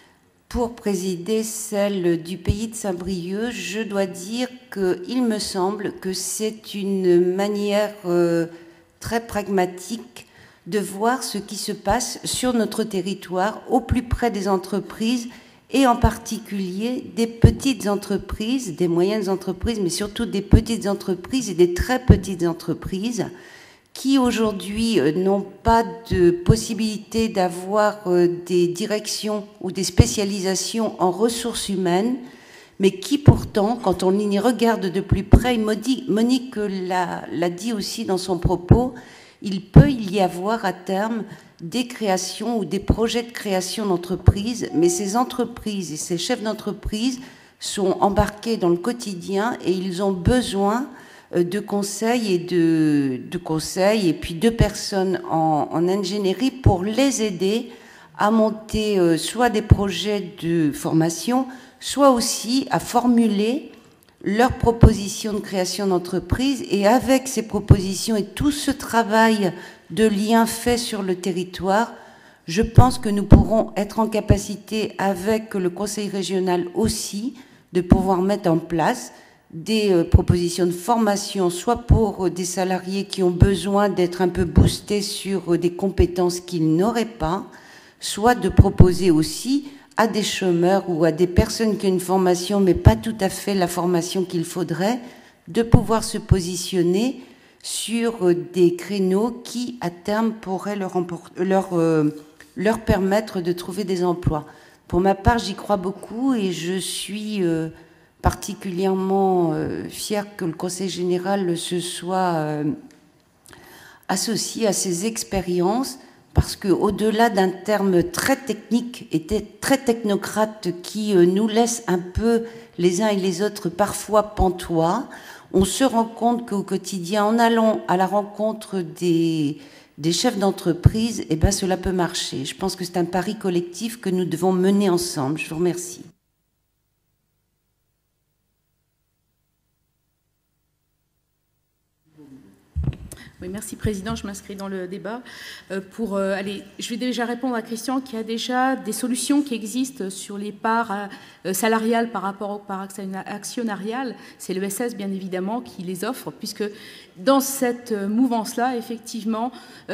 Pour présider celle du pays de Saint-Brieuc, je dois dire qu'il me semble que c'est une manière euh, très pragmatique de voir ce qui se passe sur notre territoire, au plus près des entreprises, et en particulier des petites entreprises, des moyennes entreprises, mais surtout des petites entreprises et des très petites entreprises, qui aujourd'hui n'ont pas de possibilité d'avoir des directions ou des spécialisations en ressources humaines, mais qui pourtant, quand on y regarde de plus près, Monique l'a dit aussi dans son propos, il peut y avoir à terme des créations ou des projets de création d'entreprises, mais ces entreprises et ces chefs d'entreprise sont embarqués dans le quotidien et ils ont besoin de conseils et de, de conseils et puis de personnes en, en ingénierie pour les aider à monter euh, soit des projets de formation, soit aussi à formuler leurs propositions de création d'entreprise. Et avec ces propositions et tout ce travail de lien fait sur le territoire, je pense que nous pourrons être en capacité, avec le Conseil régional aussi, de pouvoir mettre en place des euh, propositions de formation, soit pour euh, des salariés qui ont besoin d'être un peu boostés sur euh, des compétences qu'ils n'auraient pas, soit de proposer aussi à des chômeurs ou à des personnes qui ont une formation, mais pas tout à fait la formation qu'il faudrait, de pouvoir se positionner sur euh, des créneaux qui, à terme, pourraient leur, leur, euh, leur permettre de trouver des emplois. Pour ma part, j'y crois beaucoup et je suis euh, particulièrement euh, fière que le Conseil général se soit euh, associé à ces expériences, parce qu'au-delà d'un terme très technique et très technocrate qui euh, nous laisse un peu les uns et les autres parfois pantois, on se rend compte qu'au quotidien, en allant à la rencontre des, des chefs d'entreprise, eh ben, cela peut marcher. Je pense que c'est un pari collectif que nous devons mener ensemble. Je vous remercie. Oui, merci Président, je m'inscris dans le débat. Euh, pour, euh, allez, je vais déjà répondre à Christian qui a déjà des solutions qui existent sur les parts euh, salariales par rapport aux parts actionnariales. C'est l'E S S bien évidemment qui les offre, puisque dans cette mouvance-là, effectivement,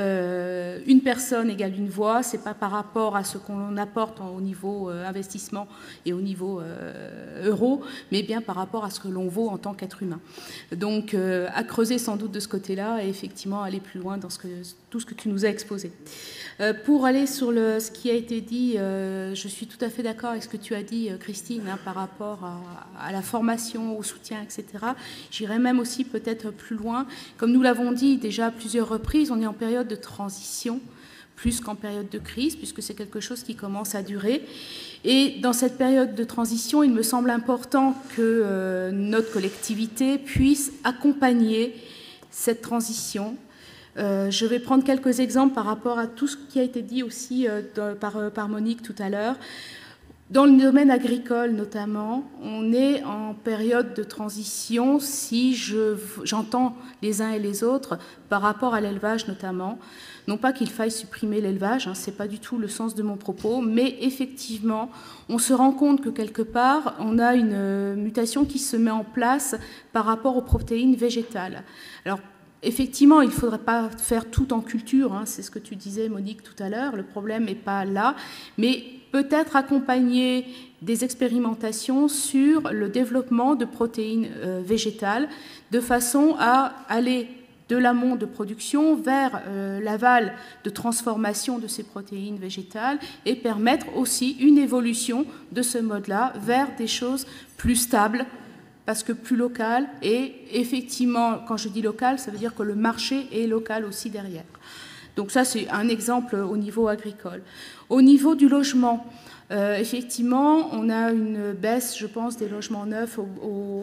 euh, une personne égale une voix, c'est pas par rapport à ce qu'on apporte au niveau euh, investissement et au niveau euh, euro, mais bien par rapport à ce que l'on vaut en tant qu'être humain. Donc, euh, à creuser sans doute de ce côté-là et effectivement aller plus loin dans ce que, tout ce que tu nous as exposé. Euh, pour aller sur le, ce qui a été dit, euh, je suis tout à fait d'accord avec ce que tu as dit, Christine, hein, par rapport à, à la formation, au soutien, et cetera. J'irais même aussi peut-être plus loin. Comme nous l'avons dit déjà à plusieurs reprises, on est en période de transition, plus qu'en période de crise, puisque c'est quelque chose qui commence à durer. Et dans cette période de transition, il me semble important que euh, notre collectivité puisse accompagner cette transition. Euh, je vais prendre quelques exemples par rapport à tout ce qui a été dit aussi euh, de, par, euh, par Monique tout à l'heure. Dans le domaine agricole notamment, on est en période de transition, si je, j'entends les uns et les autres, par rapport à l'élevage notamment. Non pas qu'il faille supprimer l'élevage, hein, ce n'est pas du tout le sens de mon propos, mais effectivement, on se rend compte que quelque part, on a une mutation qui se met en place par rapport aux protéines végétales. Alors, effectivement, il ne faudrait pas faire tout en culture, hein, c'est ce que tu disais, Monique, tout à l'heure, le problème n'est pas là, mais peut-être accompagner des expérimentations sur le développement de protéines euh, végétales, de façon à aller de l'amont de production vers euh, l'aval de transformation de ces protéines végétales et permettre aussi une évolution de ce mode-là vers des choses plus stables, parce que plus local, et effectivement, quand je dis local, ça veut dire que le marché est local aussi derrière. Donc ça, c'est un exemple au niveau agricole. Au niveau du logement, euh, effectivement, on a une baisse, je pense, des logements neufs, au, au,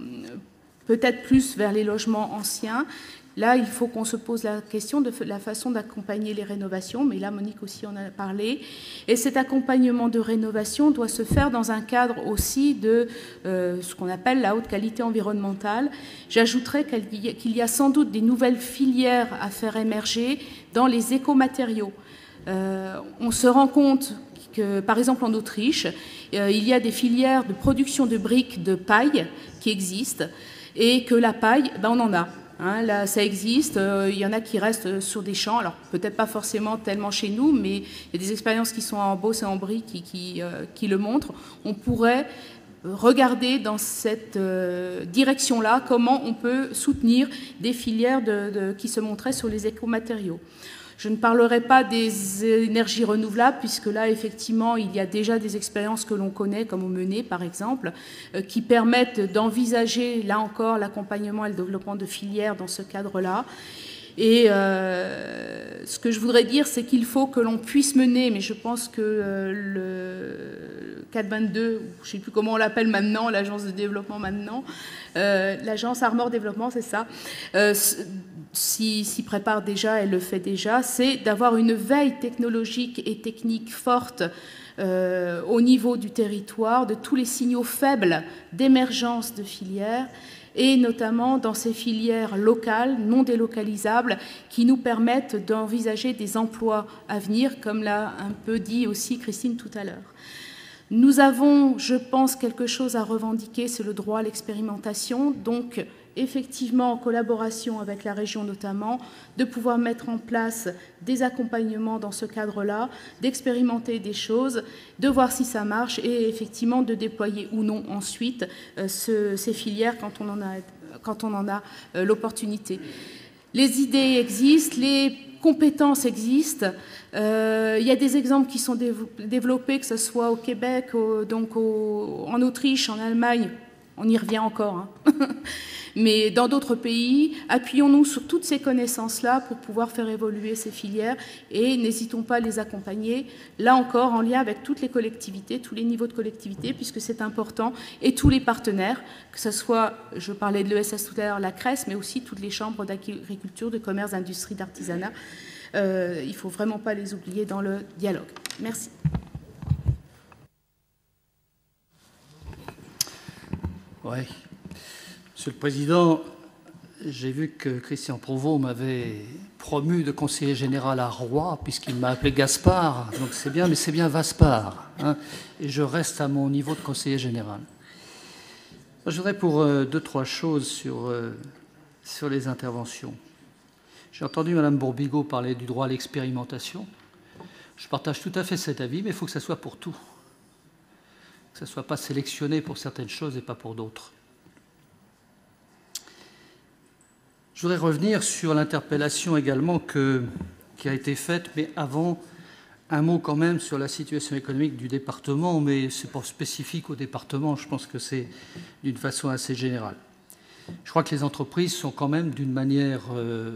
peut-être plus vers les logements anciens. Là, il faut qu'on se pose la question de la façon d'accompagner les rénovations, mais là, Monique aussi en a parlé. Et cet accompagnement de rénovation doit se faire dans un cadre aussi de euh, ce qu'on appelle la haute qualité environnementale. J'ajouterais qu'il y a sans doute des nouvelles filières à faire émerger dans les écomatériaux. Euh, on se rend compte que, par exemple, en Autriche, euh, il y a des filières de production de briques de paille qui existent, et que la paille, ben, on en a. Hein, là, ça existe, euh, il y en a qui restent sur des champs, alors peut-être pas forcément tellement chez nous, mais il y a des expériences qui sont en Beauce et en Brie qui, qui, euh, qui le montrent. On pourrait regarder dans cette euh, direction-là comment on peut soutenir des filières de, de, qui se montraient sur les écomatériaux. Je ne parlerai pas des énergies renouvelables, puisque là, effectivement, il y a déjà des expériences que l'on connaît, comme au Mené, par exemple, euh, qui permettent d'envisager, là encore, l'accompagnement et le développement de filières dans ce cadre-là. Et euh, ce que je voudrais dire, c'est qu'il faut que l'on puisse mener, mais je pense que euh, le quatre vingt-deux, je ne sais plus comment on l'appelle maintenant, l'agence de développement maintenant, euh, l'agence Armor Développement, c'est ça, euh, s'y si, si prépare déjà, elle le fait déjà, c'est d'avoir une veille technologique et technique forte euh, au niveau du territoire, de tous les signaux faibles d'émergence de filières, et notamment dans ces filières locales, non délocalisables, qui nous permettent d'envisager des emplois à venir, comme l'a un peu dit aussi Christine tout à l'heure. Nous avons, je pense, quelque chose à revendiquer, c'est le droit à l'expérimentation, donc effectivement, en collaboration avec la région notamment, de pouvoir mettre en place des accompagnements dans ce cadre-là, d'expérimenter des choses, de voir si ça marche et effectivement de déployer ou non ensuite euh, ce, ces filières quand on en a, quand on en a euh, l'opportunité. Les idées existent, les compétences existent. Euh, il y a des exemples qui sont développés, que ce soit au Québec, au, donc au, en Autriche, en Allemagne, On y revient encore. Hein. Mais dans d'autres pays, appuyons-nous sur toutes ces connaissances-là pour pouvoir faire évoluer ces filières et n'hésitons pas à les accompagner, là encore en lien avec toutes les collectivités, tous les niveaux de collectivité, puisque c'est important, et tous les partenaires, que ce soit, je parlais de l'E S S tout à l'heure, la C R E S, mais aussi toutes les chambres d'agriculture, de commerce, d'industrie, d'artisanat. Euh, il ne faut vraiment pas les oublier dans le dialogue. Merci. Oui. Monsieur le Président, j'ai vu que Christian Provost m'avait promu de conseiller général à Roy, puisqu'il m'a appelé Gaspard, donc c'est bien, mais c'est bien Vaspard, hein, et je reste à mon niveau de conseiller général. Moi, je voudrais pour euh, deux, trois choses sur, euh, sur les interventions. J'ai entendu Mme Bourbigo parler du droit à l'expérimentation. Je partage tout à fait cet avis, mais il faut que ça soit pour tout. Que ça ne soit pas sélectionné pour certaines choses et pas pour d'autres. Je voudrais revenir sur l'interpellation également que, qui a été faite, mais avant, un mot quand même sur la situation économique du département, mais ce n'est pas spécifique au département, je pense que c'est d'une façon assez générale. Je crois que les entreprises sont quand même d'une manière, euh,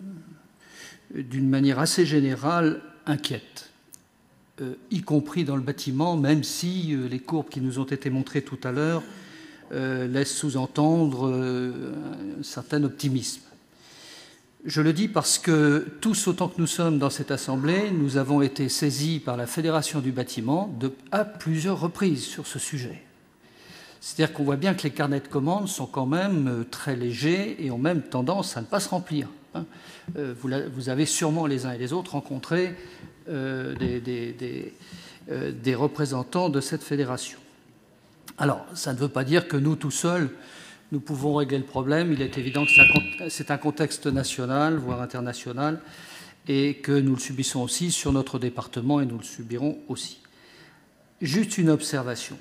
d'une manière assez générale inquiètes, euh, y compris dans le bâtiment, même si euh, les courbes qui nous ont été montrées tout à l'heure euh, laissent sous-entendre euh, un certain optimisme. Je le dis parce que tous autant que nous sommes dans cette Assemblée, nous avons été saisis par la Fédération du bâtiment de, à plusieurs reprises sur ce sujet. C'est-à-dire qu'on voit bien que les carnets de commandes sont quand même très légers et ont même tendance à ne pas se remplir. Vous, vous avez sûrement les uns et les autres rencontré euh, des, des, des, euh, des représentants de cette fédération. Alors, ça ne veut pas dire que nous, tout seuls, nous pouvons régler le problème. Il est évident que c'est un contexte national, voire international, et que nous le subissons aussi sur notre département, et nous le subirons aussi. Juste une observation.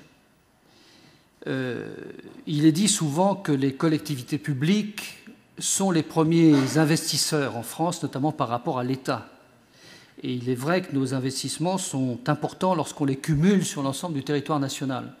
Euh, il est dit souvent que les collectivités publiques sont les premiers investisseurs en France, notamment par rapport à l'État. Et il est vrai que nos investissements sont importants lorsqu'on les cumule sur l'ensemble du territoire national.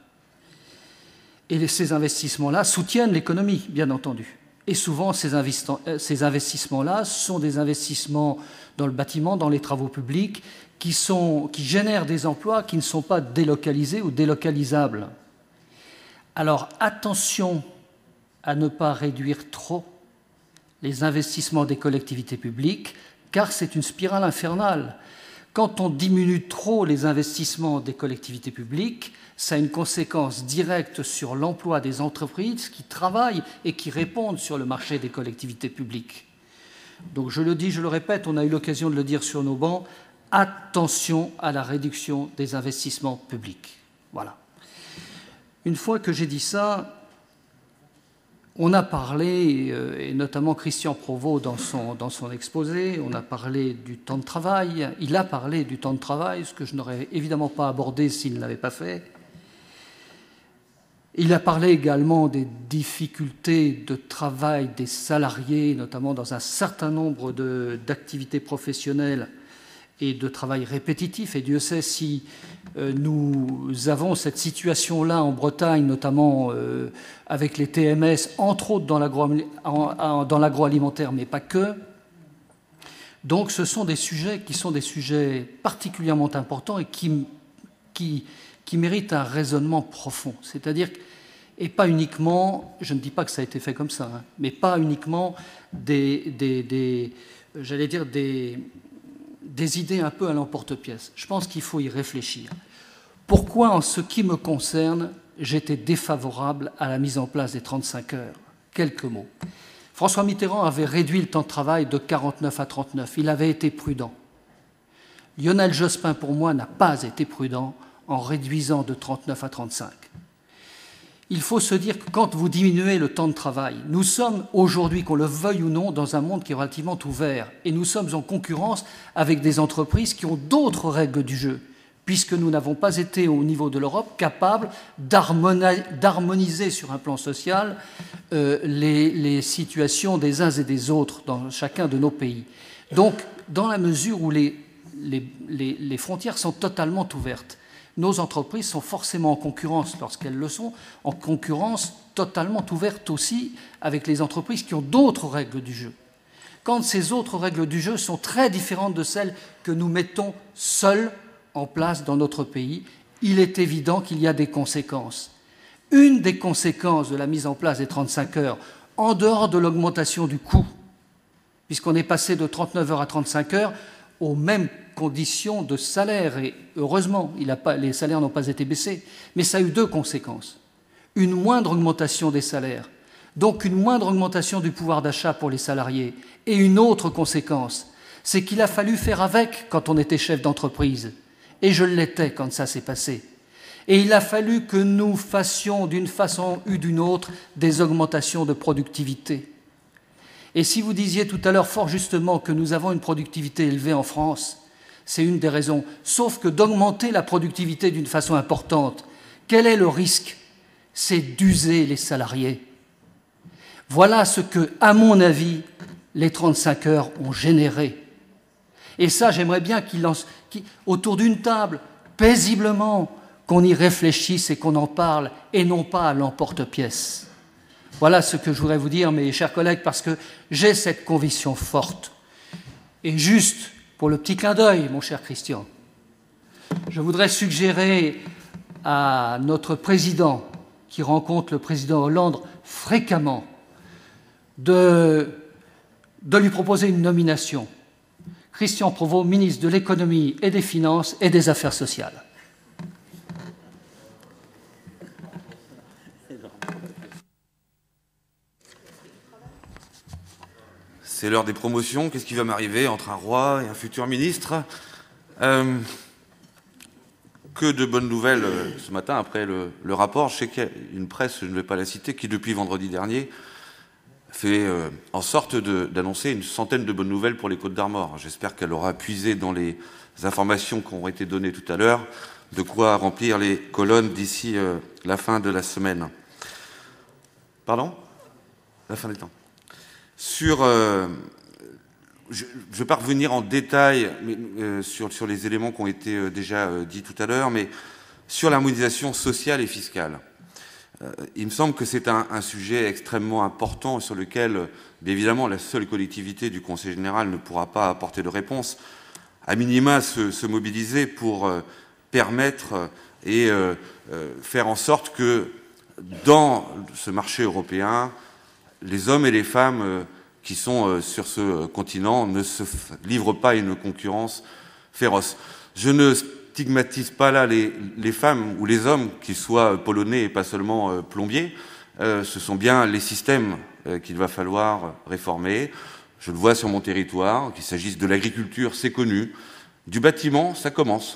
Et ces investissements-là soutiennent l'économie, bien entendu. Et souvent, ces investissements-là sont des investissements dans le bâtiment, dans les travaux publics, qui, sont, qui génèrent des emplois qui ne sont pas délocalisés ou délocalisables. Alors, attention à ne pas réduire trop les investissements des collectivités publiques, car c'est une spirale infernale. Quand on diminue trop les investissements des collectivités publiques, ça a une conséquence directe sur l'emploi des entreprises qui travaillent et qui répondent sur le marché des collectivités publiques. Donc je le dis, je le répète, on a eu l'occasion de le dire sur nos bancs, attention à la réduction des investissements publics. Voilà. Une fois que j'ai dit ça, on a parlé, et notamment Christian Provost dans son, dans son exposé, on a parlé du temps de travail. Il a parlé du temps de travail, ce que je n'aurais évidemment pas abordé s'il ne l'avait pas fait. Il a parlé également des difficultés de travail des salariés, notamment dans un certain nombre d'activités professionnelles et de travail répétitif. Et Dieu sait si euh, nous avons cette situation-là en Bretagne, notamment euh, avec les T M S, entre autres dans l'agroalimentaire, mais pas que. Donc ce sont des sujets qui sont des sujets particulièrement importants et qui, qui, qui méritent un raisonnement profond. C'est-à-dire, et pas uniquement, je ne dis pas que ça a été fait comme ça, hein, mais pas uniquement des, des, des j'allais dire, des... des idées un peu à l'emporte-pièce. Je pense qu'il faut y réfléchir. Pourquoi, en ce qui me concerne, j'étais défavorable à la mise en place des trente-cinq heures? Quelques mots. François Mitterrand avait réduit le temps de travail de quarante-neuf à trente-neuf. Il avait été prudent. Lionel Jospin, pour moi, n'a pas été prudent en réduisant de trente-neuf à trente-cinq. Il faut se dire que quand vous diminuez le temps de travail, nous sommes aujourd'hui, qu'on le veuille ou non, dans un monde qui est relativement ouvert. Et nous sommes en concurrence avec des entreprises qui ont d'autres règles du jeu, puisque nous n'avons pas été, au niveau de l'Europe, capables d'harmoniser sur un plan social euh, les, les situations des uns et des autres dans chacun de nos pays. Donc, dans la mesure où les, les, les, les frontières sont totalement ouvertes, Nos entreprises sont forcément en concurrence, lorsqu'elles le sont, en concurrence totalement ouverte aussi avec les entreprises qui ont d'autres règles du jeu. Quand ces autres règles du jeu sont très différentes de celles que nous mettons seuls en place dans notre pays, il est évident qu'il y a des conséquences. Une des conséquences de la mise en place des trente-cinq heures, en dehors de l'augmentation du coût, puisqu'on est passé de trente-neuf heures à trente-cinq heures, aux mêmes conditions de salaire, et heureusement, il a pas, les salaires n'ont pas été baissés, mais ça a eu deux conséquences. Une moindre augmentation des salaires, donc une moindre augmentation du pouvoir d'achat pour les salariés, et une autre conséquence, c'est qu'il a fallu faire avec quand on était chef d'entreprise, et je l'étais quand ça s'est passé. Et il a fallu que nous fassions d'une façon ou d'une autre des augmentations de productivité. Et si vous disiez tout à l'heure fort justement que nous avons une productivité élevée en France, c'est une des raisons. Sauf que d'augmenter la productivité d'une façon importante, quel est le risque? C'est d'user les salariés. Voilà ce que, à mon avis, les trente-cinq heures ont généré. Et ça, j'aimerais bien qu'il lance, qu'il, autour d'une table, paisiblement, qu'on y réfléchisse et qu'on en parle, et non pas à l'emporte-pièce. Voilà ce que je voudrais vous dire, mes chers collègues, parce que j'ai cette conviction forte. Et juste, pour le petit clin d'œil, mon cher Christian, je voudrais suggérer à notre président, qui rencontre le président Hollande fréquemment, de, de lui proposer une nomination. Christian Provost, ministre de l'Économie et des Finances et des Affaires sociales. C'est l'heure des promotions. Qu'est-ce qui va m'arriver entre un roi et un futur ministre? euh, Que de bonnes nouvelles euh, ce matin après le, le rapport. Je sais qu'il y a une presse, je ne vais pas la citer, qui depuis vendredi dernier fait euh, en sorte d'annoncer une centaine de bonnes nouvelles pour les Côtes-d'Armor. J'espère qu'elle aura puisé dans les informations qui ont été données tout à l'heure de quoi remplir les colonnes d'ici euh, la fin de la semaine. Pardon? La fin des temps. Sur, euh, je ne vais pas revenir en détail mais, euh, sur, sur les éléments qui ont été euh, déjà euh, dits tout à l'heure, mais sur l'harmonisation sociale et fiscale. Euh, il me semble que c'est un, un sujet extrêmement important sur lequel, euh, bien évidemment, la seule collectivité du Conseil général ne pourra pas apporter de réponse, à minima se, se mobiliser pour euh, permettre euh, et euh, euh, faire en sorte que dans ce marché européen, les hommes et les femmes euh, qui sont euh, sur ce euh, continent ne se livrent pas à une concurrence féroce. Je ne stigmatise pas là les, les femmes ou les hommes, qu'ils soient polonais et pas seulement euh, plombiers. Euh, ce sont bien les systèmes euh, qu'il va falloir réformer. Je le vois sur mon territoire, qu'il s'agisse de l'agriculture, c'est connu. Du bâtiment, ça commence.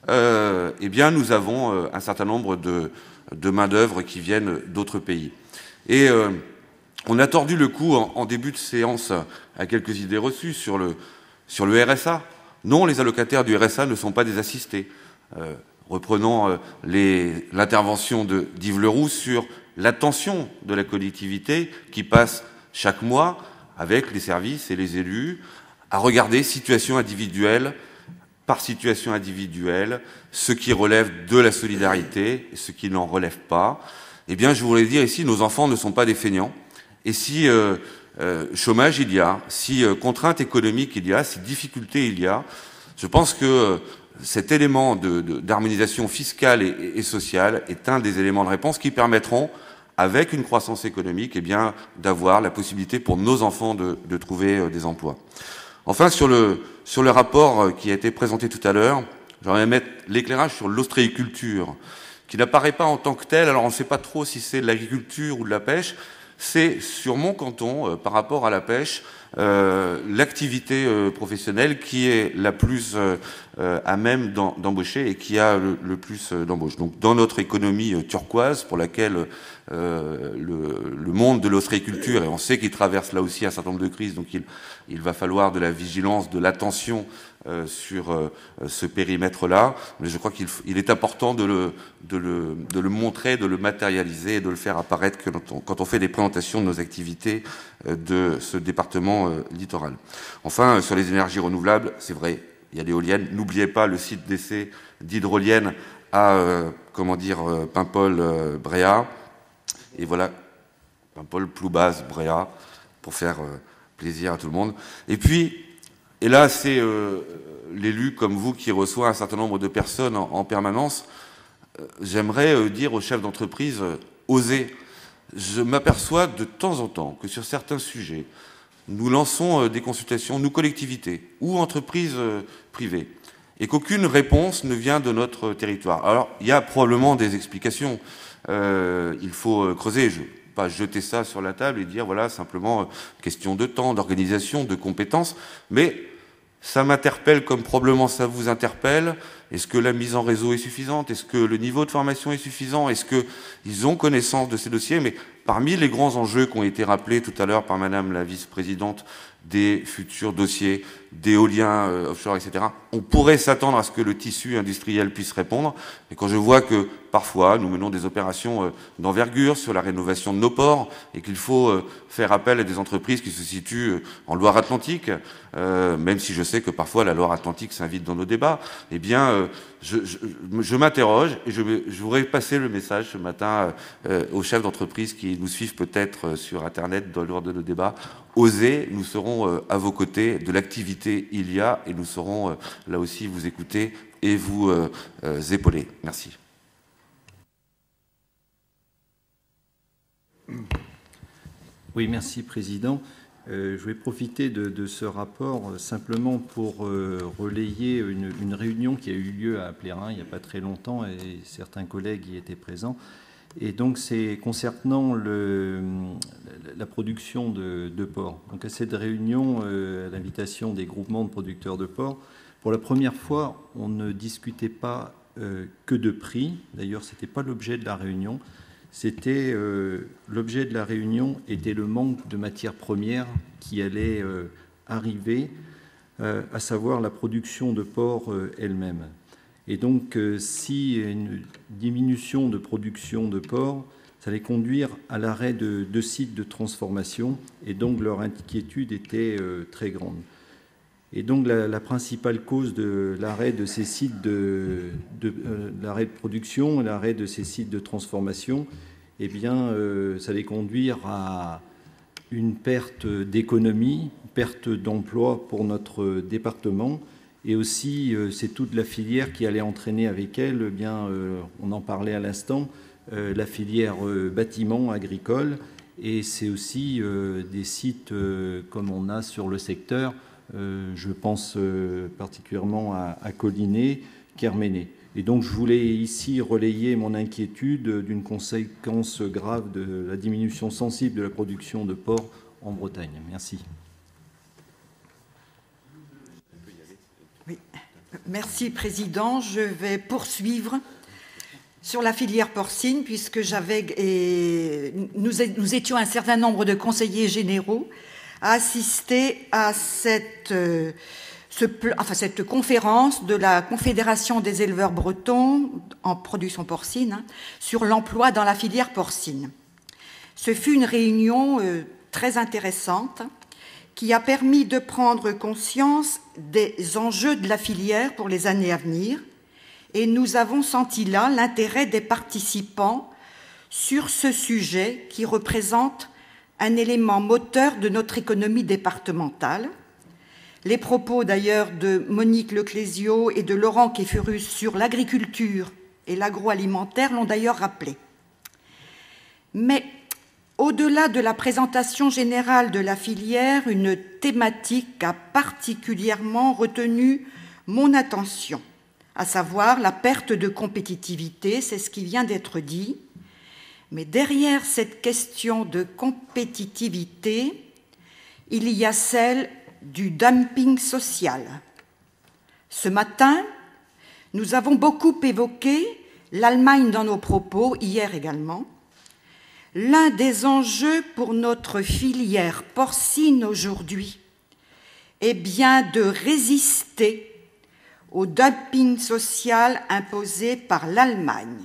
Euh, eh bien, nous avons euh, un certain nombre de, de main-d'œuvre qui viennent d'autres pays. Et euh, on a tordu le cou en, en début de séance à quelques idées reçues sur le, sur le R S A. Non, les allocataires du R S A ne sont pas des assistés. Euh, reprenons euh, l'intervention d'Yves Leroux sur l'attention de la collectivité qui passe chaque mois avec les services et les élus à regarder situation individuelle par situation individuelle ce qui relève de la solidarité et ce qui n'en relève pas. Eh bien, je voulais dire ici, nos enfants ne sont pas des feignants. Et si euh, euh, chômage il y a, si euh, contrainte économique il y a, si difficulté il y a, je pense que euh, cet élément d'harmonisation fiscale et, et sociale est un des éléments de réponse qui permettront, avec une croissance économique, eh bien, d'avoir la possibilité pour nos enfants de, de trouver euh, des emplois. Enfin, sur le, sur le rapport euh, qui a été présenté tout à l'heure, j'aimerais mettre l'éclairage sur l'ostréiculture, qui n'apparaît pas en tant que tel, alors on ne sait pas trop si c'est de l'agriculture ou de la pêche. C'est sur mon canton, euh, par rapport à la pêche, euh, l'activité euh, professionnelle qui est la plus euh, euh, à même d'embaucher et qui a le, le plus euh, d'embauches. Donc dans notre économie euh, turquoise, pour laquelle euh, le, le monde de l'ostréiculture, et on sait qu'il traverse là aussi un certain nombre de crises, donc il, il va falloir de la vigilance, de l'attention euh, sur euh, ce périmètre-là. Mais je crois qu'il il est important de le, de, le, de le montrer, de le matérialiser et de le faire apparaître que quand on, quand on fait des présentations de nos activités euh, de ce département euh, littoral. Enfin, euh, sur les énergies renouvelables, c'est vrai, il y a l'éolienne. N'oubliez pas le site d'essai d'hydrolienne à, euh, comment dire, euh, Paimpol euh, Bréa, et voilà, Paimpol Ploubaz Bréa, pour faire euh, plaisir à tout le monde. Et puis, et là, c'est euh, l'élu comme vous qui reçoit un certain nombre de personnes en, en permanence. Euh, J'aimerais euh, dire aux chefs d'entreprise, euh, osez. Je m'aperçois de temps en temps que sur certains sujets, nous lançons euh, des consultations, nous collectivités ou entreprises euh, privées, et qu'aucune réponse ne vient de notre territoire. Alors, il y a probablement des explications. Euh, il faut euh, creuser. Je, pas jeter ça sur la table et dire, voilà, simplement, euh, question de temps, d'organisation, de compétences, mais ça m'interpelle comme probablement ça vous interpelle. Est-ce que la mise en réseau est suffisante? Est-ce que le niveau de formation est suffisant? Est-ce qu'ils ont connaissance de ces dossiers? Mais parmi les grands enjeux qui ont été rappelés tout à l'heure par Madame la vice-présidente, des futurs dossiers d'éolien euh, offshore, et cetera, on pourrait s'attendre à ce que le tissu industriel puisse répondre. Et quand je vois que parfois nous menons des opérations euh, d'envergure sur la rénovation de nos ports et qu'il faut euh, faire appel à des entreprises qui se situent euh, en Loire-Atlantique, euh, même si je sais que parfois la Loire-Atlantique s'invite dans nos débats, eh bien, euh, je, je, je m'interroge et je, je voudrais passer le message ce matin euh, aux chefs d'entreprise qui nous suivent peut-être euh, sur Internet dans lors de nos débats. Osez, nous serons euh, à vos côtés, de l'activité il y a, et nous saurons euh, là aussi vous écouter et vous euh, euh, épauler. Merci. Oui, merci Président. Euh, je vais profiter de, de ce rapport euh, simplement pour euh, relayer une, une réunion qui a eu lieu à Plérin il n'y a pas très longtemps et certains collègues y étaient présents. Et donc c'est concernant le, la production de, de porc. Donc à cette réunion, euh, à l'invitation des groupements de producteurs de porc, pour la première fois, on ne discutait pas euh, que de prix. D'ailleurs, ce n'était pas l'objet de la réunion. C'était euh, l'objet de la réunion était le manque de matières premières qui allait euh, arriver, euh, à savoir la production de porc euh, elle-même. Et donc, euh, si une diminution de production de porc, ça allait conduire à l'arrêt de deux sites de transformation, et donc leur inquiétude était euh, très grande. Et donc la, la principale cause de l'arrêt de ces sites de, de, euh, l'arrêt de production, l'arrêt de ces sites de transformation, eh bien, euh, ça allait conduire à une perte d'économie, perte d'emploi pour notre département, et aussi euh, c'est toute la filière qui allait entraîner avec elle, eh bien, euh, on en parlait à l'instant, euh, la filière euh, bâtiment agricole, et c'est aussi euh, des sites euh, comme on a sur le secteur. Euh, je pense euh, particulièrement à, à Collinet, Kerméné. Et donc je voulais ici relayer mon inquiétude d'une conséquence grave de la diminution sensible de la production de porc en Bretagne. Merci. Oui. Merci Président. Je vais poursuivre sur la filière porcine puisque j'avais et nous, nous étions un certain nombre de conseillers généraux à assister à cette, euh, ce, enfin, cette conférence de la Confédération des éleveurs bretons en production porcine hein, sur l'emploi dans la filière porcine. Ce fut une réunion euh, très intéressante qui a permis de prendre conscience des enjeux de la filière pour les années à venir et nous avons senti là l'intérêt des participants sur ce sujet qui représente un élément moteur de notre économie départementale. Les propos d'ailleurs de Monique Leclésio et de Laurent Kéfurus sur l'agriculture et l'agroalimentaire l'ont d'ailleurs rappelé. Mais au-delà de la présentation générale de la filière, une thématique a particulièrement retenu mon attention, à savoir la perte de compétitivité, c'est ce qui vient d'être dit. Mais derrière cette question de compétitivité, il y a celle du dumping social. Ce matin, nous avons beaucoup évoqué l'Allemagne dans nos propos, hier également. L'un des enjeux pour notre filière porcine aujourd'hui est bien de résister au dumping social imposé par l'Allemagne.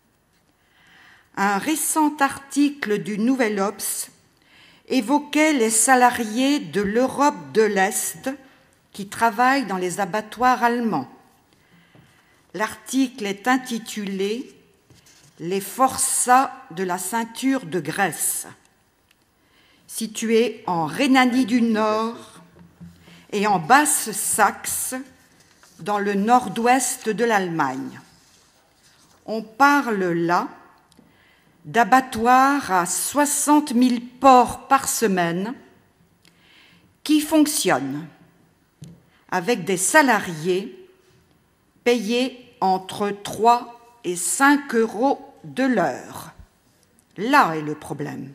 Un récent article du Nouvel Obs évoquait les salariés de l'Europe de l'Est qui travaillent dans les abattoirs allemands. L'article est intitulé « Les forçats de la ceinture de Grèce », situé en Rhénanie du Nord et en Basse-Saxe, dans le nord-ouest de l'Allemagne. On parle là d'abattoirs à soixante mille porcs par semaine qui fonctionnent avec des salariés payés entre trois et cinq euros de l'heure. Là est le problème.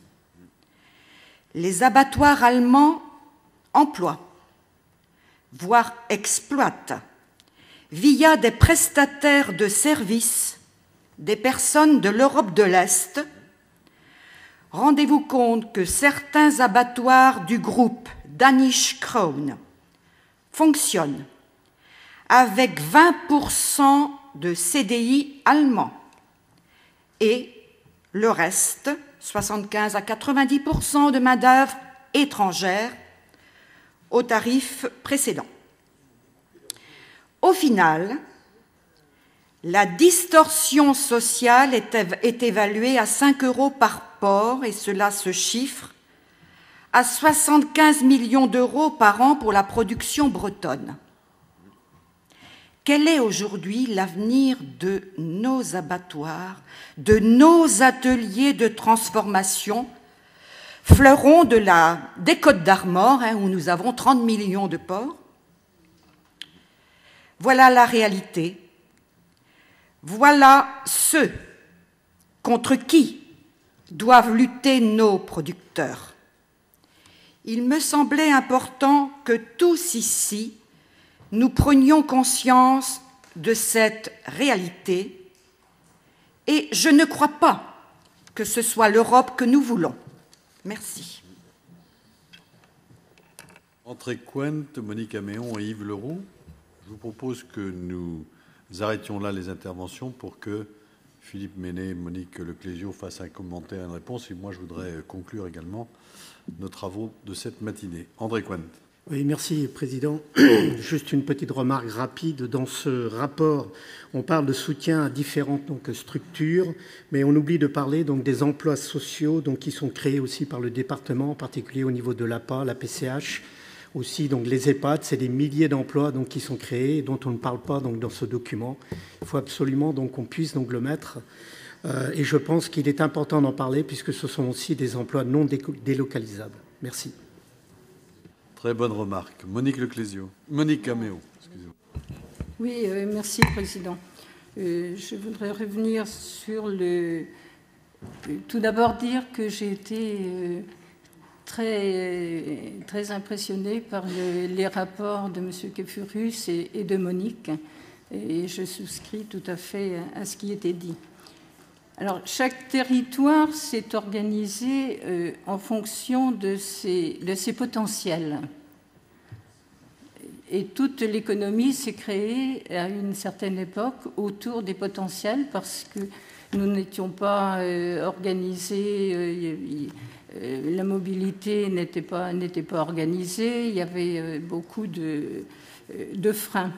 Les abattoirs allemands emploient, voire exploitent, via des prestataires de services, des personnes de l'Europe de l'Est. Rendez-vous compte que certains abattoirs du groupe Danish Crown fonctionnent avec vingt pour cent de C D I allemands et le reste, soixante-quinze à quatre-vingt-dix pour cent de main-d'œuvre étrangère au tarif précédent. Au final, la distorsion sociale est, est évaluée à cinq euros par porc et cela se chiffre à soixante-quinze millions d'euros par an pour la production bretonne. Quel est aujourd'hui l'avenir de nos abattoirs, de nos ateliers de transformation, fleurons de la, des Côtes d'Armor, hein, où nous avons trente millions de porcs? Voilà la réalité. Voilà ceux contre qui doivent lutter nos producteurs. Il me semblait important que tous ici, nous prenions conscience de cette réalité et je ne crois pas que ce soit l'Europe que nous voulons. Merci. André Cointe, Monique Améon et Yves Leroux. Je vous propose que nous arrêtions là les interventions pour que Philippe Ménet et Monique Leclésio fassent un commentaire et une réponse. Et moi, je voudrais conclure également nos travaux de cette matinée. André Cointe. Oui, merci, Président. Juste une petite remarque rapide. Dans ce rapport, on parle de soutien à différentes donc, structures, mais on oublie de parler donc, des emplois sociaux donc, qui sont créés aussi par le département, en particulier au niveau de l'A P A, la P C H, aussi donc, les EHPAD. C'est des milliers d'emplois donc, qui sont créés et dont on ne parle pas donc, dans ce document. Il faut absolument donc, qu'on puisse donc, le mettre. Euh, et je pense qu'il est important d'en parler puisque ce sont aussi des emplois non délocalisables. Merci. Très bonne remarque. Monique Leclésio. Monique Améo, excusez-moi. Oui, euh, merci, Président. Euh, je voudrais revenir sur le... Tout d'abord dire que j'ai été euh, très, très impressionnée par le, les rapports de M. Kefurus et, et de Monique, et je souscris tout à fait à ce qui était dit. Alors, chaque territoire s'est organisé euh, en fonction de ses, de ses potentiels. Et toute l'économie s'est créée à une certaine époque autour des potentiels parce que nous n'étions pas euh, organisés, euh, euh, la mobilité n'était pas, n'était pas organisée, il y avait euh, beaucoup de, euh, de freins.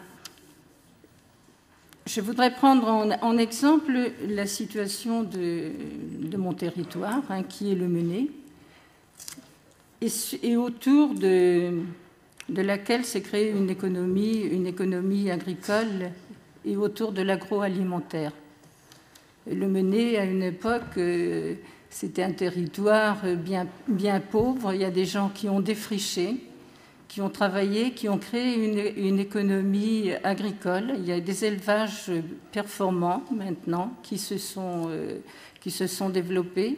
Je voudrais prendre en, en exemple la situation de, de mon territoire, hein, qui est le Mené, et, et autour de, de laquelle s'est créée une économie, une économie agricole et autour de l'agroalimentaire. Le Mené, à une époque, euh, c'était un territoire bien, bien pauvre. Il y a des gens qui ont défriché, qui ont travaillé, qui ont créé une, une économie agricole. Il y a des élevages performants maintenant qui se sont, euh, qui se sont développés.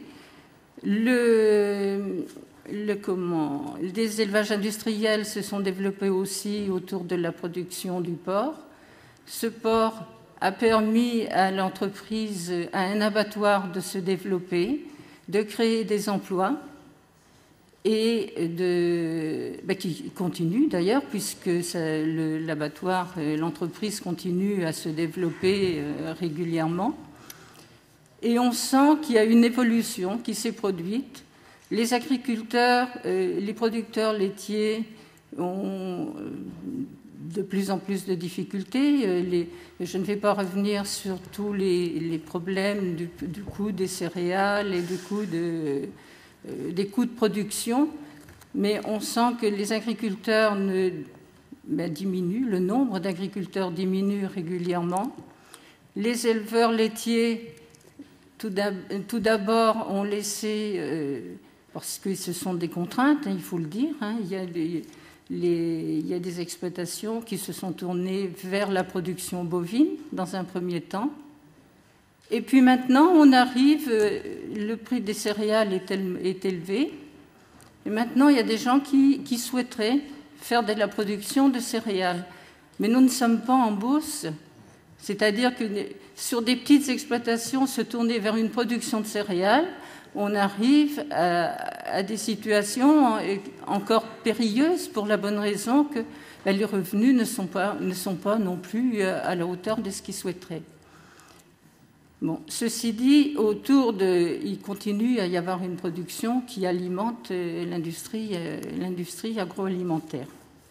Le, le, comment, des élevages industriels se sont développés aussi autour de la production du porc. Ce porc a permis à l'entreprise, à un abattoir de se développer, de créer des emplois, et de, ben, qui continue d'ailleurs, puisque l'abattoir, l'entreprise continue à se développer euh, régulièrement. Et on sent qu'il y a une évolution qui s'est produite. Les agriculteurs, euh, les producteurs laitiers ont, de plus en plus de difficultés. Les, je ne vais pas revenir sur tous les, les problèmes du, du coût des céréales et du coût de, euh, des coûts de production, mais on sent que les agriculteurs ne, ben, diminuent, le nombre d'agriculteurs diminue régulièrement. Les éleveurs laitiers, tout d'abord, ont laissé, euh, parce que ce sont des contraintes, hein, il faut le dire, hein, il y a des... Les, il y a des exploitations qui se sont tournées vers la production bovine dans un premier temps. Et puis maintenant, on arrive, le prix des céréales est, est élevé. Et maintenant, il y a des gens qui, qui souhaiteraient faire de la production de céréales. Mais nous ne sommes pas en bourse. C'est-à-dire que sur des petites exploitations, se tourner vers une production de céréales, on arrive à, à des situations encore périlleuses pour la bonne raison que ben, les revenus ne sont pas, ne sont pas non plus à la hauteur de ce qu'ils souhaiteraient. Bon, ceci dit, autour de, il continue à y avoir une production qui alimente l'industrie, l'industrie agroalimentaire.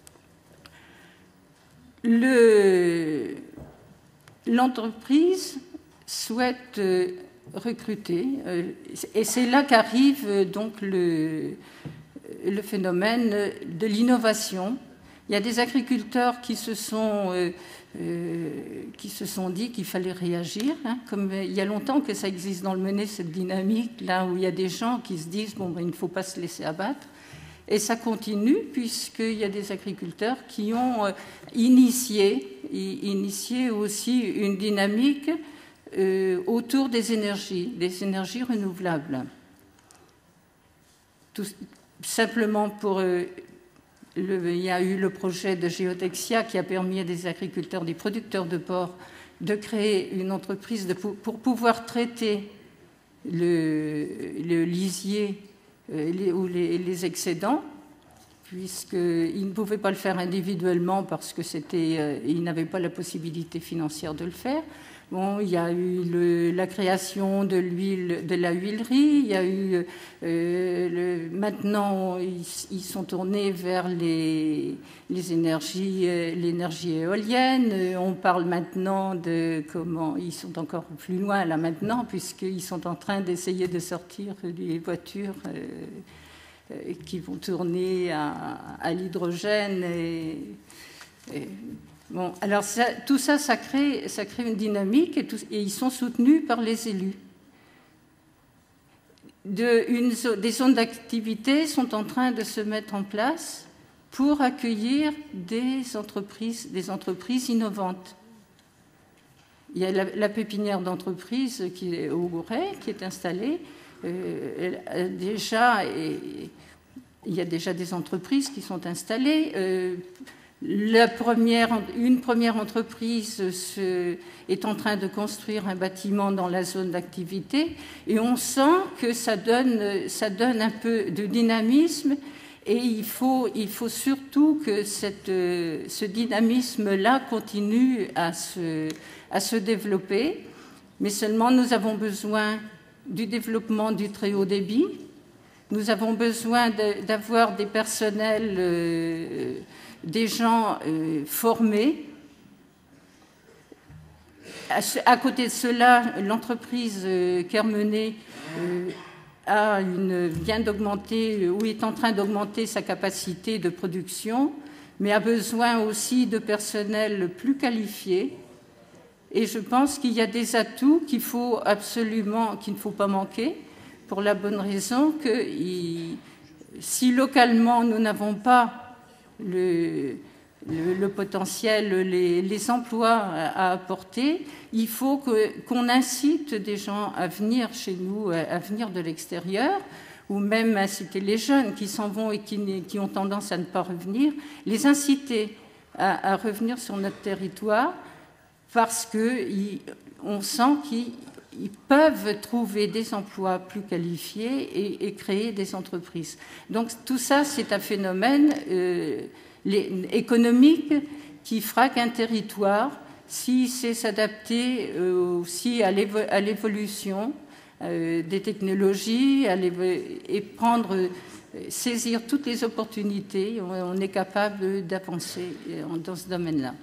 Le, l'entreprise souhaite recruter. Et c'est là qu'arrive donc le, le phénomène de l'innovation. Il y a des agriculteurs qui se sont, euh, euh, qui se sont dit qu'il fallait réagir. Hein, comme il y a longtemps que ça existe dans le Mené, cette dynamique, là où il y a des gens qui se disent bon, ben, il ne faut pas se laisser abattre. Et ça continue puisqu'il y a des agriculteurs qui ont euh, initié, initié aussi une dynamique Euh, autour des énergies, des énergies renouvelables. Tout simplement pour... Euh, le, il y a eu le projet de Géotexia qui a permis à des agriculteurs, des producteurs de porc, de créer une entreprise de, pour pouvoir traiter le, le lisier euh, les, ou les, les excédents, puisqu'ils ne pouvaient pas le faire individuellement parce que c'était, euh, ils n'avaient pas la possibilité financière de le faire. Bon, il y a eu le, la création de l'huile, de la huilerie. Il y a eu euh, le, maintenant ils, ils sont tournés vers les, les énergies, euh, l'énergie éolienne. On parle maintenant de comment ils sont encore plus loin là maintenant, puisqu'ils sont en train d'essayer de sortir des voitures euh, euh, qui vont tourner à, à l'hydrogène et, et bon, alors ça, tout ça, ça crée, ça crée une dynamique et, tout, et ils sont soutenus par les élus. De, une, des zones d'activité sont en train de se mettre en place pour accueillir des entreprises, des entreprises innovantes. Il y a la, la pépinière d'entreprise qui est au Gouret, qui est installée. Euh, déjà, et, il y a déjà des entreprises qui sont installées. Euh, La première, une première entreprise se, est en train de construire un bâtiment dans la zone d'activité et on sent que ça donne, ça donne un peu de dynamisme et il faut, il faut surtout que cette, ce dynamisme-là continue à se, à se développer. Mais seulement nous avons besoin du développement du très haut débit. Nous avons besoin de, d'avoir des personnels... Euh, des gens euh, formés. À, à côté de cela, l'entreprise euh, Kermenet euh, a une, vient d'augmenter, ou est en train d'augmenter sa capacité de production, mais a besoin aussi de personnel plus qualifié. Et je pense qu'il y a des atouts qu'il faut absolument, qu'il ne faut pas manquer, pour la bonne raison que il, si localement nous n'avons pas Le, le, le potentiel, les, les emplois à apporter, il faut que, qu'on incite des gens à venir chez nous, à venir de l'extérieur, ou même inciter les jeunes qui s'en vont et qui, qui ont tendance à ne pas revenir, les inciter à, à revenir sur notre territoire parce qu'on sent qu'ils peuvent trouver des emplois plus qualifiés et, et créer des entreprises. Donc tout ça, c'est un phénomène euh, les, économique qui fera qu'un territoire, s'il sait s'adapter euh, aussi à l'évolution euh, des technologies à et prendre saisir toutes les opportunités, on est capable d'avancer dans ce domaine-là.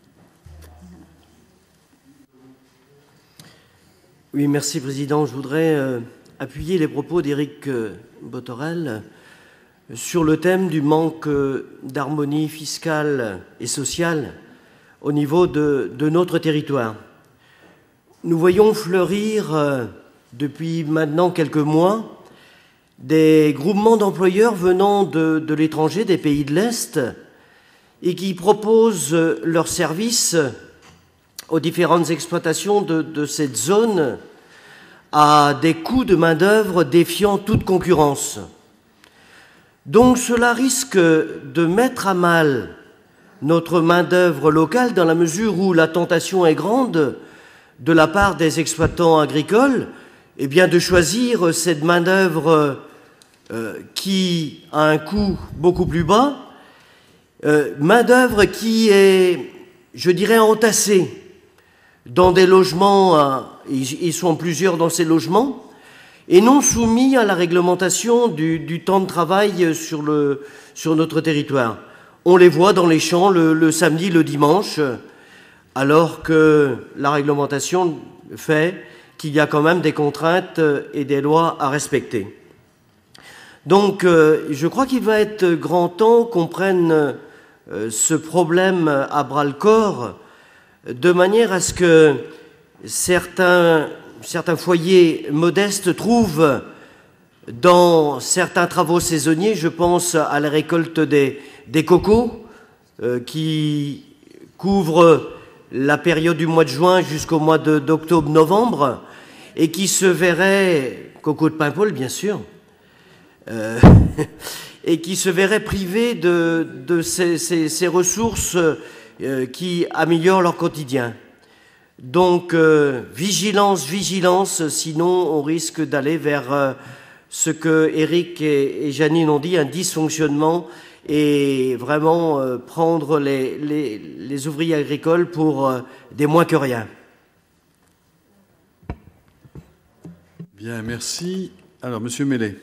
Oui, merci Président. Je voudrais euh, appuyer les propos d'Éric euh, Bothorel sur le thème du manque euh, d'harmonie fiscale et sociale au niveau de, de notre territoire. Nous voyons fleurir euh, depuis maintenant quelques mois des groupements d'employeurs venant de, de l'étranger, des pays de l'Est, et qui proposent leurs services aux différentes exploitations de, de cette zone à des coûts de main-d'œuvre défiant toute concurrence. Donc cela risque de mettre à mal notre main-d'œuvre locale dans la mesure où la tentation est grande de la part des exploitants agricoles eh bien, de choisir cette main-d'œuvre euh, qui a un coût beaucoup plus bas, euh, main-d'œuvre qui est, je dirais, entassée dans des logements, euh, ils, ils sont plusieurs dans ces logements, et non soumis à la réglementation du, du temps de travail sur, le, sur notre territoire. On les voit dans les champs le, le samedi, le dimanche, alors que la réglementation fait qu'il y a quand même des contraintes et des lois à respecter. Donc, euh, je crois qu'il va être grand temps qu'on prenne euh, ce problème à bras-le-corps de manière à ce que certains, certains foyers modestes trouvent dans certains travaux saisonniers, je pense à la récolte des, des cocos euh, qui couvrent la période du mois de juin jusqu'au mois d'octobre-novembre, et qui se verrait, coco de Paimpol bien sûr, euh, et qui se verrait privés de, de ces, ces, ces ressources euh, qui améliorent leur quotidien. Donc, euh, vigilance, vigilance, sinon on risque d'aller vers euh, ce que Éric et, et Janine ont dit, un dysfonctionnement, et vraiment euh, prendre les, les, les ouvriers agricoles pour euh, des moins que rien. Bien, merci. Alors, Monsieur Mellet.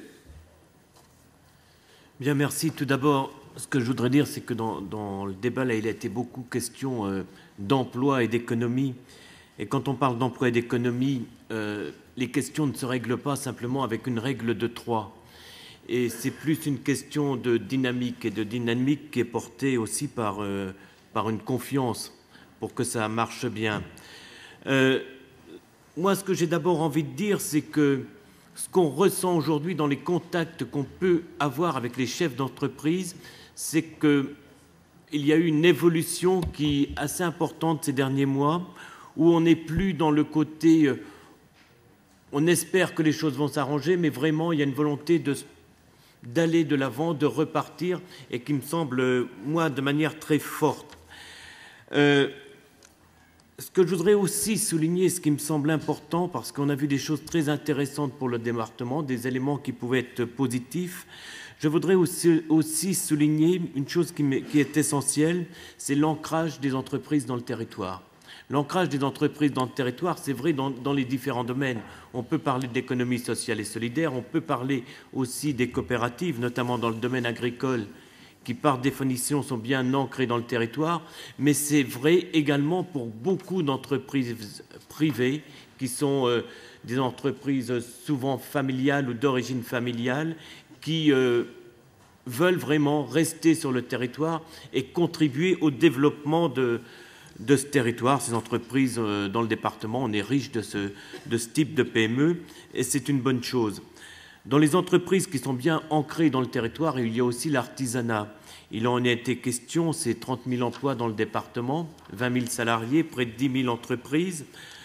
Bien, merci. Tout d'abord, ce que je voudrais dire, c'est que dans, dans le débat, là, il a été beaucoup question euh, d'emploi et d'économie. Et quand on parle d'emploi et d'économie, euh, les questions ne se règlent pas simplement avec une règle de trois. Et c'est plus une question de dynamique, et de dynamique qui est portée aussi par, euh, par une confiance pour que ça marche bien. Euh, moi, ce que j'ai d'abord envie de dire, c'est que ce qu'on ressent aujourd'hui dans les contacts qu'on peut avoir avec les chefs d'entreprise, c'est qu'il y a eu une évolution qui est assez importante ces derniers mois, où on n'est plus dans le côté euh, on espère que les choses vont s'arranger, mais vraiment il y a une volonté de d'aller de l'avant, de repartir, et qui me semble, moi, de manière très forte. Euh, ce que je voudrais aussi souligner, ce qui me semble important, parce qu'on a vu des choses très intéressantes pour le département, des éléments qui pouvaient être positifs, je voudrais aussi, aussi souligner une chose qui, qui est essentielle, c'est l'ancrage des entreprises dans le territoire. L'ancrage des entreprises dans le territoire, c'est vrai dans, dans les différents domaines. On peut parler de l'économie sociale et solidaire, on peut parler aussi des coopératives, notamment dans le domaine agricole, qui par définition sont bien ancrées dans le territoire, mais c'est vrai également pour beaucoup d'entreprises privées qui sont euh, des entreprises souvent familiales ou d'origine familiale, qui euh, veulent vraiment rester sur le territoire et contribuer au développement de de ce territoire, ces entreprises dans le département. On est riche de ce, de ce type de P M E, et c'est une bonne chose. Dans les entreprises qui sont bien ancrées dans le territoire, il y a aussi l'artisanat. Il en a été question, c'est trente mille emplois dans le département, vingt mille salariés, près de dix mille entreprises.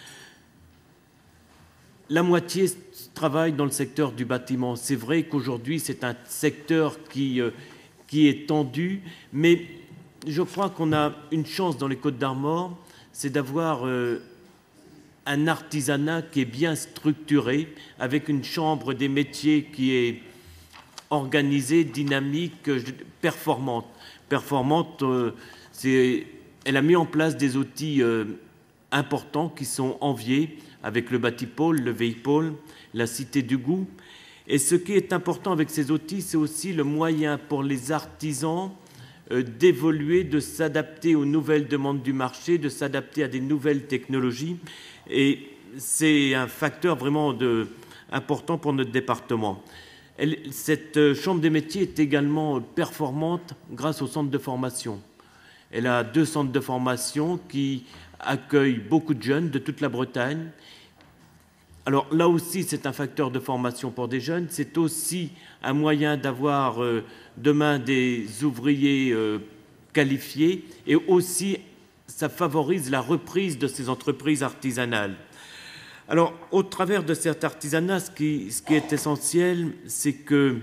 La moitié travaille dans le secteur du bâtiment. C'est vrai qu'aujourd'hui, c'est un secteur qui, qui est tendu, mais je crois qu'on a une chance dans les Côtes-d'Armor, c'est d'avoir euh, un artisanat qui est bien structuré, avec une chambre des métiers qui est organisée, dynamique, performante. Performante, euh, c'est, elle a mis en place des outils euh, importants qui sont enviés, avec le Bâtipôle, le Veipôle, la Cité du Goût. Et ce qui est important avec ces outils, c'est aussi le moyen pour les artisans euh, d'évoluer, de s'adapter aux nouvelles demandes du marché, de s'adapter à des nouvelles technologies. Et c'est un facteur vraiment de, important pour notre département. Elle, cette chambre des métiers est également performante grâce au centre de formation. Elle a deux centres de formation qui accueillent beaucoup de jeunes de toute la Bretagne. Alors là aussi, c'est un facteur de formation pour des jeunes. C'est aussi un moyen d'avoir euh, demain des ouvriers euh, qualifiés, et aussi ça favorise la reprise de ces entreprises artisanales. Alors, au travers de cet artisanat, ce qui, ce qui est essentiel, c'est que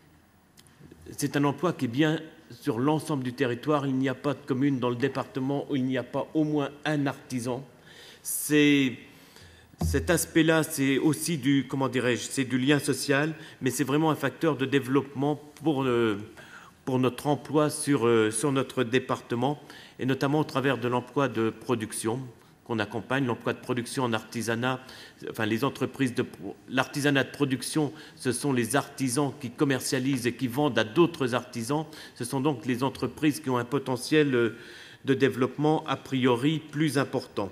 c'est un emploi qui est bien sur l'ensemble du territoire. Il n'y a pas de commune dans le département où il n'y a pas au moins un artisan. C'est... Cet aspect-là, c'est aussi du, comment dirais-je, c'est du lien social, mais c'est vraiment un facteur de développement pour, euh, pour notre emploi sur, euh, sur notre département, et notamment au travers de l'emploi de production qu'on accompagne, l'emploi de production en artisanat. Enfin, les entreprises de l'artisanat de production, ce sont les artisans qui commercialisent et qui vendent à d'autres artisans. Ce sont donc les entreprises qui ont un potentiel de développement a priori plus important.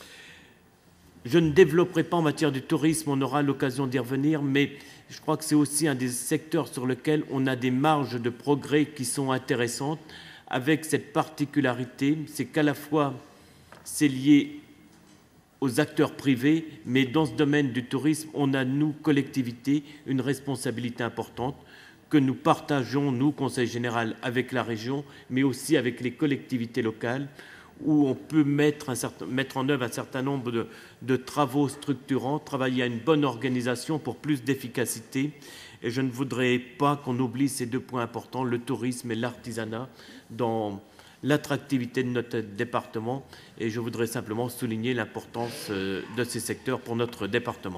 Je ne développerai pas en matière du tourisme, on aura l'occasion d'y revenir, mais je crois que c'est aussi un des secteurs sur lesquels on a des marges de progrès qui sont intéressantes, avec cette particularité, c'est qu'à la fois c'est lié aux acteurs privés, mais dans ce domaine du tourisme, on a, nous, collectivités, une responsabilité importante que nous partageons, nous, Conseil général, avec la région, mais aussi avec les collectivités locales, où on peut mettre, un certain, mettre en œuvre un certain nombre de, de travaux structurants, travailler à une bonne organisation pour plus d'efficacité. Et je ne voudrais pas qu'on oublie ces deux points importants, le tourisme et l'artisanat, dans l'attractivité de notre département. Et je voudrais simplement souligner l'importance de ces secteurs pour notre département.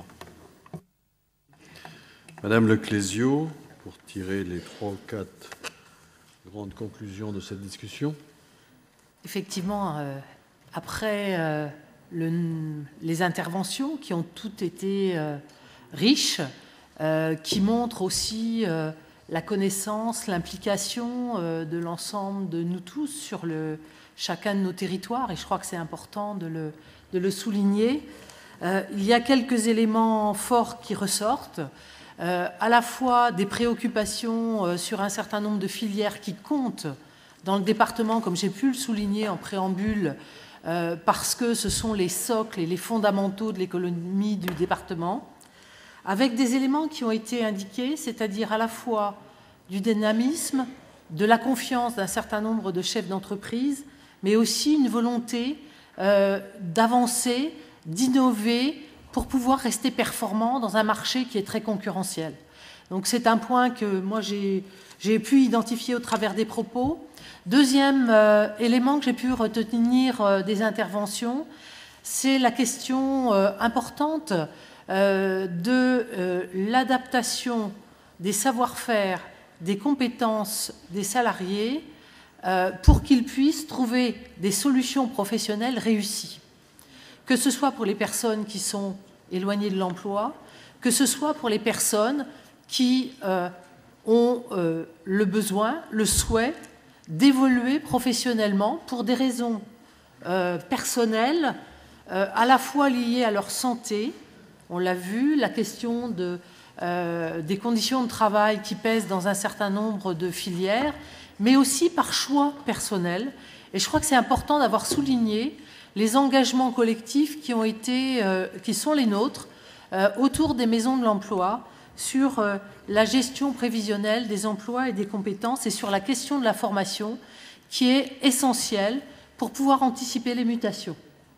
Madame Leclésio, pour tirer les trois ou quatre grandes conclusions de cette discussion. Effectivement, euh, après euh, le, les interventions qui ont toutes été euh, riches, euh, qui montrent aussi euh, la connaissance, l'implication euh, de l'ensemble de nous tous sur le, chacun de nos territoires, et je crois que c'est important de le, de le souligner. Euh, il y a quelques éléments forts qui ressortent, euh, à la fois des préoccupations euh, sur un certain nombre de filières qui comptent dans le département, comme j'ai pu le souligner en préambule, euh, parce que ce sont les socles et les fondamentaux de l'économie du département, avec des éléments qui ont été indiqués, c'est-à-dire à la fois du dynamisme, de la confiance d'un certain nombre de chefs d'entreprise, mais aussi une volonté euh, d'avancer, d'innover, pour pouvoir rester performant dans un marché qui est très concurrentiel. Donc c'est un point que moi j'ai, j'ai pu identifier au travers des propos. Deuxième euh, élément que j'ai pu retenir euh, des interventions, c'est la question euh, importante euh, de euh, l'adaptation des savoir-faire, des compétences des salariés euh, pour qu'ils puissent trouver des solutions professionnelles réussies. Que ce soit pour les personnes qui sont éloignées de l'emploi, que ce soit pour les personnes qui euh, ont euh, le besoin, le souhait d'évoluer professionnellement pour des raisons euh, personnelles, euh, à la fois liées à leur santé. On l'a vu, la question de, euh, des conditions de travail qui pèsent dans un certain nombre de filières, mais aussi par choix personnel. Et je crois que c'est important d'avoir souligné les engagements collectifs qui ont été, euh, qui sont les nôtres euh, autour des maisons de l'emploi, sur euh, la gestion prévisionnelle des emplois et des compétences, et sur la question de la formation, qui est essentielle pour pouvoir anticiper les mutations.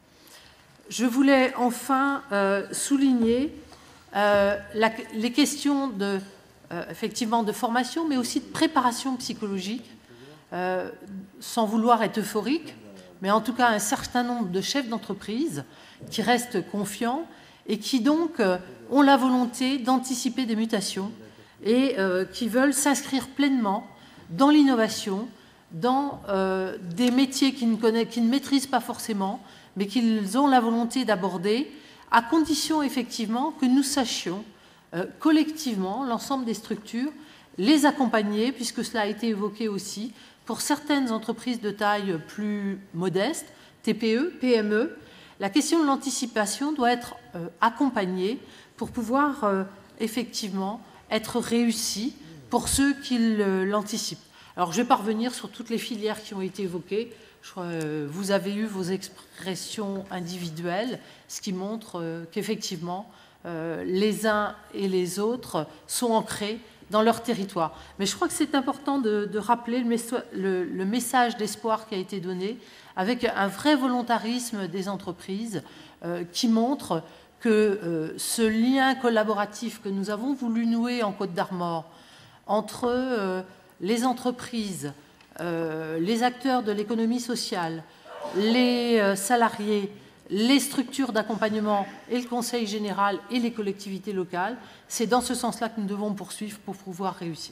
Je voulais enfin euh, souligner euh, la, les questions de, euh, effectivement de formation, mais aussi de préparation psychologique, euh, sans vouloir être euphorique, mais en tout cas un certain nombre de chefs d'entreprise qui restent confiants et qui donc euh, ont la volonté d'anticiper des mutations et euh, qui veulent s'inscrire pleinement dans l'innovation, dans euh, des métiers qu'ils ne, connaissent, qu'ils ne maîtrisent pas forcément, mais qu'ils ont la volonté d'aborder, à condition effectivement que nous sachions euh, collectivement, l'ensemble des structures, les accompagner, puisque cela a été évoqué aussi, pour certaines entreprises de taille plus modeste, T P E, P M E, la question de l'anticipation doit être euh, accompagnée pour pouvoir euh, effectivement être réussie pour ceux qui l'anticipent. Alors, je ne vais pas revenir sur toutes les filières qui ont été évoquées. Je crois, euh, vous avez eu vos expressions individuelles, ce qui montre euh, qu'effectivement, euh, les uns et les autres sont ancrés dans leur territoire. Mais je crois que c'est important de, de rappeler le, le, le message d'espoir qui a été donné avec un vrai volontarisme des entreprises euh, qui montre que euh, ce lien collaboratif que nous avons voulu nouer en Côte d'Armor entre euh, les entreprises, euh, les acteurs de l'économie sociale, les euh, salariés, les structures d'accompagnement et le Conseil général et les collectivités locales, c'est dans ce sens-là que nous devons poursuivre pour pouvoir réussir.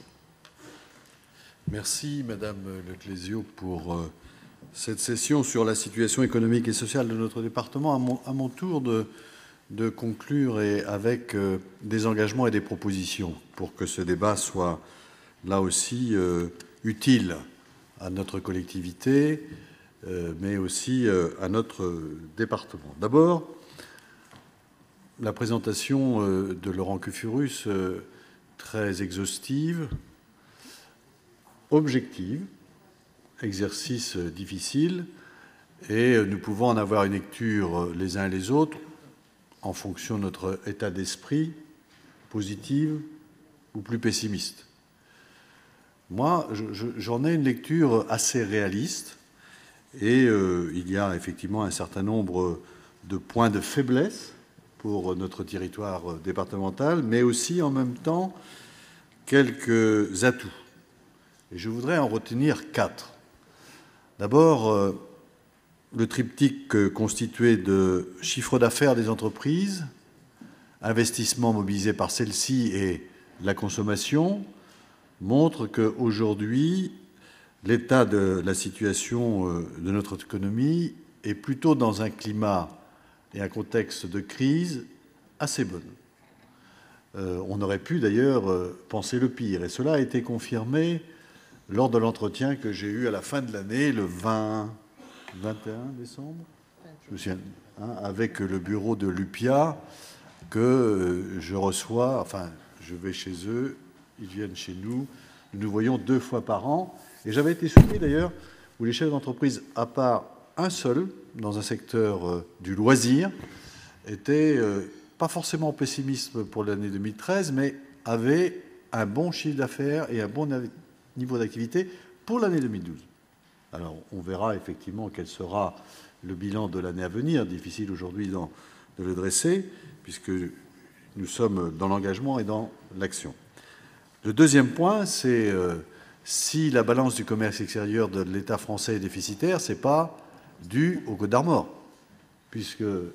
Merci Madame Leclésio pour euh, cette session sur la situation économique et sociale de notre département. À mon, à mon tour de, de conclure et avec euh, des engagements et des propositions pour que ce débat soit là aussi euh, utile à notre collectivité, euh, mais aussi euh, à notre département. D'abord, la présentation euh, de Laurent Cufurus, euh, très exhaustive, objective, exercice euh, difficile, et euh, nous pouvons en avoir une lecture euh, les uns et les autres en fonction de notre état d'esprit, positive ou plus pessimiste. Moi, j'en ai une lecture assez réaliste et euh, il y a effectivement un certain nombre de points de faiblesse pour notre territoire départemental, mais aussi en même temps quelques atouts. Et je voudrais en retenir quatre. D'abord, euh, le triptyque constitué de chiffre d'affaires des entreprises, investissement mobilisé par celles-ci et la consommation, montre qu'aujourd'hui, l'état de la situation de notre économie est plutôt dans un climat et un contexte de crise assez bon. Euh, on aurait pu d'ailleurs euh, penser le pire, et cela a été confirmé lors de l'entretien que j'ai eu à la fin de l'année, le vingt, vingt et un décembre, je me souviens, hein, avec le bureau de l'U P I A, que euh, je reçois, enfin, je vais chez eux, ils viennent chez nous, nous nous voyons deux fois par an. Et j'avais été surpris d'ailleurs, où les chefs d'entreprise, à part un seul, dans un secteur euh, du loisir, étaient euh, pas forcément pessimistes pour l'année deux mille treize, mais avaient un bon chiffre d'affaires et un bon niveau d'activité pour l'année deux mille douze. Alors, on verra effectivement quel sera le bilan de l'année à venir. Difficile aujourd'hui de le dresser, puisque nous sommes dans l'engagement et dans l'action. Le deuxième point, c'est euh, si la balance du commerce extérieur de l'État français est déficitaire, ce n'est pas dû au Côte d'Armor, puisque euh,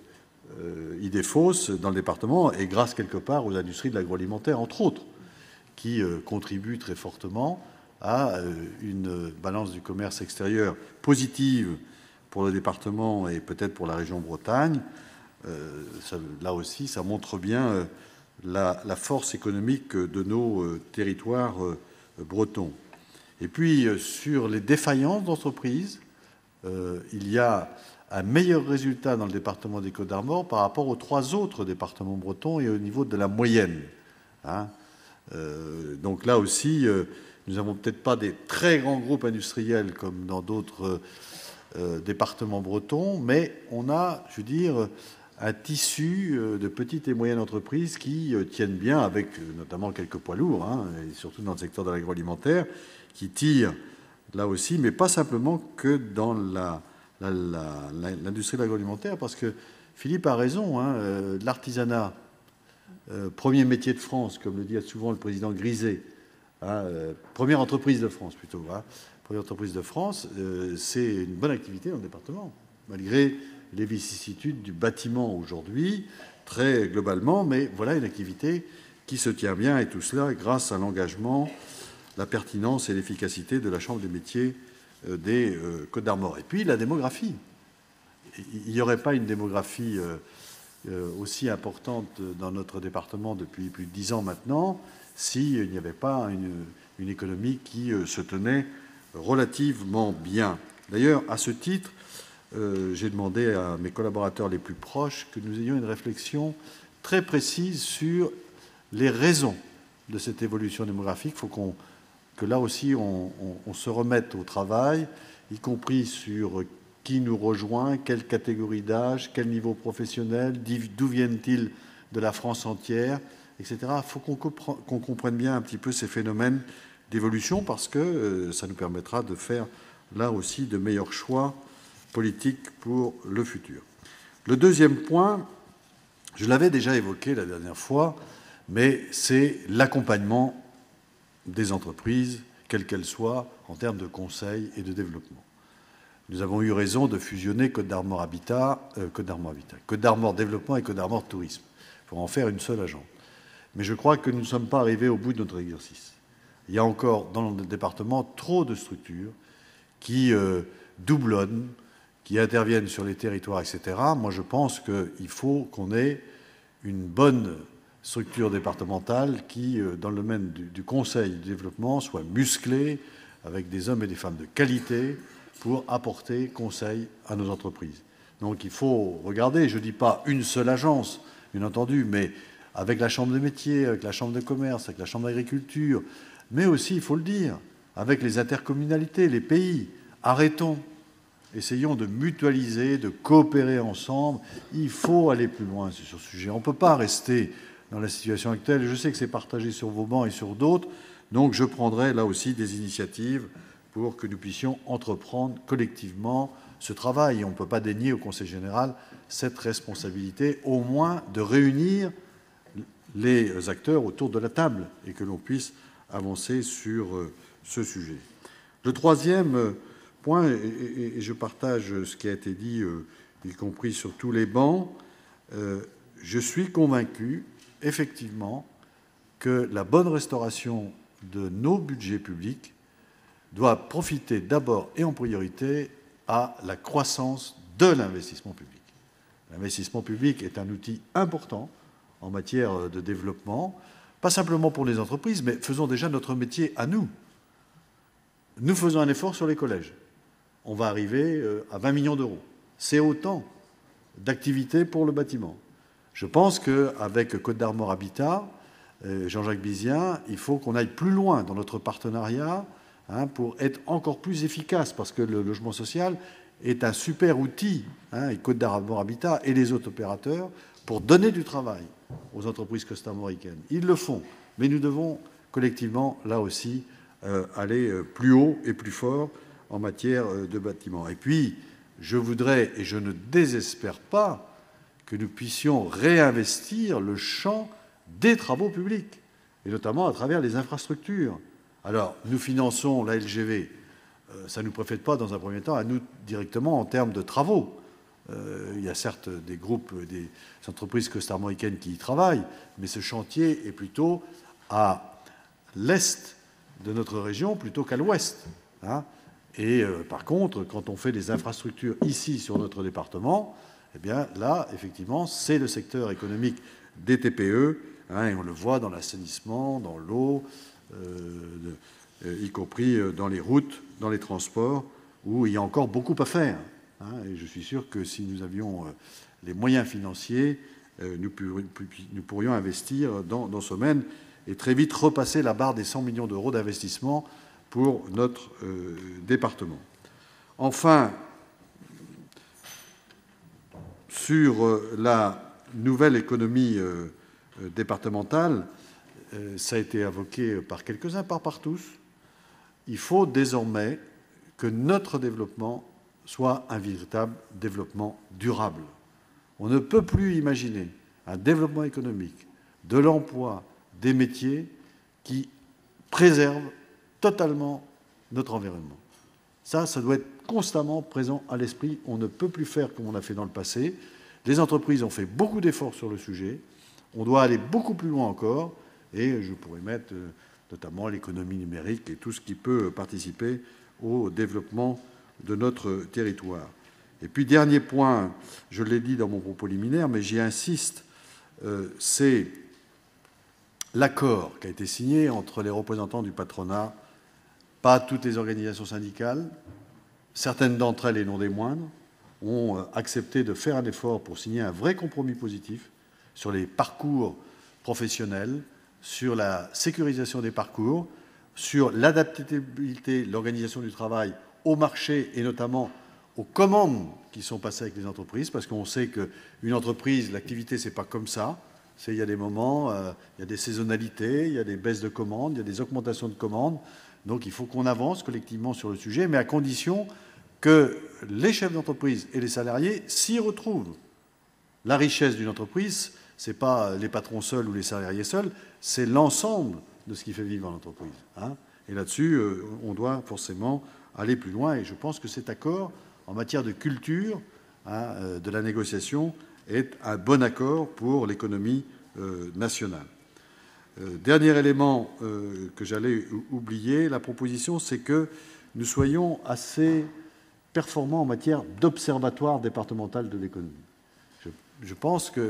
Idefos, dans le département, est grâce quelque part aux industries de l'agroalimentaire, entre autres, qui euh, contribuent très fortement à euh, une balance du commerce extérieur positive pour le département et peut-être pour la région Bretagne. Euh, ça, là aussi, ça montre bien euh, la, la force économique de nos euh, territoires euh, bretons. Et puis, euh, sur les défaillances d'entreprises, euh, il y a un meilleur résultat dans le département des Côtes-d'Armor par rapport aux trois autres départements bretons et au niveau de la moyenne. Hein. Euh, donc là aussi, euh, nous n'avons peut-être pas des très grands groupes industriels comme dans d'autres euh, départements bretons, mais on a, je veux dire, un tissu de petites et moyennes entreprises qui tiennent bien, avec notamment quelques poids lourds, hein, et surtout dans le secteur de l'agroalimentaire, qui tirent là aussi, mais pas simplement que dans la, la, la, la, l'industrie de l'agroalimentaire, parce que Philippe a raison, hein, euh, l'artisanat, euh, premier métier de France, comme le dit souvent le président Griset, hein, euh, première entreprise de France plutôt, hein, première entreprise de France, euh, c'est une bonne activité dans le département, malgré les vicissitudes du bâtiment aujourd'hui, très globalement, mais voilà une activité qui se tient bien, et tout cela grâce à l'engagement, la pertinence et l'efficacité de la Chambre des métiers des Côtes-d'Armor. Et puis la démographie. Il n'y aurait pas une démographie euh, aussi importante dans notre département depuis plus de dix ans maintenant, s'il n'y avait pas une, une économie qui euh, se tenait relativement bien. D'ailleurs, à ce titre, euh, j'ai demandé à mes collaborateurs les plus proches que nous ayons une réflexion très précise sur les raisons de cette évolution démographique. Il faut qu'on, que là aussi on, on, on se remette au travail, y compris sur qui nous rejoint, quelle catégorie d'âge, quel niveau professionnel, d'où viennent-ils de la France entière, et cetera. Il faut qu'on qu'on comprenne bien un petit peu ces phénomènes d'évolution parce que euh, ça nous permettra de faire là aussi de meilleurs choix politiques pour le futur. Le deuxième point, je l'avais déjà évoqué la dernière fois, mais c'est l'accompagnement des entreprises, quelles qu'elles soient, en termes de conseil et de développement. Nous avons eu raison de fusionner Côte d'Armor Habitat, euh, Côte d'Armor Habitat, Côte d'Armor Développement et Côte d'Armor Tourisme, pour en faire une seule agence. Mais je crois que nous ne sommes pas arrivés au bout de notre exercice. Il y a encore dans le département trop de structures qui euh, doublonnent, qui interviennent sur les territoires, et cetera. Moi, je pense qu'il faut qu'on ait une bonne structure départementale qui, euh, dans le domaine du, du conseil du développement, soit musclée, avec des hommes et des femmes de qualité, pour apporter conseil à nos entreprises. Donc il faut regarder, je ne dis pas une seule agence, bien entendu, mais avec la Chambre des métiers, avec la Chambre de commerce, avec la Chambre d'agriculture, mais aussi, il faut le dire, avec les intercommunalités, les pays. Arrêtons, essayons de mutualiser, de coopérer ensemble. Il faut aller plus loin sur ce sujet. On ne peut pas rester dans la situation actuelle. Je sais que c'est partagé sur vos bancs et sur d'autres, donc je prendrai là aussi des initiatives pour que nous puissions entreprendre collectivement ce travail. Et on ne peut pas dénier au Conseil général cette responsabilité, au moins de réunir les acteurs autour de la table et que l'on puisse avancer sur ce sujet. Le troisième point, et je partage ce qui a été dit, y compris sur tous les bancs, je suis convaincu, effectivement, que la bonne restauration de nos budgets publics doit profiter d'abord et en priorité à la croissance de l'investissement public. L'investissement public est un outil important en matière de développement, pas simplement pour les entreprises, mais faisons déjà notre métier à nous. Nous faisons un effort sur les collèges. On va arriver à vingt millions d'euros. C'est autant d'activités pour le bâtiment. Je pense qu'avec Côte d'Armor Habitat, Jean-Jacques Bizien, il faut qu'on aille plus loin dans notre partenariat hein, pour être encore plus efficace, parce que le logement social est un super outil, hein, et Côte d'Armor Habitat et les autres opérateurs, pour donner du travail aux entreprises costarmoricaines. Ils le font, mais nous devons collectivement, là aussi, euh, aller plus haut et plus fort en matière de bâtiments. Et puis, je voudrais, et je ne désespère pas, que nous puissions réinvestir le champ des travaux publics, et notamment à travers les infrastructures. Alors, nous finançons la L G V, euh, ça ne nous profite pas dans un premier temps à nous directement en termes de travaux. Euh, il y a certes des groupes, des entreprises costarmoricaines qui y travaillent, mais ce chantier est plutôt à l'est de notre région plutôt qu'à l'ouest. Hein. Et euh, par contre, quand on fait des infrastructures ici sur notre département, eh bien là, effectivement, c'est le secteur économique des T P E, hein, et on le voit dans l'assainissement, dans l'eau, euh, euh, y compris dans les routes, dans les transports, où il y a encore beaucoup à faire. Hein, et je suis sûr que si nous avions euh, les moyens financiers, euh, nous, pourrions, nous pourrions investir dans, dans ce domaine et très vite repasser la barre des cent millions d'euros d'investissement pour notre euh, département. Enfin, sur euh, la nouvelle économie euh, euh, départementale, euh, ça a été évoqué par quelques-uns, pas par tous, il faut désormais que notre développement soit un véritable développement durable. On ne peut plus imaginer un développement économique, de l'emploi, des métiers qui préservent totalement notre environnement. Ça, ça doit être constamment présent à l'esprit. On ne peut plus faire comme on a fait dans le passé. Les entreprises ont fait beaucoup d'efforts sur le sujet. On doit aller beaucoup plus loin encore. Et je pourrais mettre euh, notamment l'économie numérique et tout ce qui peut participer au développement de notre territoire. Et puis, dernier point, je l'ai dit dans mon propos liminaire, mais j'y insiste, euh, c'est l'accord qui a été signé entre les représentants du patronat, pas toutes les organisations syndicales, certaines d'entre elles, et non des moindres, ont accepté de faire un effort pour signer un vrai compromis positif sur les parcours professionnels, sur la sécurisation des parcours, sur l'adaptabilité de l'organisation du travail au marché et notamment aux commandes qui sont passées avec les entreprises, parce qu'on sait qu'une entreprise, l'activité, c'est pas comme ça. Il y a des moments, euh, il y a des saisonnalités, il y a des baisses de commandes, il y a des augmentations de commandes. Donc il faut qu'on avance collectivement sur le sujet, mais à condition que les chefs d'entreprise et les salariés s'y retrouvent. La richesse d'une entreprise, ce n'est pas les patrons seuls ou les salariés seuls, c'est l'ensemble de ce qui fait vivre l'entreprise. Hein. Et là-dessus, euh, on doit forcément aller plus loin. Et je pense que cet accord, en matière de culture hein, euh, de la négociation, est un bon accord pour l'économie euh, nationale. Euh, dernier élément euh, que j'allais oublier, la proposition, c'est que nous soyons assez performants en matière d'observatoire départemental de l'économie. Je, je pense qu'un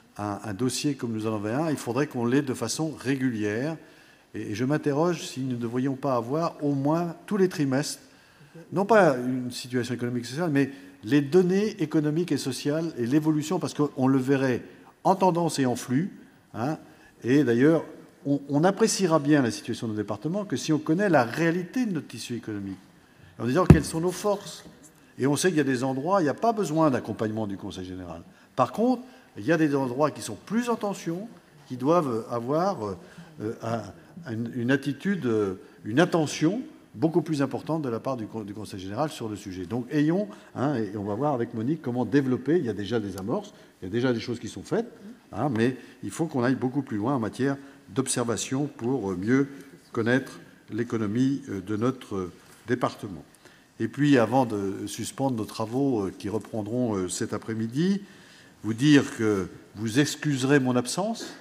un dossier comme nous en avons un, il faudrait qu'on l'ait de façon régulière. Et, et je m'interroge si nous ne devrions pas avoir au moins tous les trimestres, non pas une situation économique et sociale, mais les données économiques et sociales et l'évolution, parce qu'on le verrait en tendance et en flux. Hein, et d'ailleurs, on, on appréciera bien la situation de nos départements que si on connaît la réalité de notre tissu économique, en disant quelles sont nos forces. Et on sait qu'il y a des endroits, il n'y a pas besoin d'accompagnement du Conseil général. Par contre, il y a des endroits qui sont plus en tension, qui doivent avoir euh, un, une attitude, une attention beaucoup plus importante de la part du, du Conseil général sur le sujet. Donc ayons, hein, et on va voir avec Monique comment développer, il y a déjà des amorces, il y a déjà des choses qui sont faites, hein, mais il faut qu'on aille beaucoup plus loin en matière d'observation pour mieux connaître l'économie de notre département. Et puis, avant de suspendre nos travaux qui reprendront cet après-midi, vous dire que vous excuserez mon absence,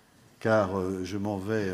car je m'en vais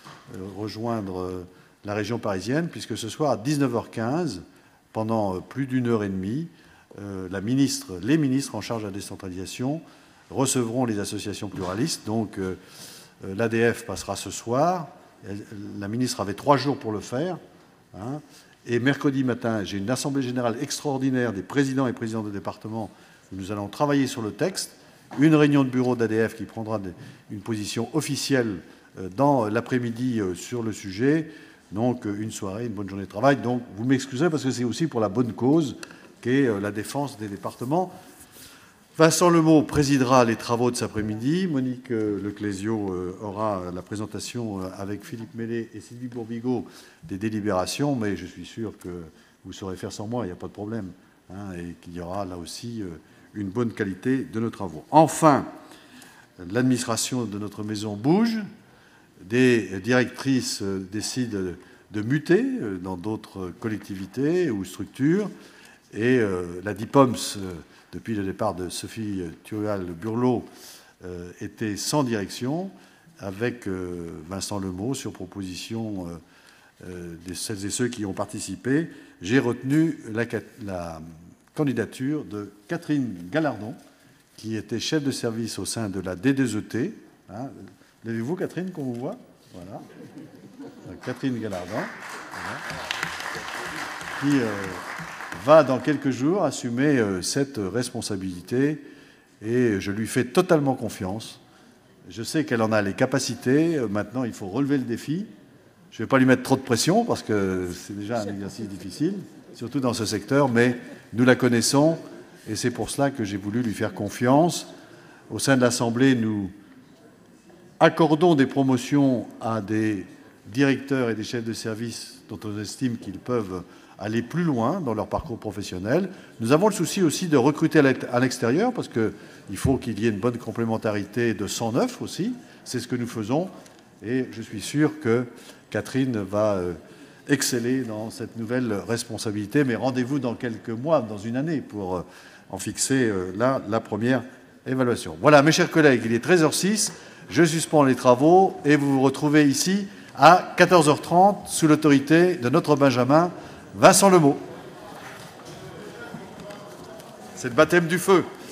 rejoindre la région parisienne, puisque ce soir à dix-neuf heures quinze, pendant plus d'une heure et demie, la ministre, les ministres en charge de la décentralisation recevront les associations pluralistes. Donc l'A D F passera ce soir. La ministre avait trois jours pour le faire. Hein, et mercredi matin, j'ai une assemblée générale extraordinaire des présidents et présidents de département où nous allons travailler sur le texte. Une réunion de bureau d'A D F qui prendra une position officielle dans l'après-midi sur le sujet. Donc une soirée, une bonne journée de travail. Donc vous m'excuserez parce que c'est aussi pour la bonne cause qu'est la défense des départements. Vincent Lemot présidera les travaux de cet après-midi. Monique Leclésio aura la présentation avec Philippe Mellet et Sylvie Bourbigo des délibérations, mais je suis sûr que vous saurez faire sans moi, il n'y a pas de problème, hein, et qu'il y aura là aussi une bonne qualité de nos travaux. Enfin, l'administration de notre maison bouge. Des directrices décident de muter dans d'autres collectivités ou structures, et la DIPOMS, depuis le départ de Sophie Thual-Burlot, euh, était sans direction, avec euh, Vincent Lemot, sur proposition euh, de celles et ceux qui ont participé. J'ai retenu la, la candidature de Catherine Gallardon, qui était chef de service au sein de la D deux E T. Hein. L'avez-vous, Catherine, qu'on vous voit? Voilà. Catherine Gallardon, voilà. Qui euh, va dans quelques jours assumer euh, cette responsabilité, et je lui fais totalement confiance. Je sais qu'elle en a les capacités. Maintenant, il faut relever le défi. Je ne vais pas lui mettre trop de pression parce que c'est déjà un exercice difficile, surtout dans ce secteur, mais nous la connaissons et c'est pour cela que j'ai voulu lui faire confiance. Au sein de l'Assemblée, nous accordons des promotions à des directeurs et des chefs de service dont on estime qu'ils peuvent aller plus loin dans leur parcours professionnel. Nous avons le souci aussi de recruter à l'extérieur parce qu'il faut qu'il y ait une bonne complémentarité de cent neuf aussi. C'est ce que nous faisons et je suis sûr que Catherine va exceller dans cette nouvelle responsabilité. Mais rendez-vous dans quelques mois, dans une année, pour en fixer là la première évaluation. Voilà, mes chers collègues, il est treize heures six. Je suspends les travaux et vous vous retrouvez ici à quatorze heures trente sous l'autorité de notre Benjamin Vincent Lemot. C'est le baptême du feu.